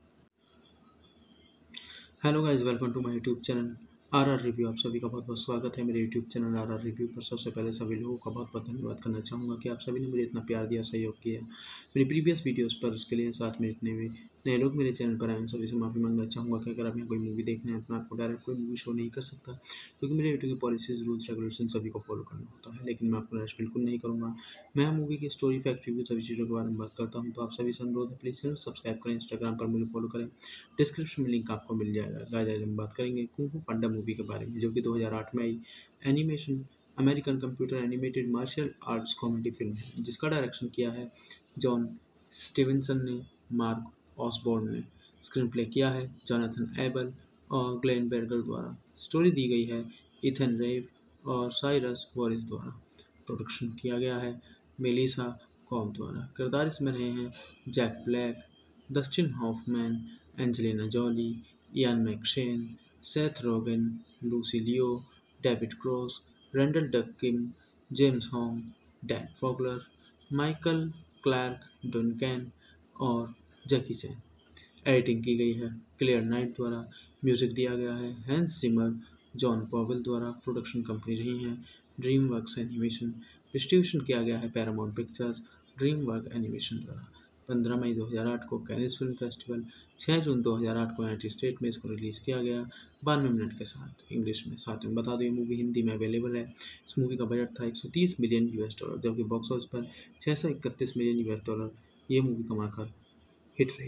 Hello guys, welcome to my YouTube channel R R review. आप सभी का बहुत बहुत स्वागत है मेरे YouTube channel R R review पर। सबसे पहले सभी लोगों का बहुत बहुत धन्यवाद करना चाहूँगा कि आप सभी ने मुझे इतना प्यार दिया, सहयोग किया मेरी प्रीवियस वीडियोस पर। उसके लिए साथ में इतने भी नए लोग मेरे चैनल पर आए उन सभी से माफ़ी मांगना चाहूँगा कि अगर आप यहाँ कोई मूवी देखना है तो मैं आपको डायरेक्ट कोई मूवी शो नहीं कर सकता, क्योंकि मेरे यूट्यूब की पॉलिसीज़, रूल्स, रेगुलेशन सभी को फॉलो करना होता है। लेकिन मैं आपको निराश बिल्कुल नहीं करूँगा। मैं मूवी की स्टोरी, फैक्ट, रिव्यू सभी चीज़ों के बारे में बात करता हूँ। तो आप सभी से अनुरोध है, प्लीज़ चैनल सब्सक्राइब करें, इंस्टाग्राम पर मुझे फॉलो करें, डिस्क्रिप्शन में लिंक आपको मिल जाएगा। गाइस आज हम बात करेंगे कुंग फू पांडा मूवी के बारे में, जो कि दो हज़ार आठ में आई animation American computer animated martial arts comedy film है, जिसका डायरेक्शन किया है जॉन स्टीवेंसन ने, मार्क ऑसबॉर्न ने। स्क्रीन प्ले किया है जोनाथन एबल और ग्लेन बेर्गर द्वारा। स्टोरी दी गई है इथन रेव और साइरस वॉरिस द्वारा। प्रोडक्शन किया गया है मेलिसा कॉम द्वारा। किरदार इसमें रहे हैं Jack Black, Dustin Hoffman, Angelina Jolie, Ian McShane, Seth Rogen, Lucy Liu, David Cross, Randall Duk Kim, James Hong, Dan Fogler, Michael Clarke Duncan और जैकी चैन। एडिटिंग की गई है क्लियर नाइट द्वारा। म्यूजिक दिया गया है हैंस जिमर। जॉन पॉवेल द्वारा। Production company रही है ड्रीम वर्क्स एनिमेशन। डिस्ट्रीब्यूशन किया गया है Paramount Pictures dream work animation द्वारा। पंद्रह मई दो हज़ार आठ को कैनिस फिल्म फेस्टिवल, छह जून दो हज़ार आठ को यूनाइटेड स्टेट में इसको रिलीज़ किया गया बानवे मिनट के साथ इंग्लिश में। साथ में बता दें ये मूवी हिंदी में अवेलेबल है। इस मूवी का बजट था एक सौ तीस मिलियन यूएस डॉलर, जबकि बॉक्स ऑफिस पर छह सौ इकतीस मिलियन यूएस डॉलर ये मूवी कमाकर हिट रही।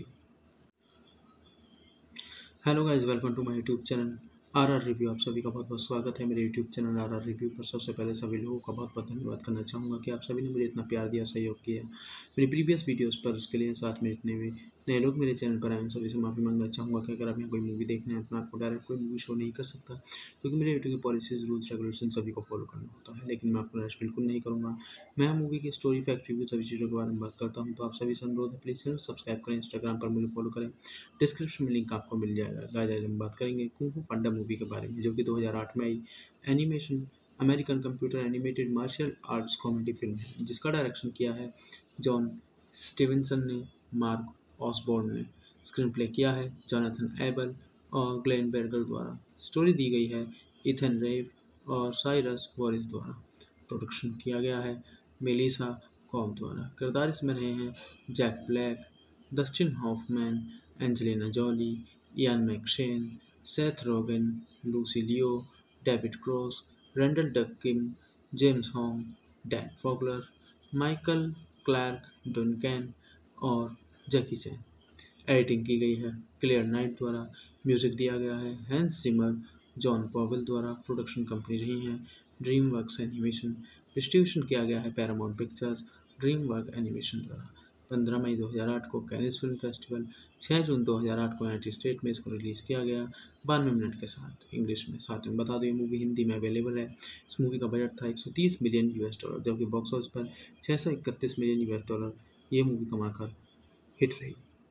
Hello guys, welcome to my YouTube channel R R review. आप सभी का बहुत बहुत स्वागत है मेरे YouTube channel R R review पर। सबसे पहले सभी लोगों का बहुत बहुत धन्यवाद करना चाहूँगा कि आप सभी ने मुझे इतना प्यार दिया, सहयोग किया मेरी प्रीवियस वीडियोस पर। उसके लिए साथ में इतने भी नए लोग मेरे चैनल पर आए उन सभी से माफ़ी मांगना चाहूँगा कि अगर आप यहाँ कोई मूवी देखना है तो मैं आपको डायरेक्ट कोई मूवी शो नहीं कर सकता, क्योंकि मेरे यूट्यूब की पॉलिसीज़, रूल्स, रेगुलेशन सभी को फॉलो करना होता है। लेकिन मैं आपको निराश बिल्कुल नहीं करूँगा। मैं मूवी की स्टोरी, फैक्ट, रिव्यू सभी चीज़ों के बारे में बात करता हूँ। तो आप सभी से अनुरोध है, प्लीज़ चैनल सब्सक्राइब करें, इंस्टाग्राम पर मुझे फॉलो करें, डिस्क्रिप्शन में लिंक आपको मिल जाएगा। गाइस आज हम बात करेंगे कुंग फू पांडा मूवी के बारे में, जो कि दो हज़ार आठ में आई animation American computer animated martial arts comedy film है, जिसका डायरेक्शन किया है जॉन स्टीवेंसन ने, मार्क ऑसबॉर्न ने। स्क्रीन प्ले किया है जोनाथन एबल और ग्लेन बेर्गर द्वारा। स्टोरी दी गई है इथन रेव और साइरस वॉरिस द्वारा। प्रोडक्शन किया गया है मेलिसा कॉम द्वारा। किरदार इसमें रहे हैं Jack Black, Dustin Hoffman, Angelina Jolie, Ian McShane, Seth Rogen, Lucy Liu, David Cross, Randall Duk Kim, James Hong, Dan Fogler, Michael Clarke Duncan और जैकी चैन। एडिटिंग की गई है क्लियर नाइट द्वारा। म्यूजिक दिया गया है हैंस जिमर। जॉन पॉवेल द्वारा। Production company रही है ड्रीम वर्क्स एनिमेशन। डिस्ट्रीब्यूशन किया गया है Paramount Pictures dream work animation द्वारा। पंद्रह मई दो हज़ार आठ को कैनिस फिल्म फेस्टिवल, छह जून दो हज़ार आठ को यूनाइटेड स्टेट में इसको रिलीज़ किया गया बानवे मिनट के साथ इंग्लिश में। साथ में बता दें ये मूवी हिंदी में अवेलेबल है। इस मूवी का बजट था एक सौ तीस मिलियन यूएस डॉलर, जबकि बॉक्स ऑफिस पर छह सौ इकतीस मिलियन यूएस डॉलर ये मूवी कमाकर हिट रही।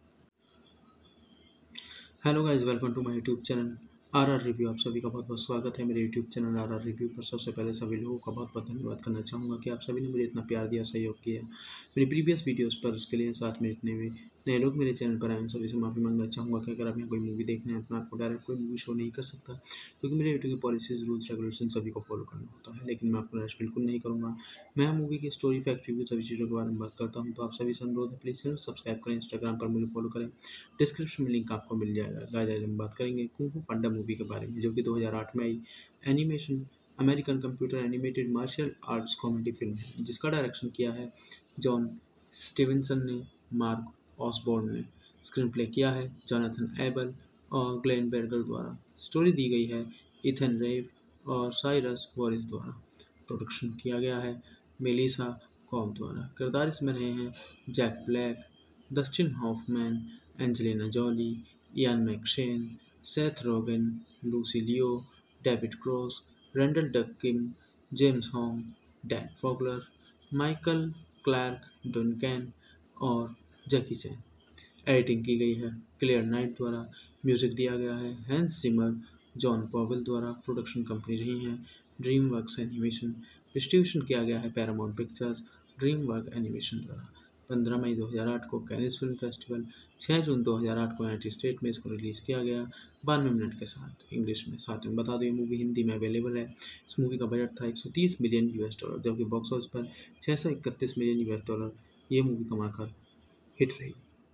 Hello guys, welcome to my YouTube channel R R review. आप सभी का बहुत बहुत स्वागत है मेरे YouTube channel R R review पर। सबसे पहले सभी लोगों का बहुत बहुत धन्यवाद करना चाहूँगा कि आप सभी ने मुझे इतना प्यार दिया, सहयोग किया मेरी प्रीवियस वीडियोस पर। उसके लिए साथ में इतने भी नए लोग मेरे चैनल पर आए उन सभी से माफ़ी मांगना चाहूँगा कि अगर आप यहाँ कोई मूवी देखना है तो मैं आपको डायरेक्ट कोई मूवी शो नहीं कर सकता, क्योंकि मेरे यूट्यूब की पॉलिसीज़, रूल्स, रेगुलेशन सभी को फॉलो करना होता है। लेकिन मैं आपको निराश बिल्कुल नहीं करूँगा। मैं मूवी की स्टोरी, फैक्ट, रिव्यू सभी चीज़ों के बारे में बात करता हूँ। तो आप सभी से अनुरोध है, प्लीज़ चैनल सब्सक्राइब करें, इंस्टाग्राम पर मुझे फॉलो करें, डिस्क्रिप्शन में लिंक आपको मिल जाएगा। गाइस आज हम बात करेंगे कुंग फू पांडा मूवी के बारे में, जो कि दो हज़ार आठ में आई animation American computer animated martial arts comedy film है, जिसका डायरेक्शन किया है जॉन स्टीवेंसन ने, मार्क ऑसबॉर्न ने। स्क्रीन प्ले किया है जोनाथन एबल और ग्लेन बेर्गर द्वारा। स्टोरी दी गई है इथन रेव और साइरस वॉरिस द्वारा। प्रोडक्शन किया गया है मेलिसा कॉम द्वारा। किरदार इसमें रहे हैं Jack Black, Dustin Hoffman, Angelina Jolie, Ian McShane, Seth Rogen, Lucy Liu, David Cross, Randall Duk Kim, James Hong, Dan Fogler, Michael Clarke Duncan और जैकी चैन। एडिटिंग की गई है क्लियर नाइट द्वारा। म्यूजिक दिया गया है हैंस जिमर, जॉन पॉवेल द्वारा। Production company रही है ड्रीम वर्क्स एनिमेशन। डिस्ट्रीब्यूशन किया गया है Paramount Pictures, dream work animation द्वारा। पंद्रह मई दो हज़ार आठ को कैनिस फिल्म फेस्टिवल, छह जून दो हज़ार आठ को यूनाइटेड स्टेट में इसको रिलीज़ किया गया बानवे मिनट के साथ इंग्लिश में। साथ में बता दें मूवी हिंदी में अवेलेबल है। इस मूवी का बजट था एक सौ तीस मिलियन यूएस डॉलर, जबकि बॉक्स ऑफिस पर छह सौ इकतीस मिलियन यूएस डॉलर ये मूवी कमाकर हिट रही।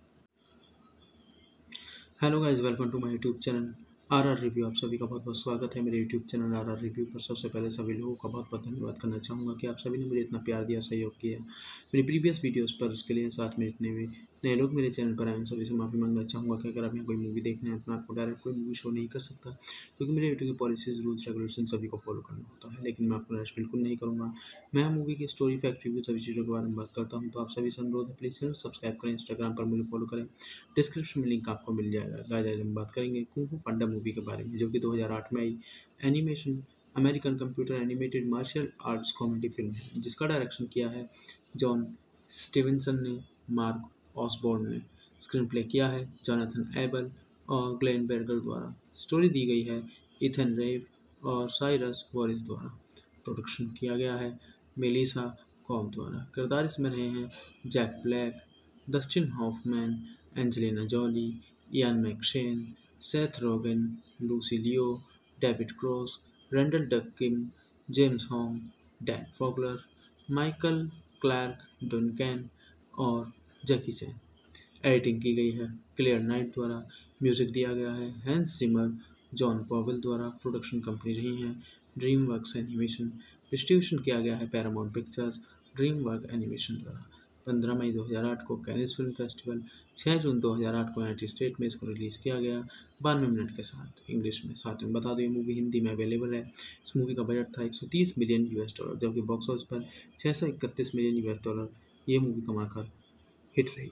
Hello guys, welcome to my YouTube channel R R review. आप सभी का बहुत बहुत स्वागत है मेरे YouTube channel R R review पर। सबसे पहले सभी लोगों का बहुत बहुत धन्यवाद करना चाहूँगा कि आप सभी ने मुझे इतना प्यार दिया, सहयोग किया मेरी प्रीवियस वीडियोस पर। उसके लिए साथ में इतने भी नए लोग मेरे चैनल पर आए उन सभी से माफ़ी मांगना चाहूँगा कि अगर आप यहाँ कोई मूवी देखना है तो मैं आपको डायरेक्ट कोई मूवी शो नहीं कर सकता, क्योंकि मेरे यूट्यूब की पॉलिसीज़, रूल्स, रेगुलेशन सभी को फॉलो करना होता है। लेकिन मैं आपको निराश बिल्कुल नहीं करूँगा। मैं मूवी की स्टोरी, फैक्ट, रिव्यू सभी चीज़ों के बारे में बात करता हूँ। तो आप सभी से अनुरोध है, प्लीज़ चैनल सब्सक्राइब करें, इंस्टाग्राम पर मुझे फॉलो करें, डिस्क्रिप्शन में लिंक आपको मिल जाएगा। गाइस आज हम बात करेंगे कुंग फू पांडा मूवी के बारे में, जो कि दो हज़ार आठ में आई animation American computer animated martial arts comedy film है, जिसका डायरेक्शन किया है जॉन स्टीवनसन ने, मार्क ऑसबॉर्न ने। स्क्रीन प्ले किया है जोनाथन एबल और ग्लेन बेर्गर द्वारा। स्टोरी दी गई है इथन रेव और साइरस वॉरिस द्वारा। प्रोडक्शन किया गया है मेलिसा कॉम द्वारा। किरदार इसमें रहे हैं Jack Black, Dustin Hoffman, Angelina Jolie, Ian McShane, Seth Rogen, Lucy Liu, David Cross, Randall Duk Kim, James Hong, Dan Fogler, Michael Clarke Duncan और जैकी चैन। एडिटिंग की गई है क्लियर नाइट द्वारा। म्यूजिक दिया गया है हैंस जिमर, जॉन पॉवेल द्वारा। Production company रही है ड्रीम वर्क्स एनिमेशन। डिस्ट्रीब्यूशन किया गया है Paramount Pictures, dream work animation द्वारा। पंद्रह मई दो हज़ार आठ को कैनिस फिल्म फेस्टिवल, छह जून दो हज़ार आठ को यूनाइटेड स्टेट में इसको रिलीज़ किया गया बानवे मिनट के साथ इंग्लिश में। साथ में बता दें मूवी हिंदी में अवेलेबल है। इस मूवी का बजट था एक सौ तीस मिलियन यूएस डॉलर, जबकि बॉक्स ऑफिस पर छह सौ इकतीस मिलियन यूएस डॉलर ये मूवी कमाकर हिट रही।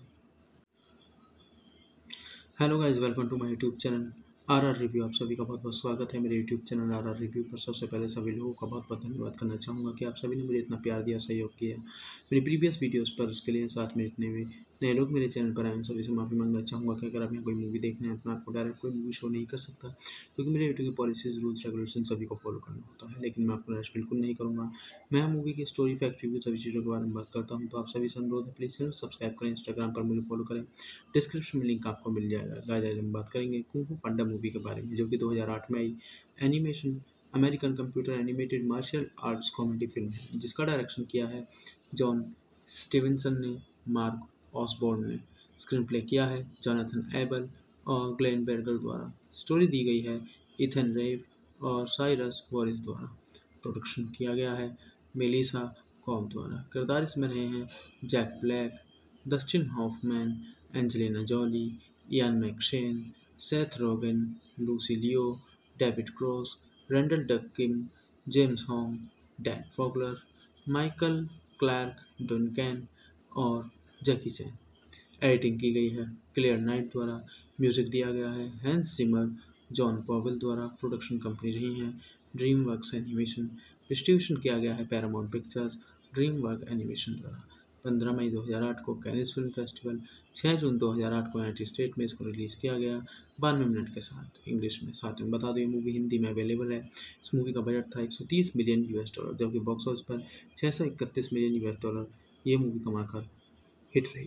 Hello guys, welcome to my YouTube channel R R review. आप सभी का बहुत बहुत स्वागत है मेरे YouTube channel R R review पर। सबसे पहले सभी लोगों का बहुत बहुत धन्यवाद करना चाहूँगा कि आप सभी ने मुझे इतना प्यार दिया, सहयोग किया मेरी प्रीवियस वीडियोस पर। उसके लिए साथ में इतने भी नए लोग मेरे चैनल पर आए उन सभी से माफ़ी मांगना चाहूँगा कि अगर आप यहाँ कोई मूवी देखना है तो मैं आपको डायरेक्ट कोई मूवी शो नहीं कर सकता, क्योंकि मेरे यूट्यूब की पॉलिसीज़, रूल्स, रेगुलेशन सभी को फॉलो करना होता है। लेकिन मैं आपको निराश बिल्कुल नहीं करूँगा। मैं मूवी की स्टोरी, फैक्ट, रिव्यू सभी चीज़ों के बारे में बात करता हूँ। तो आप सभी से अनुरोध है, प्लीज़ चैनल सब्सक्राइब करें, इंस्टाग्राम पर मुझे फॉलो करें, डिस्क्रिप्शन में लिंक आपको मिल जाएगा। गाइस आज हम बात करेंगे कुंग फू पांडा मूवी के बारे में, जो कि दो हज़ार आठ में आई animation American computer animated martial arts comedy film है, जिसका डायरेक्शन किया है जॉन स्टीवनसन ने, मार्क ऑसबॉर्न ने। स्क्रीन प्ले किया है जोनाथन एबल और ग्लेन बेर्गर द्वारा। स्टोरी दी गई है इथन रेव और साइरस वॉरिस द्वारा। प्रोडक्शन किया गया है मेलिसा कॉम द्वारा। किरदार इसमें रहे हैं Jack Black, Dustin Hoffman, Angelina Jolie, Ian McShane, Seth Rogen, Lucy Liu, David Cross, Randall Duk Kim, James Hong, Dan Fogler, Michael Clarke Duncan और जैकी चैन। एडिटिंग की गई है क्लियर नाइट द्वारा। म्यूजिक दिया गया है हैंस जिमर, जॉन पॉवेल द्वारा। Production company रही है ड्रीम वर्क्स एनिमेशन। डिस्ट्रीब्यूशन किया गया है Paramount Pictures, dream work animation द्वारा। पंद्रह मई दो हज़ार आठ को कैनिस फिल्म फेस्टिवल, छह जून दो हज़ार आठ को यूनाइटेड स्टेट में इसको रिलीज़ किया गया बानवे मिनट के साथ इंग्लिश में। साथ में बता दें मूवी हिंदी में अवेलेबल है। इस मूवी का बजट था एक सौ तीस मिलियन यूएस डॉलर, जबकि बॉक्स ऑफिस पर छह सौ इकतीस मिलियन यूएस डॉलर ये मूवी कमाकर हिट रही।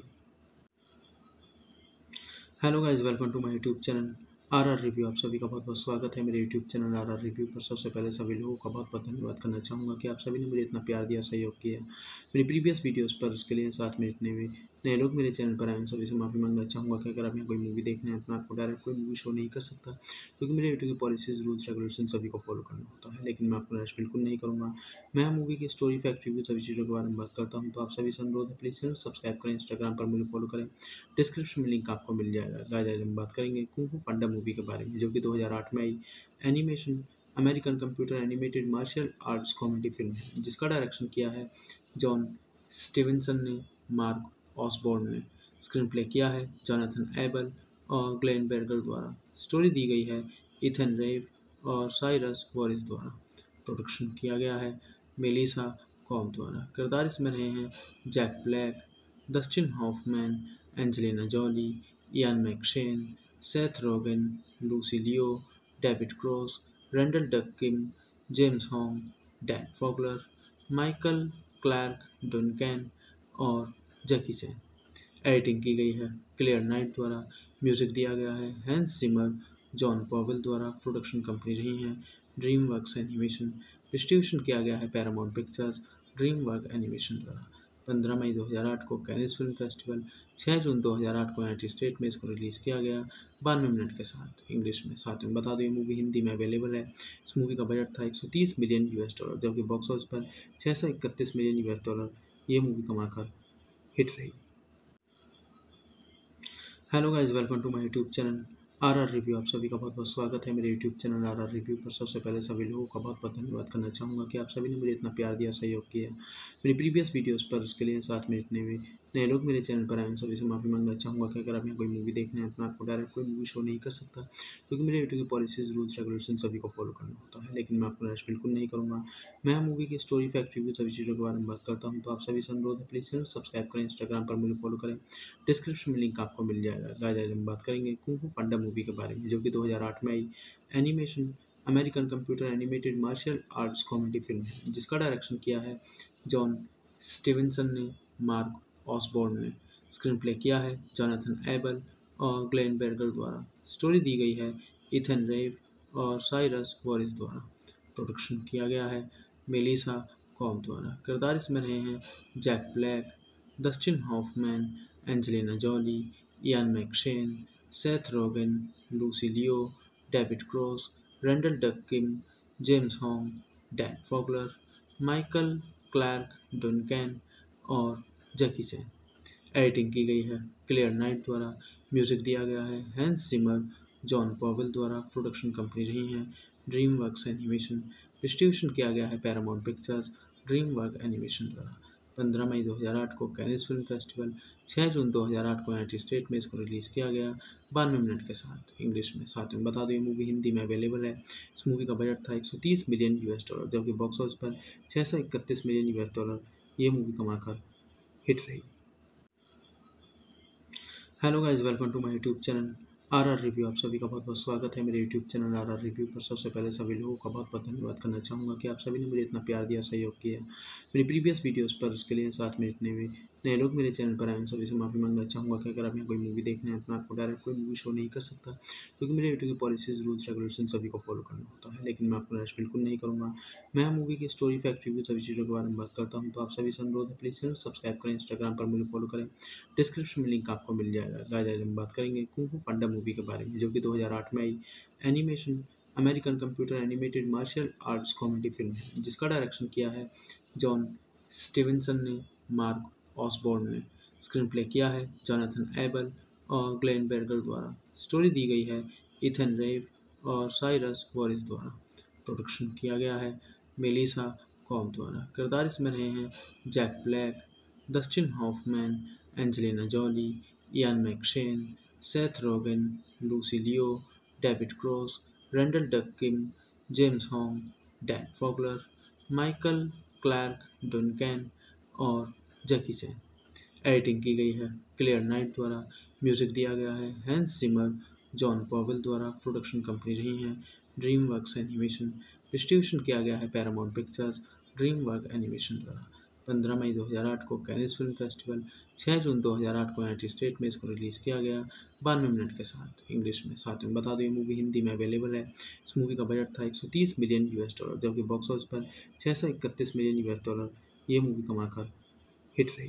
Hello guys, welcome to my YouTube channel R R review. आप सभी का बहुत बहुत स्वागत है मेरे YouTube channel R R review पर। सबसे पहले सभी लोगों का बहुत बहुत धन्यवाद करना चाहूँगा कि आप सभी ने मुझे इतना प्यार दिया, सहयोग किया मेरी प्रीवियस वीडियोस पर। उसके लिए साथ में इतने भी नए लोग मेरे चैनल पर आए उन सभी से माफ़ी मांगना चाहूँगा कि अगर आप यहाँ कोई मूवी देखना है तो मैं आपको डायरेक्ट कोई मूवी शो नहीं कर सकता, क्योंकि मेरे यूट्यूब की पॉलिसीज़, रूल्स, रेगुलेशन सभी को फॉलो करना होता है। लेकिन मैं आपको निराश बिल्कुल नहीं करूँगा। मैं मूवी की स्टोरी, फैक्ट, रिव्यू सभी चीज़ों के बारे में बात करता हूँ। तो आप सभी से अनुरोध है, प्लीज़ चैनल सब्सक्राइब करें, इंस्टाग्राम पर मुझे फॉलो करें, डिस्क्रिप्शन में लिंक आपको मिल जाएगा। गाइस आज हम बात करेंगे कुंग फू पांडा मूवी के बारे में, जो कि दो हज़ार आठ में आई animation American computer animated martial arts comedy film है, जिसका डायरेक्शन किया है जॉन स्टीवनसन ने, मार्क ऑसबॉर्न ने। स्क्रीन प्ले किया है जोनाथन एबल और ग्लेन बेर्गर द्वारा। स्टोरी दी गई है इथन रेव और साइरस वॉरिस द्वारा। प्रोडक्शन किया गया है मेलिसा कॉब द्वारा। किरदार इसमें रहे हैं Jack Black, Dustin Hoffman, Angelina Jolie, Ian McShane, Seth Rogen, Lucy Liu, David Cross, Randall Duk Kim, James Hong, Dan Fogler, Michael Clarke Duncan और जैकी चैन। एडिटिंग की गई है क्लियर नाइट द्वारा। म्यूजिक दिया गया है हैंस जिमर, जॉन पॉवेल द्वारा। Production company रही है ड्रीम वर्क्स एनिमेशन। डिस्ट्रीब्यूशन किया गया है Paramount Pictures, dream work animation द्वारा। पंद्रह मई दो हज़ार आठ को कैनिस फिल्म फेस्टिवल, छह जून दो हज़ार आठ को यूनाइटेड स्टेट में इसको रिलीज़ किया गया बानवे मिनट के साथ इंग्लिश में। साथ में बता दें ये मूवी हिंदी में अवेलेबल है। इस मूवी का बजट था एक सौ तीस मिलियन यूएस डॉलर, जबकि बॉक्स ऑफिस पर छह सौ इकतीस मिलियन यूएस डॉलर ये मूवी कमाकर हिट रही। Hello guys, welcome to my YouTube channel R R review. आप सभी का बहुत बहुत स्वागत है मेरे YouTube channel R R review पर। सबसे पहले सभी लोगों का बहुत बहुत धन्यवाद करना चाहूँगा कि आप सभी ने मुझे इतना प्यार दिया, सहयोग किया मेरी प्रीवियस वीडियोस पर। उसके लिए साथ में इतने भी नए लोग मेरे चैनल पर आए उन सभी से माफ़ी मांगना चाहूँगा कि अगर आप यहाँ कोई मूवी देखना है तो मैं आपको डायरेक्ट कोई मूवी शो नहीं कर सकता, क्योंकि मेरे यूट्यूब की पॉलिसीज़, रूल्स, रेगुलेशन सभी को फॉलो करना होता है। लेकिन मैं आपको निराश बिल्कुल नहीं करूँगा। मैं मूवी की स्टोरी, फैक्ट, रिव्यू सभी चीज़ों के बारे में बात करता हूँ। तो आप सभी से अनुरोध है, प्लीज़ चैनल सब्सक्राइब करें, इंस्टाग्राम पर मुझे फॉलो करें, डिस्क्रिप्शन में लिंक आपको मिल जाएगा। गाइस आज हम बात करेंगे कुंग फू पांडा मूवी के बारे में, जो कि दो हज़ार आठ में आई animation American computer animated martial arts comedy film है, जिसका डायरेक्शन किया है जॉन स्टीवेंसन ने, मार्क ऑसबॉर्न ने। स्क्रीन प्ले किया है जोनाथन एबल और ग्लेन बेर्गर द्वारा। स्टोरी दी गई है इथन रेव और साइरस वॉरिस द्वारा। प्रोडक्शन किया गया है मेलिसा कॉब द्वारा। किरदार इसमें रहे हैं Jack Black, Dustin Hoffman, Angelina Jolie, Ian McShane, Seth Rogen, Lucy Liu, David Cross, Randall Duk Kim, James Hong, Dan Fogler, Michael Clarke Duncan और जैकी चैन। एडिटिंग की गई है क्लियर नाइट द्वारा। म्यूजिक दिया गया है हैंस जिमर, जॉन पॉवेल द्वारा। Production company रही है ड्रीम वर्क्स एनिमेशन। डिस्ट्रीब्यूशन किया गया है Paramount Pictures, dream work animation द्वारा। पंद्रह मई दो हज़ार आठ को कैनिस फिल्म फेस्टिवल, छह जून दो हज़ार आठ को यूनाइटेड स्टेट में इसको रिलीज़ किया गया बानवे मिनट के साथ इंग्लिश में। साथ में बता दें ये मूवी हिंदी में अवेलेबल है। इस मूवी का बजट था एक सौ तीस मिलियन यूएस डॉलर, जबकि बॉक्स ऑफिस पर छह सौ इकतीस मिलियन यूएस डॉलर ये मूवी कमाकर हिट रही। Hello guys, welcome to my YouTube channel R R review. आप सभी का बहुत बहुत स्वागत है मेरे YouTube channel R R review पर। सबसे पहले सभी लोगों का बहुत बहुत धन्यवाद करना चाहूँगा कि आप सभी ने मुझे इतना प्यार दिया, सहयोग किया मेरी प्रीवियस वीडियोस पर। उसके लिए साथ में इतने भी नए लोग मेरे चैनल पर आए उन सभी से माफ़ी मांगना चाहूँगा कि अगर आप यहाँ कोई मूवी देखना है तो मैं आपको डायरेक्ट कोई मूवी शो नहीं कर सकता, क्योंकि मेरे यूट्यूब की पॉलिसीज़, रूल्स, रेगुलेशन सभी को फॉलो करना होता है। लेकिन मैं आपको निराश बिल्कुल नहीं करूँगा। मैं मूवी की स्टोरी, फैक्ट, रिव्यू सभी चीज़ों के बारे में बात करता हूँ। तो आप सभी से अनुरोध है, प्लीज़ चैनल सब्सक्राइब करें, इंस्टाग्राम पर मुझे फॉलो करें, डिस्क्रिप्शन में लिंक आपको मिल जाएगा। गाइस आज हम बात करेंगे कुंग फू पांडा मूवी के बारे में, जो कि दो हज़ार आठ में आई animation American computer animated martial arts comedy film है, जिसका डायरेक्शन किया है जॉन स्टीवेंसन ने, मार्क ऑसबॉर्न ने। स्क्रीन प्ले किया है जोनाथन एबल और ग्लेन बेर्गर द्वारा। स्टोरी दी गई है इथन रेव और साइरस वॉरिस द्वारा। प्रोडक्शन किया गया है मेलिसा कॉब द्वारा। किरदार इसमें रहे हैं Jack Black, Dustin Hoffman, Angelina Jolie, Ian McShane, Seth Rogen, Lucy Liu, David Cross, Randall Duk Kim, James Hong, Dan Fogler, Michael Clarke Duncan और जैकी चैन। एडिटिंग की गई है क्लियर नाइट द्वारा। म्यूजिक दिया गया है हैंस जिमर, जॉन पॉवेल द्वारा। Production company रही है ड्रीम वर्क्स एनिमेशन। डिस्ट्रीब्यूशन किया गया है Paramount Pictures, dream work animation द्वारा। पंद्रह मई दो हज़ार आठ को कैनिस फिल्म फेस्टिवल, छह जून दो हज़ार आठ को यूनाइटेड स्टेट में इसको रिलीज़ किया गया बानवे मिनट के साथ इंग्लिश में। साथ में बता दें ये मूवी हिंदी में अवेलेबल है। इस मूवी का बजट था एक सौ तीस मिलियन यूएस डॉलर, जबकि बॉक्स ऑफिस पर छह सौ इकतीस मिलियन यूएस डॉलर ये मूवी कमाकर हिट रही।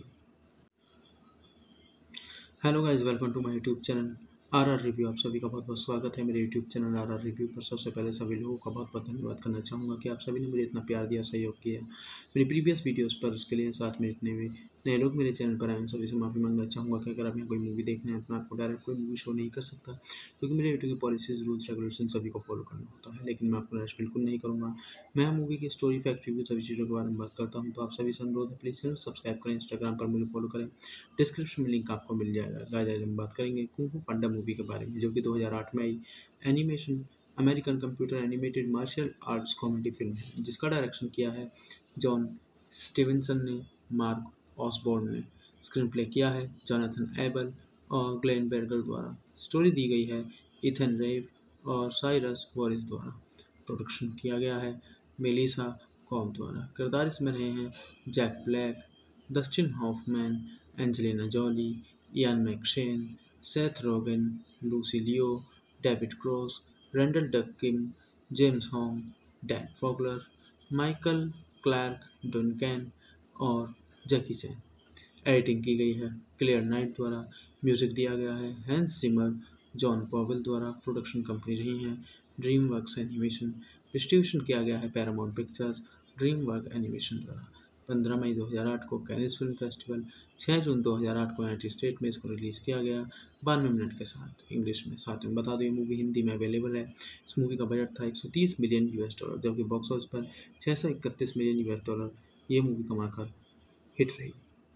Hello guys, welcome to my YouTube channel R R review. आप सभी का बहुत बहुत स्वागत है मेरे YouTube channel R R review पर। सबसे पहले सभी लोगों का बहुत बहुत धन्यवाद करना चाहूँगा कि आप सभी ने मुझे इतना प्यार दिया, सहयोग किया मेरी प्रीवियस वीडियोस पर। उसके लिए साथ में इतने भी नए लोग मेरे चैनल पर आए उन सभी से माफ़ी मांगना चाहूँगा कि अगर आप यहाँ कोई मूवी देखना है तो मैं आपको डायरेक्ट कोई मूवी शो नहीं कर सकता, क्योंकि मेरे यूट्यूब की पॉलिसीज़, रूल्स, रेगुलेशन सभी को फॉलो करना होता है। लेकिन मैं आपको निराश बिल्कुल नहीं करूँगा। मैं मूवी की स्टोरी, फैक्ट, रिव्यू सभी चीज़ों के बारे में बात करता हूँ। तो आप सभी से अनुरोध है, प्लीज़ चैनल सब्सक्राइब करें, इंस्टाग्राम पर मुझे फॉलो करें, डिस्क्रिप्शन में लिंक आपको मिल जाएगा। गाइस आज हम बात करेंगे कुंग फू पांडा मूवी मूवी के बारे में, जो कि दो हज़ार आठ में आई animation American computer animated martial arts comedy film है, जिसका डायरेक्शन किया है जॉन स्टीवेंसन ने, मार्क ऑसबॉर्न ने। स्क्रीन प्ले किया है जोनाथन एबल और ग्लेन बेर्गर द्वारा। स्टोरी दी गई है इथन रेव और साइरस वॉरिस द्वारा। प्रोडक्शन किया गया है मेलिसा कॉम द्वारा। किरदार इसमें रहे हैं Jack Black, Dustin Hoffman, Angelina Jolie, Ian McShane, Seth Rogen, Lucy Liu, David Cross, Randall Duk Kim, James Hong, Dan Fogler, Michael Clarke Duncan और जैकी चैन। एडिटिंग की गई है क्लियर नाइट द्वारा। म्यूजिक दिया गया है हैंस जिमर, जॉन पॉवेल द्वारा। Production company रही है ड्रीम वर्क्स एनिमेशन। डिस्ट्रीब्यूशन किया गया है Paramount Pictures, dream work animation द्वारा। पंद्रह मई दो हज़ार आठ को कैनिस फिल्म फेस्टिवल, छह जून दो हज़ार आठ को यूनाइटेड स्टेट में इसको रिलीज़ किया गया बानवे मिनट के साथ इंग्लिश में। साथ में बता दें, ये मूवी हिंदी में अवेलेबल है। इस मूवी का बजट था एक सौ तीस मिलियन यूएस डॉलर, जबकि बॉक्स ऑफिस पर छह सौ इकतीस मिलियन यूएस डॉलर ये मूवी कमाकर हिट रही।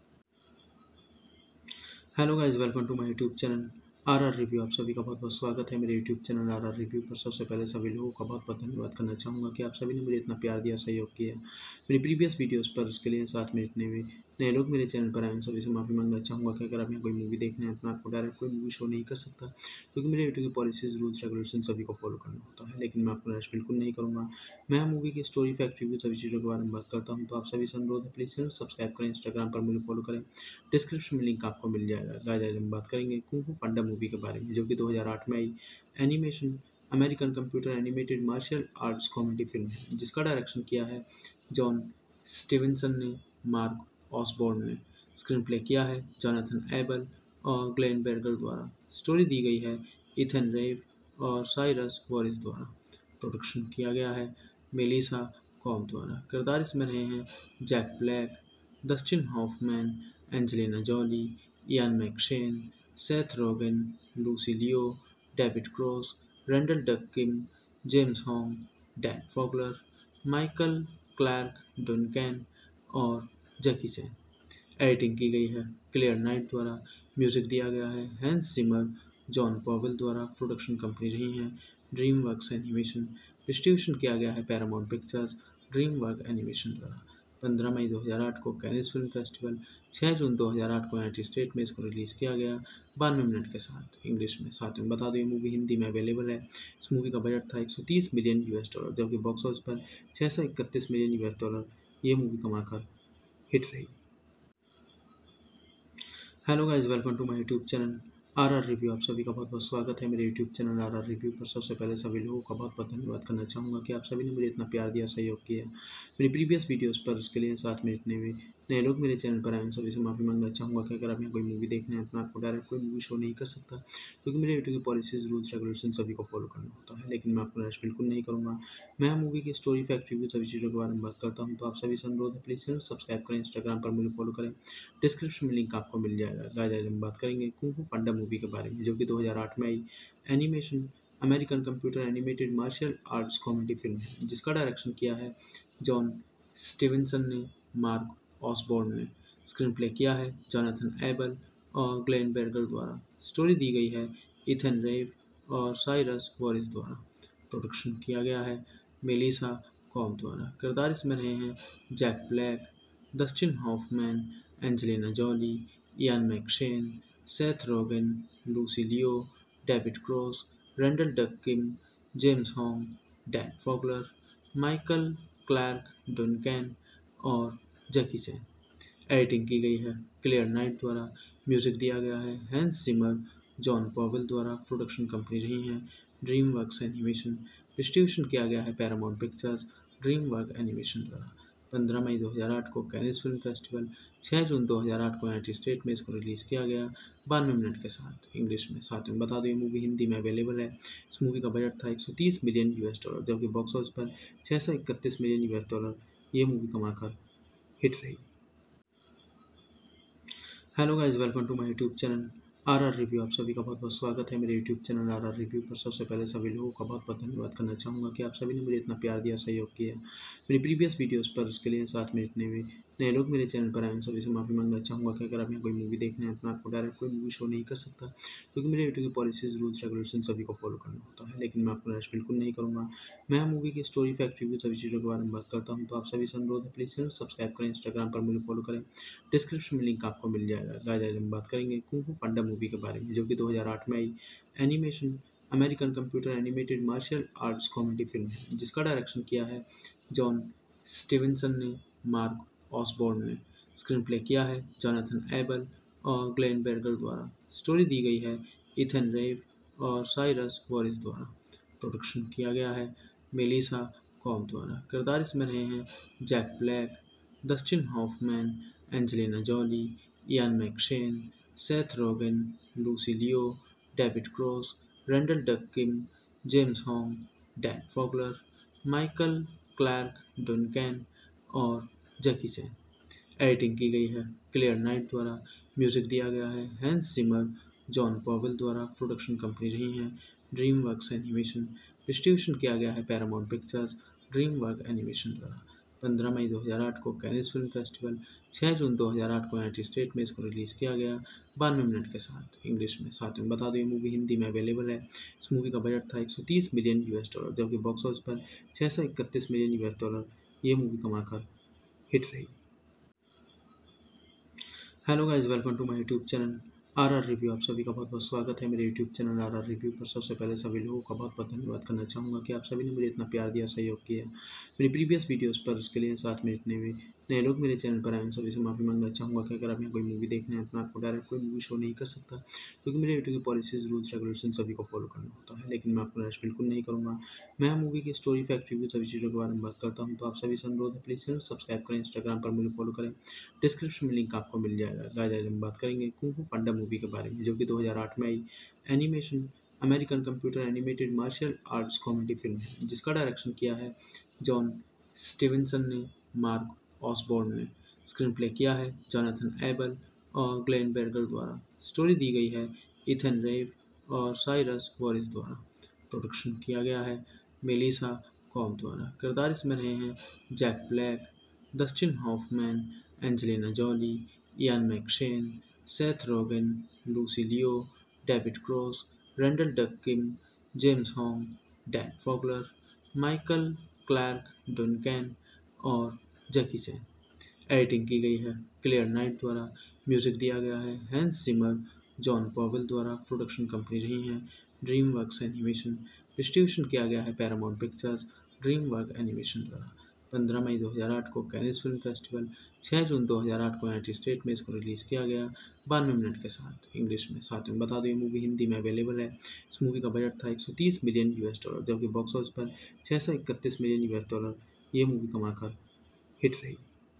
Hello guys, welcome to my YouTube channel R R review. आप सभी का बहुत बहुत स्वागत है मेरे YouTube channel R R review पर। सबसे पहले सभी लोगों का बहुत बहुत धन्यवाद करना चाहूँगा कि आप सभी ने मुझे इतना प्यार दिया, सहयोग किया मेरी प्रीवियस वीडियोस पर। उसके लिए साथ में इतने भी नए लोग मेरे चैनल पर आए, उन सभी से माफ़ी मांगना चाहूँगा कि अगर आप यहाँ कोई मूवी देखने हैं तो मैं आपको डायरेक्ट कोई मूवी शो नहीं कर सकता, क्योंकि मेरे यूट्यूब की पॉलिसीज़, रूल्स, रेगुलेशन सभी को फॉलो करना होता है। लेकिन मैं आपको निराश बिल्कुल नहीं करूँगा। मैं मूवी की स्टोरी, फैक्ट, रिव्यू सभी चीज़ों के बारे में बात करता हूँ। तो आप सभी से अनुरोध है, प्लीज़ चैनल सब्सक्राइब करें, इंस्टाग्राम पर मुझे फॉलो करें, डिस्क्रिप्शन में लिंक आपको मिल जाएगा। गाइस, आज हम बात करेंगे कुंग फू पांडा मूवी के बारे में, जो कि दो हज़ार आठ में आई animation American computer animated martial arts comedy film है, जिसका डायरेक्शन किया है जॉन स्टीवेंसन ने, मार्क ऑसबॉर्न ने। स्क्रीन प्ले किया है जोनाथन एबल और ग्लेन बेर्गर द्वारा। स्टोरी दी गई है इथन रेव और साइरस वॉरिस द्वारा। प्रोडक्शन किया गया है मेलिसा कॉम द्वारा। किरदार इसमें रहे हैं Jack Black, Dustin Hoffman, Angelina Jolie, Ian McShane, Seth Rogen, Lucy Liu, David Cross, Randall Duk Kim, James Hong, Dan Fogler, Michael Clarke Duncan और जैकी चैन। एडिटिंग की गई है क्लियर नाइट द्वारा। म्यूजिक दिया गया है हैंस जिमर, जॉन पॉवेल द्वारा। Production company रही है ड्रीम वर्क्स एनिमेशन। डिस्ट्रीब्यूशन किया गया है Paramount Pictures, dream work animation द्वारा। पंद्रह मई दो हज़ार आठ को कैनिस फिल्म फेस्टिवल, छह जून दो हज़ार आठ को यूनाइटेड स्टेट में इसको रिलीज़ किया गया बानवे मिनट के साथ इंग्लिश में। साथ में बता दें, ये मूवी हिंदी में अवेलेबल है। इस मूवी का बजट था एक सौ तीस मिलियन यूएस डॉलर, जबकि बॉक्स ऑफिस पर छह सौ इकतीस मिलियन यूएस डॉलर ये मूवी कमाकर हिट रही। Hello guys, welcome to my YouTube channel R R review. आप सभी का बहुत बहुत स्वागत है मेरे YouTube channel R R review पर। सबसे पहले सभी लोगों का बहुत बहुत धन्यवाद करना चाहूँगा कि आप सभी ने मुझे इतना प्यार दिया, सहयोग किया मेरी प्रीवियस वीडियोस पर। उसके लिए साथ में इतने भी नए लोग मेरे चैनल पर आए, उन सभी से माफ़ी मांगना चाहूँगा कि अगर आप यहाँ कोई मूवी देखने हैं तो मैं आपको डायरेक्ट कोई मूवी शो नहीं कर सकता, क्योंकि मेरे यूट्यूब की पॉलिसीज़, रूल्स, रेगुलेशन सभी को फॉलो करना होता है। लेकिन मैं आपको निराश बिल्कुल नहीं करूँगा। मैं मूवी की स्टोरी, फैक्ट, रिव्यू सभी चीज़ों के बारे में बात करता हूँ। तो आप सभी से अनुरोध है, प्लीज़ चैनल सब्सक्राइब करें, इंस्टाग्राम पर मुझे फॉलो करें, डिस्क्रिप्शन में लिंक आपको मिल जाएगा। गाइस, आज हम बात करेंगे कुंग फू पांडा मूवी के बारे में, जो कि दो हज़ार आठ में आई animation American computer animated martial arts comedy film है, जिसका डायरेक्शन किया है जॉन स्टीवेंसन ने, मार्क ऑसबॉर्न ने। स्क्रीन प्ले किया है जोनाथन एबल और ग्लेन बेर्गर द्वारा। स्टोरी दी गई है इथन रेव और साइरस वॉरिस द्वारा। प्रोडक्शन किया गया है मेलिसा कॉम द्वारा। किरदार इसमें रहे हैं Jack Black, Dustin Hoffman, Angelina Jolie, Ian McShane, Seth Rogen, Lucy Liu, David Cross, Randall Duk Kim, James Hong, Dan Fogler, Michael Clarke Duncan और जैकी चैन। एडिटिंग की गई है क्लियर नाइट द्वारा। म्यूजिक दिया गया है हैंस जिमर, जॉन पॉवेल द्वारा। Production company रही है ड्रीम वर्क्स एनिमेशन। डिस्ट्रीब्यूशन किया गया है Paramount Pictures, dream work animation द्वारा। पंद्रह मई दो हज़ार आठ को कैनिस फिल्म फेस्टिवल, छह जून दो हज़ार आठ को यूनाइटेड स्टेट में इसको रिलीज़ किया गया बानवे मिनट के साथ इंग्लिश में। साथ में बता दें, ये मूवी हिंदी में अवेलेबल है। इस मूवी का बजट था एक सौ तीस मिलियन यूएस डॉलर, जबकि बॉक्स ऑफिस पर छह सौ इकतीस मिलियन यूएस डॉलर ये मूवी कमाकर हिट रही। Hello guys, welcome to my YouTube channel R R review आप सभी का बहुत बहुत स्वागत है मेरे YouTube channel R R review पर। सबसे पहले सभी लोगों का बहुत बहुत धन्यवाद करना चाहूँगा कि आप सभी ने मुझे इतना प्यार दिया, सहयोग किया मेरी प्रीवियस वीडियोस पर। उसके लिए साथ में इतने भी नए लोग मेरे चैनल पर आए उन सभी से माफ़ी मांगना चाहूँगा कि अगर आप यहाँ कोई मूवी देखना है तो मैं आपको डायरेक्ट कोई मूवी शो नहीं कर सकता, क्योंकि मेरे यूट्यूब की पॉलिसीज़, रूल्स, रेगुलेशन सभी को फॉलो करना होता है। लेकिन मैं आपको निराश बिल्कुल नहीं करूँगा। मैं मूवी की स्टोरी, फैक्ट, रिव्यू सभी चीज़ों के बारे में बात करता हूँ। तो आप सभी से अनुरोध है, प्लीज़ चैनल सब्सक्राइब करें, इंस्टाग्राम पर मुझे फॉलो करें, डिस्क्रिप्शन में लिंक आपको मिल जाएगा। गाइस आज हम बात करेंगे कुंग फू पांडा मूवी के बारे में, जो कि दो हज़ार आठ में आई animation American computer animated martial arts comedy film है, जिसका डायरेक्शन किया है जॉन स्टीवेंसन ने, मार्क ऑसबॉर्न ने। स्क्रीन प्ले किया है जोनाथन एबल और ग्लेन बेर्गर द्वारा। स्टोरी दी गई है इथन रेव और साइरस वॉरिस द्वारा। प्रोडक्शन किया गया है मेलिसा कॉम द्वारा। किरदार इसमें रहे हैं Jack Black, Dustin Hoffman, Angelina Jolie, Ian McShane, Seth Rogen, Lucy Liu, David Cross, Randall Duk Kim, James Hong, Dan Fogler, Michael Clarke Duncan और जैकी चैन। एडिटिंग की गई है क्लियर नाइट द्वारा। म्यूजिक दिया गया है हैंस जिमर, जॉन पॉवेल द्वारा। Production company रही है ड्रीम वर्क्स एनिमेशन। डिस्ट्रीब्यूशन किया गया है Paramount Pictures, dream work animation द्वारा। पंद्रह मई दो हज़ार आठ को कैनिस फिल्म फेस्टिवल, छह जून दो हज़ार आठ को यूनाइटेड स्टेट में इसको रिलीज़ किया गया बानवे मिनट के साथ इंग्लिश में। साथ में बता दें, मूवी हिंदी में अवेलेबल है। इस मूवी का बजट था एक सौ तीस मिलियन यूएस डॉलर, जबकि बॉक्स ऑफिस पर छः सौ इकतीस मिलियन यूएस डॉलर ये मूवी कमाकर हिट रही। Hello guys, welcome to my YouTube channel R R review. आप सभी का बहुत बहुत स्वागत है मेरे YouTube channel R R review पर। सबसे पहले सभी लोगों का बहुत बहुत धन्यवाद करना चाहूँगा कि आप सभी ने मुझे इतना प्यार दिया, सहयोग किया मेरी प्रीवियस वीडियोस पर। उसके लिए साथ में इतने भी नए लोग मेरे चैनल पर आए उन सभी से माफ़ी मांगना चाहूँगा कि अगर आप यहाँ कोई मूवी देखना है तो मैं आपको डायरेक्ट कोई मूवी शो नहीं कर सकता, क्योंकि मेरे यूट्यूब की पॉलिसीज़, रूल्स, रेगुलेशन सभी को फॉलो करना होता है। लेकिन मैं आपको निराश बिल्कुल नहीं करूँगा। मैं मूवी की स्टोरी, फैक्ट, रिव्यू सभी चीज़ों के बारे में बात करता हूँ। तो आप सभी से अनुरोध है, प्लीज़ चैनल सब्सक्राइब करें, इंस्टाग्राम पर मुझे फॉलो करें, डिस्क्रिप्शन में लिंक आपको मिल जाएगा। गाइस आज हम बात करेंगे कुंग फू पांडा मूवी के बारे में, जो कि दो हज़ार आठ में आई animation American computer animated martial arts comedy film है, जिसका डायरेक्शन किया है जॉन स्टीवेंसन ने, मार्क ऑसबॉर्न ने। स्क्रीन प्ले किया है जोनाथन एबल और ग्लेन बेर्गर द्वारा। स्टोरी दी गई है इथन रेव और साइरस वॉरिस द्वारा। प्रोडक्शन किया गया है मेलिसा कॉम द्वारा। किरदार इसमें रहे हैं Jack Black, Dustin Hoffman, Angelina Jolie, Ian McShane, Seth Rogen, Lucy Liu, David Cross, Randall Duk Kim, James Hong, Dan Fogler, Michael Clarke Duncan और जैकी चैन। एडिटिंग की गई है क्लियर नाइट द्वारा। म्यूजिक दिया गया है हैंस जिमर, जॉन पॉवेल द्वारा। Production company रही है ड्रीम वर्क्स एनिमेशन। डिस्ट्रीब्यूशन किया गया है Paramount Pictures, dream work animation द्वारा। पंद्रह मई दो हज़ार आठ को कैनिस फिल्म फेस्टिवल, छह जून दो हज़ार आठ को यूनाइटेड स्टेट में इसको रिलीज़ किया गया बानवे मिनट के साथ इंग्लिश में। साथ में बता दें, मूवी हिंदी में अवेलेबल है। इस मूवी का बजट था एक सौ तीस मिलियन यूएस डॉलर, जबकि बॉक्स ऑफिस पर छः सौ इकतीस मिलियन यूएस डॉलर ये मूवी कमाकर हिट रही।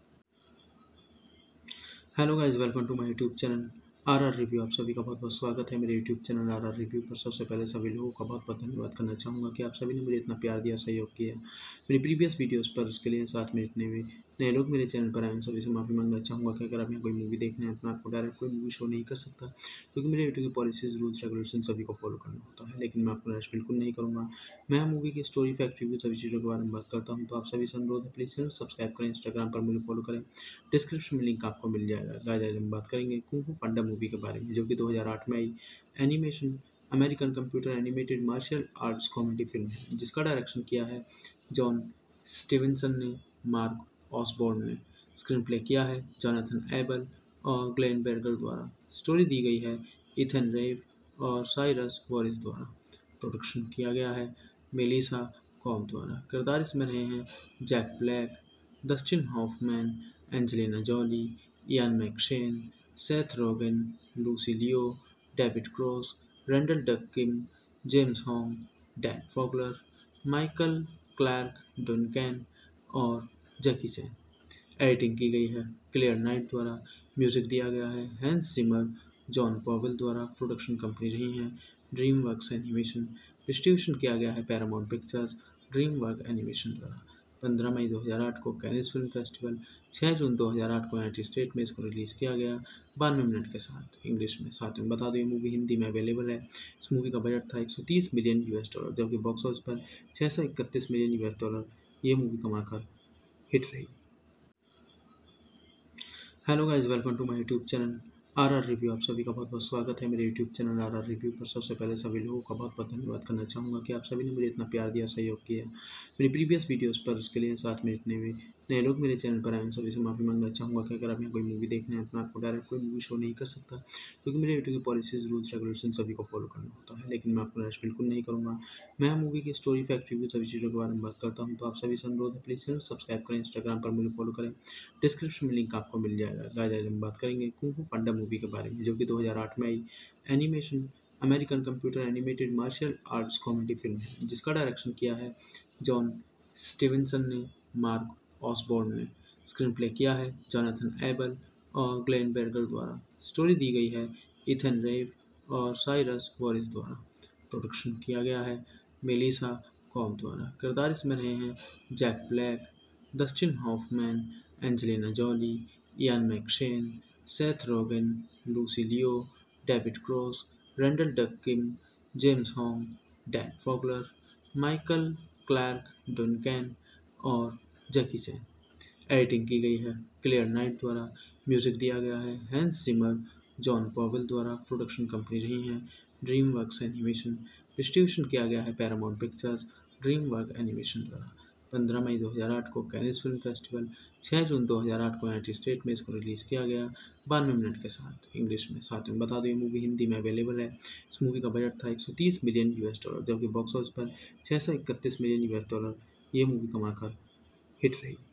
Hello guys, welcome to my YouTube channel R R review. आप सभी का बहुत बहुत स्वागत है मेरे YouTube channel R R review पर। सबसे पहले सभी लोगों का बहुत बहुत धन्यवाद करना चाहूँगा कि आप सभी ने मुझे इतना प्यार दिया, सहयोग किया मेरी प्रीवियस वीडियोस पर। उसके लिए साथ में इतने भी नए लोग मेरे चैनल पर आए उन सभी से माफ़ी मांगना चाहूँगा कि अगर आप यहाँ कोई मूवी देखना है तो मैं आपको डायरेक्ट कोई मूवी शो नहीं कर सकता, क्योंकि मेरे यूट्यूब की पॉलिसीज़, रूल्स, रेगुलेशन सभी को फॉलो करना होता है। लेकिन मैं आपको निराश बिल्कुल नहीं करूँगा। मैं मूवी की स्टोरी, फैक्ट, रिव्यू सभी चीज़ों के बारे में बात करता हूँ। तो आप सभी से अनुरोध है, प्लीज़ चैनल सब्सक्राइब करें, इंस्टाग्राम पर मुझे फॉलो करें, डिस्क्रिप्शन में लिंक आपको मिल जाएगा। गाइस आज हम बात करेंगे कुंग फू पांडा मूवी के बारे में, जो कि दो हज़ार आठ में आई animation American computer animated martial arts comedy film है, जिसका डायरेक्शन किया है जॉन स्टीवेंसन ने, मार्क ऑसबॉर्न ने। स्क्रीन प्ले किया है जोनाथन एबल और ग्लेन बेर्गर द्वारा। स्टोरी दी गई है इथन रेव और साइरस वॉरिस द्वारा। प्रोडक्शन किया गया है मेलिसा कॉम द्वारा। किरदार इसमें रहे हैं Jack Black, Dustin Hoffman, Angelina Jolie, Ian McShane, Seth Rogen, Lucy Liu, David Cross, Randall Duk Kim, James Hong, Dan Fogler, Michael Clarke Duncan और जैकी चैन। एडिटिंग की गई है क्लियर नाइट द्वारा। म्यूजिक दिया गया है हैंस जिमर, जॉन पॉवेल द्वारा। Production company रही है ड्रीम वर्क्स एनिमेशन। डिस्ट्रीब्यूशन किया गया है Paramount Pictures, dream work animation द्वारा। पंद्रह मई दो हज़ार आठ को कैनिस फिल्म फेस्टिवल, छह जून दो हज़ार आठ को यूनाइटेड स्टेट में इसको रिलीज़ किया गया बानवे मिनट के साथ इंग्लिश में। साथ में बता दें ये मूवी हिंदी में अवेलेबल है। इस मूवी का बजट था एक सौ तीस मिलियन यूएस डॉलर, जबकि बॉक्स ऑफिस पर छह सौ इकतीस मिलियन यूएस डॉलर ये मूवी कमाकर हिट रही। Hello guys, welcome to my YouTube channel R R review. आप सभी का बहुत बहुत स्वागत है मेरे YouTube channel R R review पर। सबसे पहले सभी लोगों का बहुत बहुत धन्यवाद करना चाहूँगा कि आप सभी ने मुझे इतना प्यार दिया, सहयोग किया मेरी प्रीवियस वीडियोस पर। उसके लिए साथ में इतने भी नए लोग मेरे चैनल पर आए उन सभी से माफ़ी मांगना चाहूँगा कि अगर आप यहाँ कोई मूवी देखना है तो मैं आपको डायरेक्ट कोई मूवी शो नहीं कर सकता, क्योंकि मेरे यूट्यूब की पॉलिसीज़, रूल्स, रेगुलेशन सभी को फॉलो करना होता है। लेकिन मैं आपको रश बिल्कुल नहीं करूँगा। मैं मूवी की स्टोरी, फैक्ट, रिव्यू सभी चीज़ों के बारे में बात करता हूँ। तो आप सभी से अनुरोध है, प्लीज़ चैनल सब्सक्राइब करें, इंस्टाग्राम पर मुझे फॉलो करें, डिस्क्रिप्शन में लिंक आपको मिल जाएगा। गाइस आज हम बात करेंगे कुंग फू पांडा मूवी के बारे में, जो कि दो हज़ार आठ में आई animation American computer animated martial arts comedy film है, जिसका डायरेक्शन किया है जॉन स्टीवेंसन ने, मार्क ऑसबॉर्न ने। स्क्रीन प्ले किया है जोनाथन एबल और ग्लेन बेर्गर द्वारा। स्टोरी दी गई है इथन रेव और साइरस वॉरिस द्वारा। प्रोडक्शन किया गया है मेलिसा कॉब द्वारा। किरदार इसमें रहे हैं Jack Black, Dustin Hoffman, Angelina Jolie, Ian McShane, Seth Rogen, Lucy Liu, David Cross, Randall Duk Kim, James Hong, Dan Fogler, Michael Clarke Duncan और जैकी चैन। एडिटिंग की गई है क्लियर नाइट द्वारा। म्यूजिक दिया गया है हैंस जिमर, जॉन पॉवेल द्वारा। Production company रही है ड्रीम वर्क्स एनिमेशन। डिस्ट्रीब्यूशन किया गया है Paramount Pictures, dream work animation द्वारा। पंद्रह मई दो हज़ार आठ को कैनिस फिल्म फेस्टिवल, छह जून दो हज़ार आठ को यूनाइटेड स्टेट में इसको रिलीज़ किया गया बानवे मिनट के साथ इंग्लिश में। साथ में बता दें ये मूवी हिंदी में अवेलेबल है। इस मूवी का बजट था एक सौ तीस मिलियन यूएस डॉलर, जबकि बॉक्स ऑफिस पर छह सौ इकतीस मिलियन यूएस डॉलर ये मूवी कमाकर हिट रही।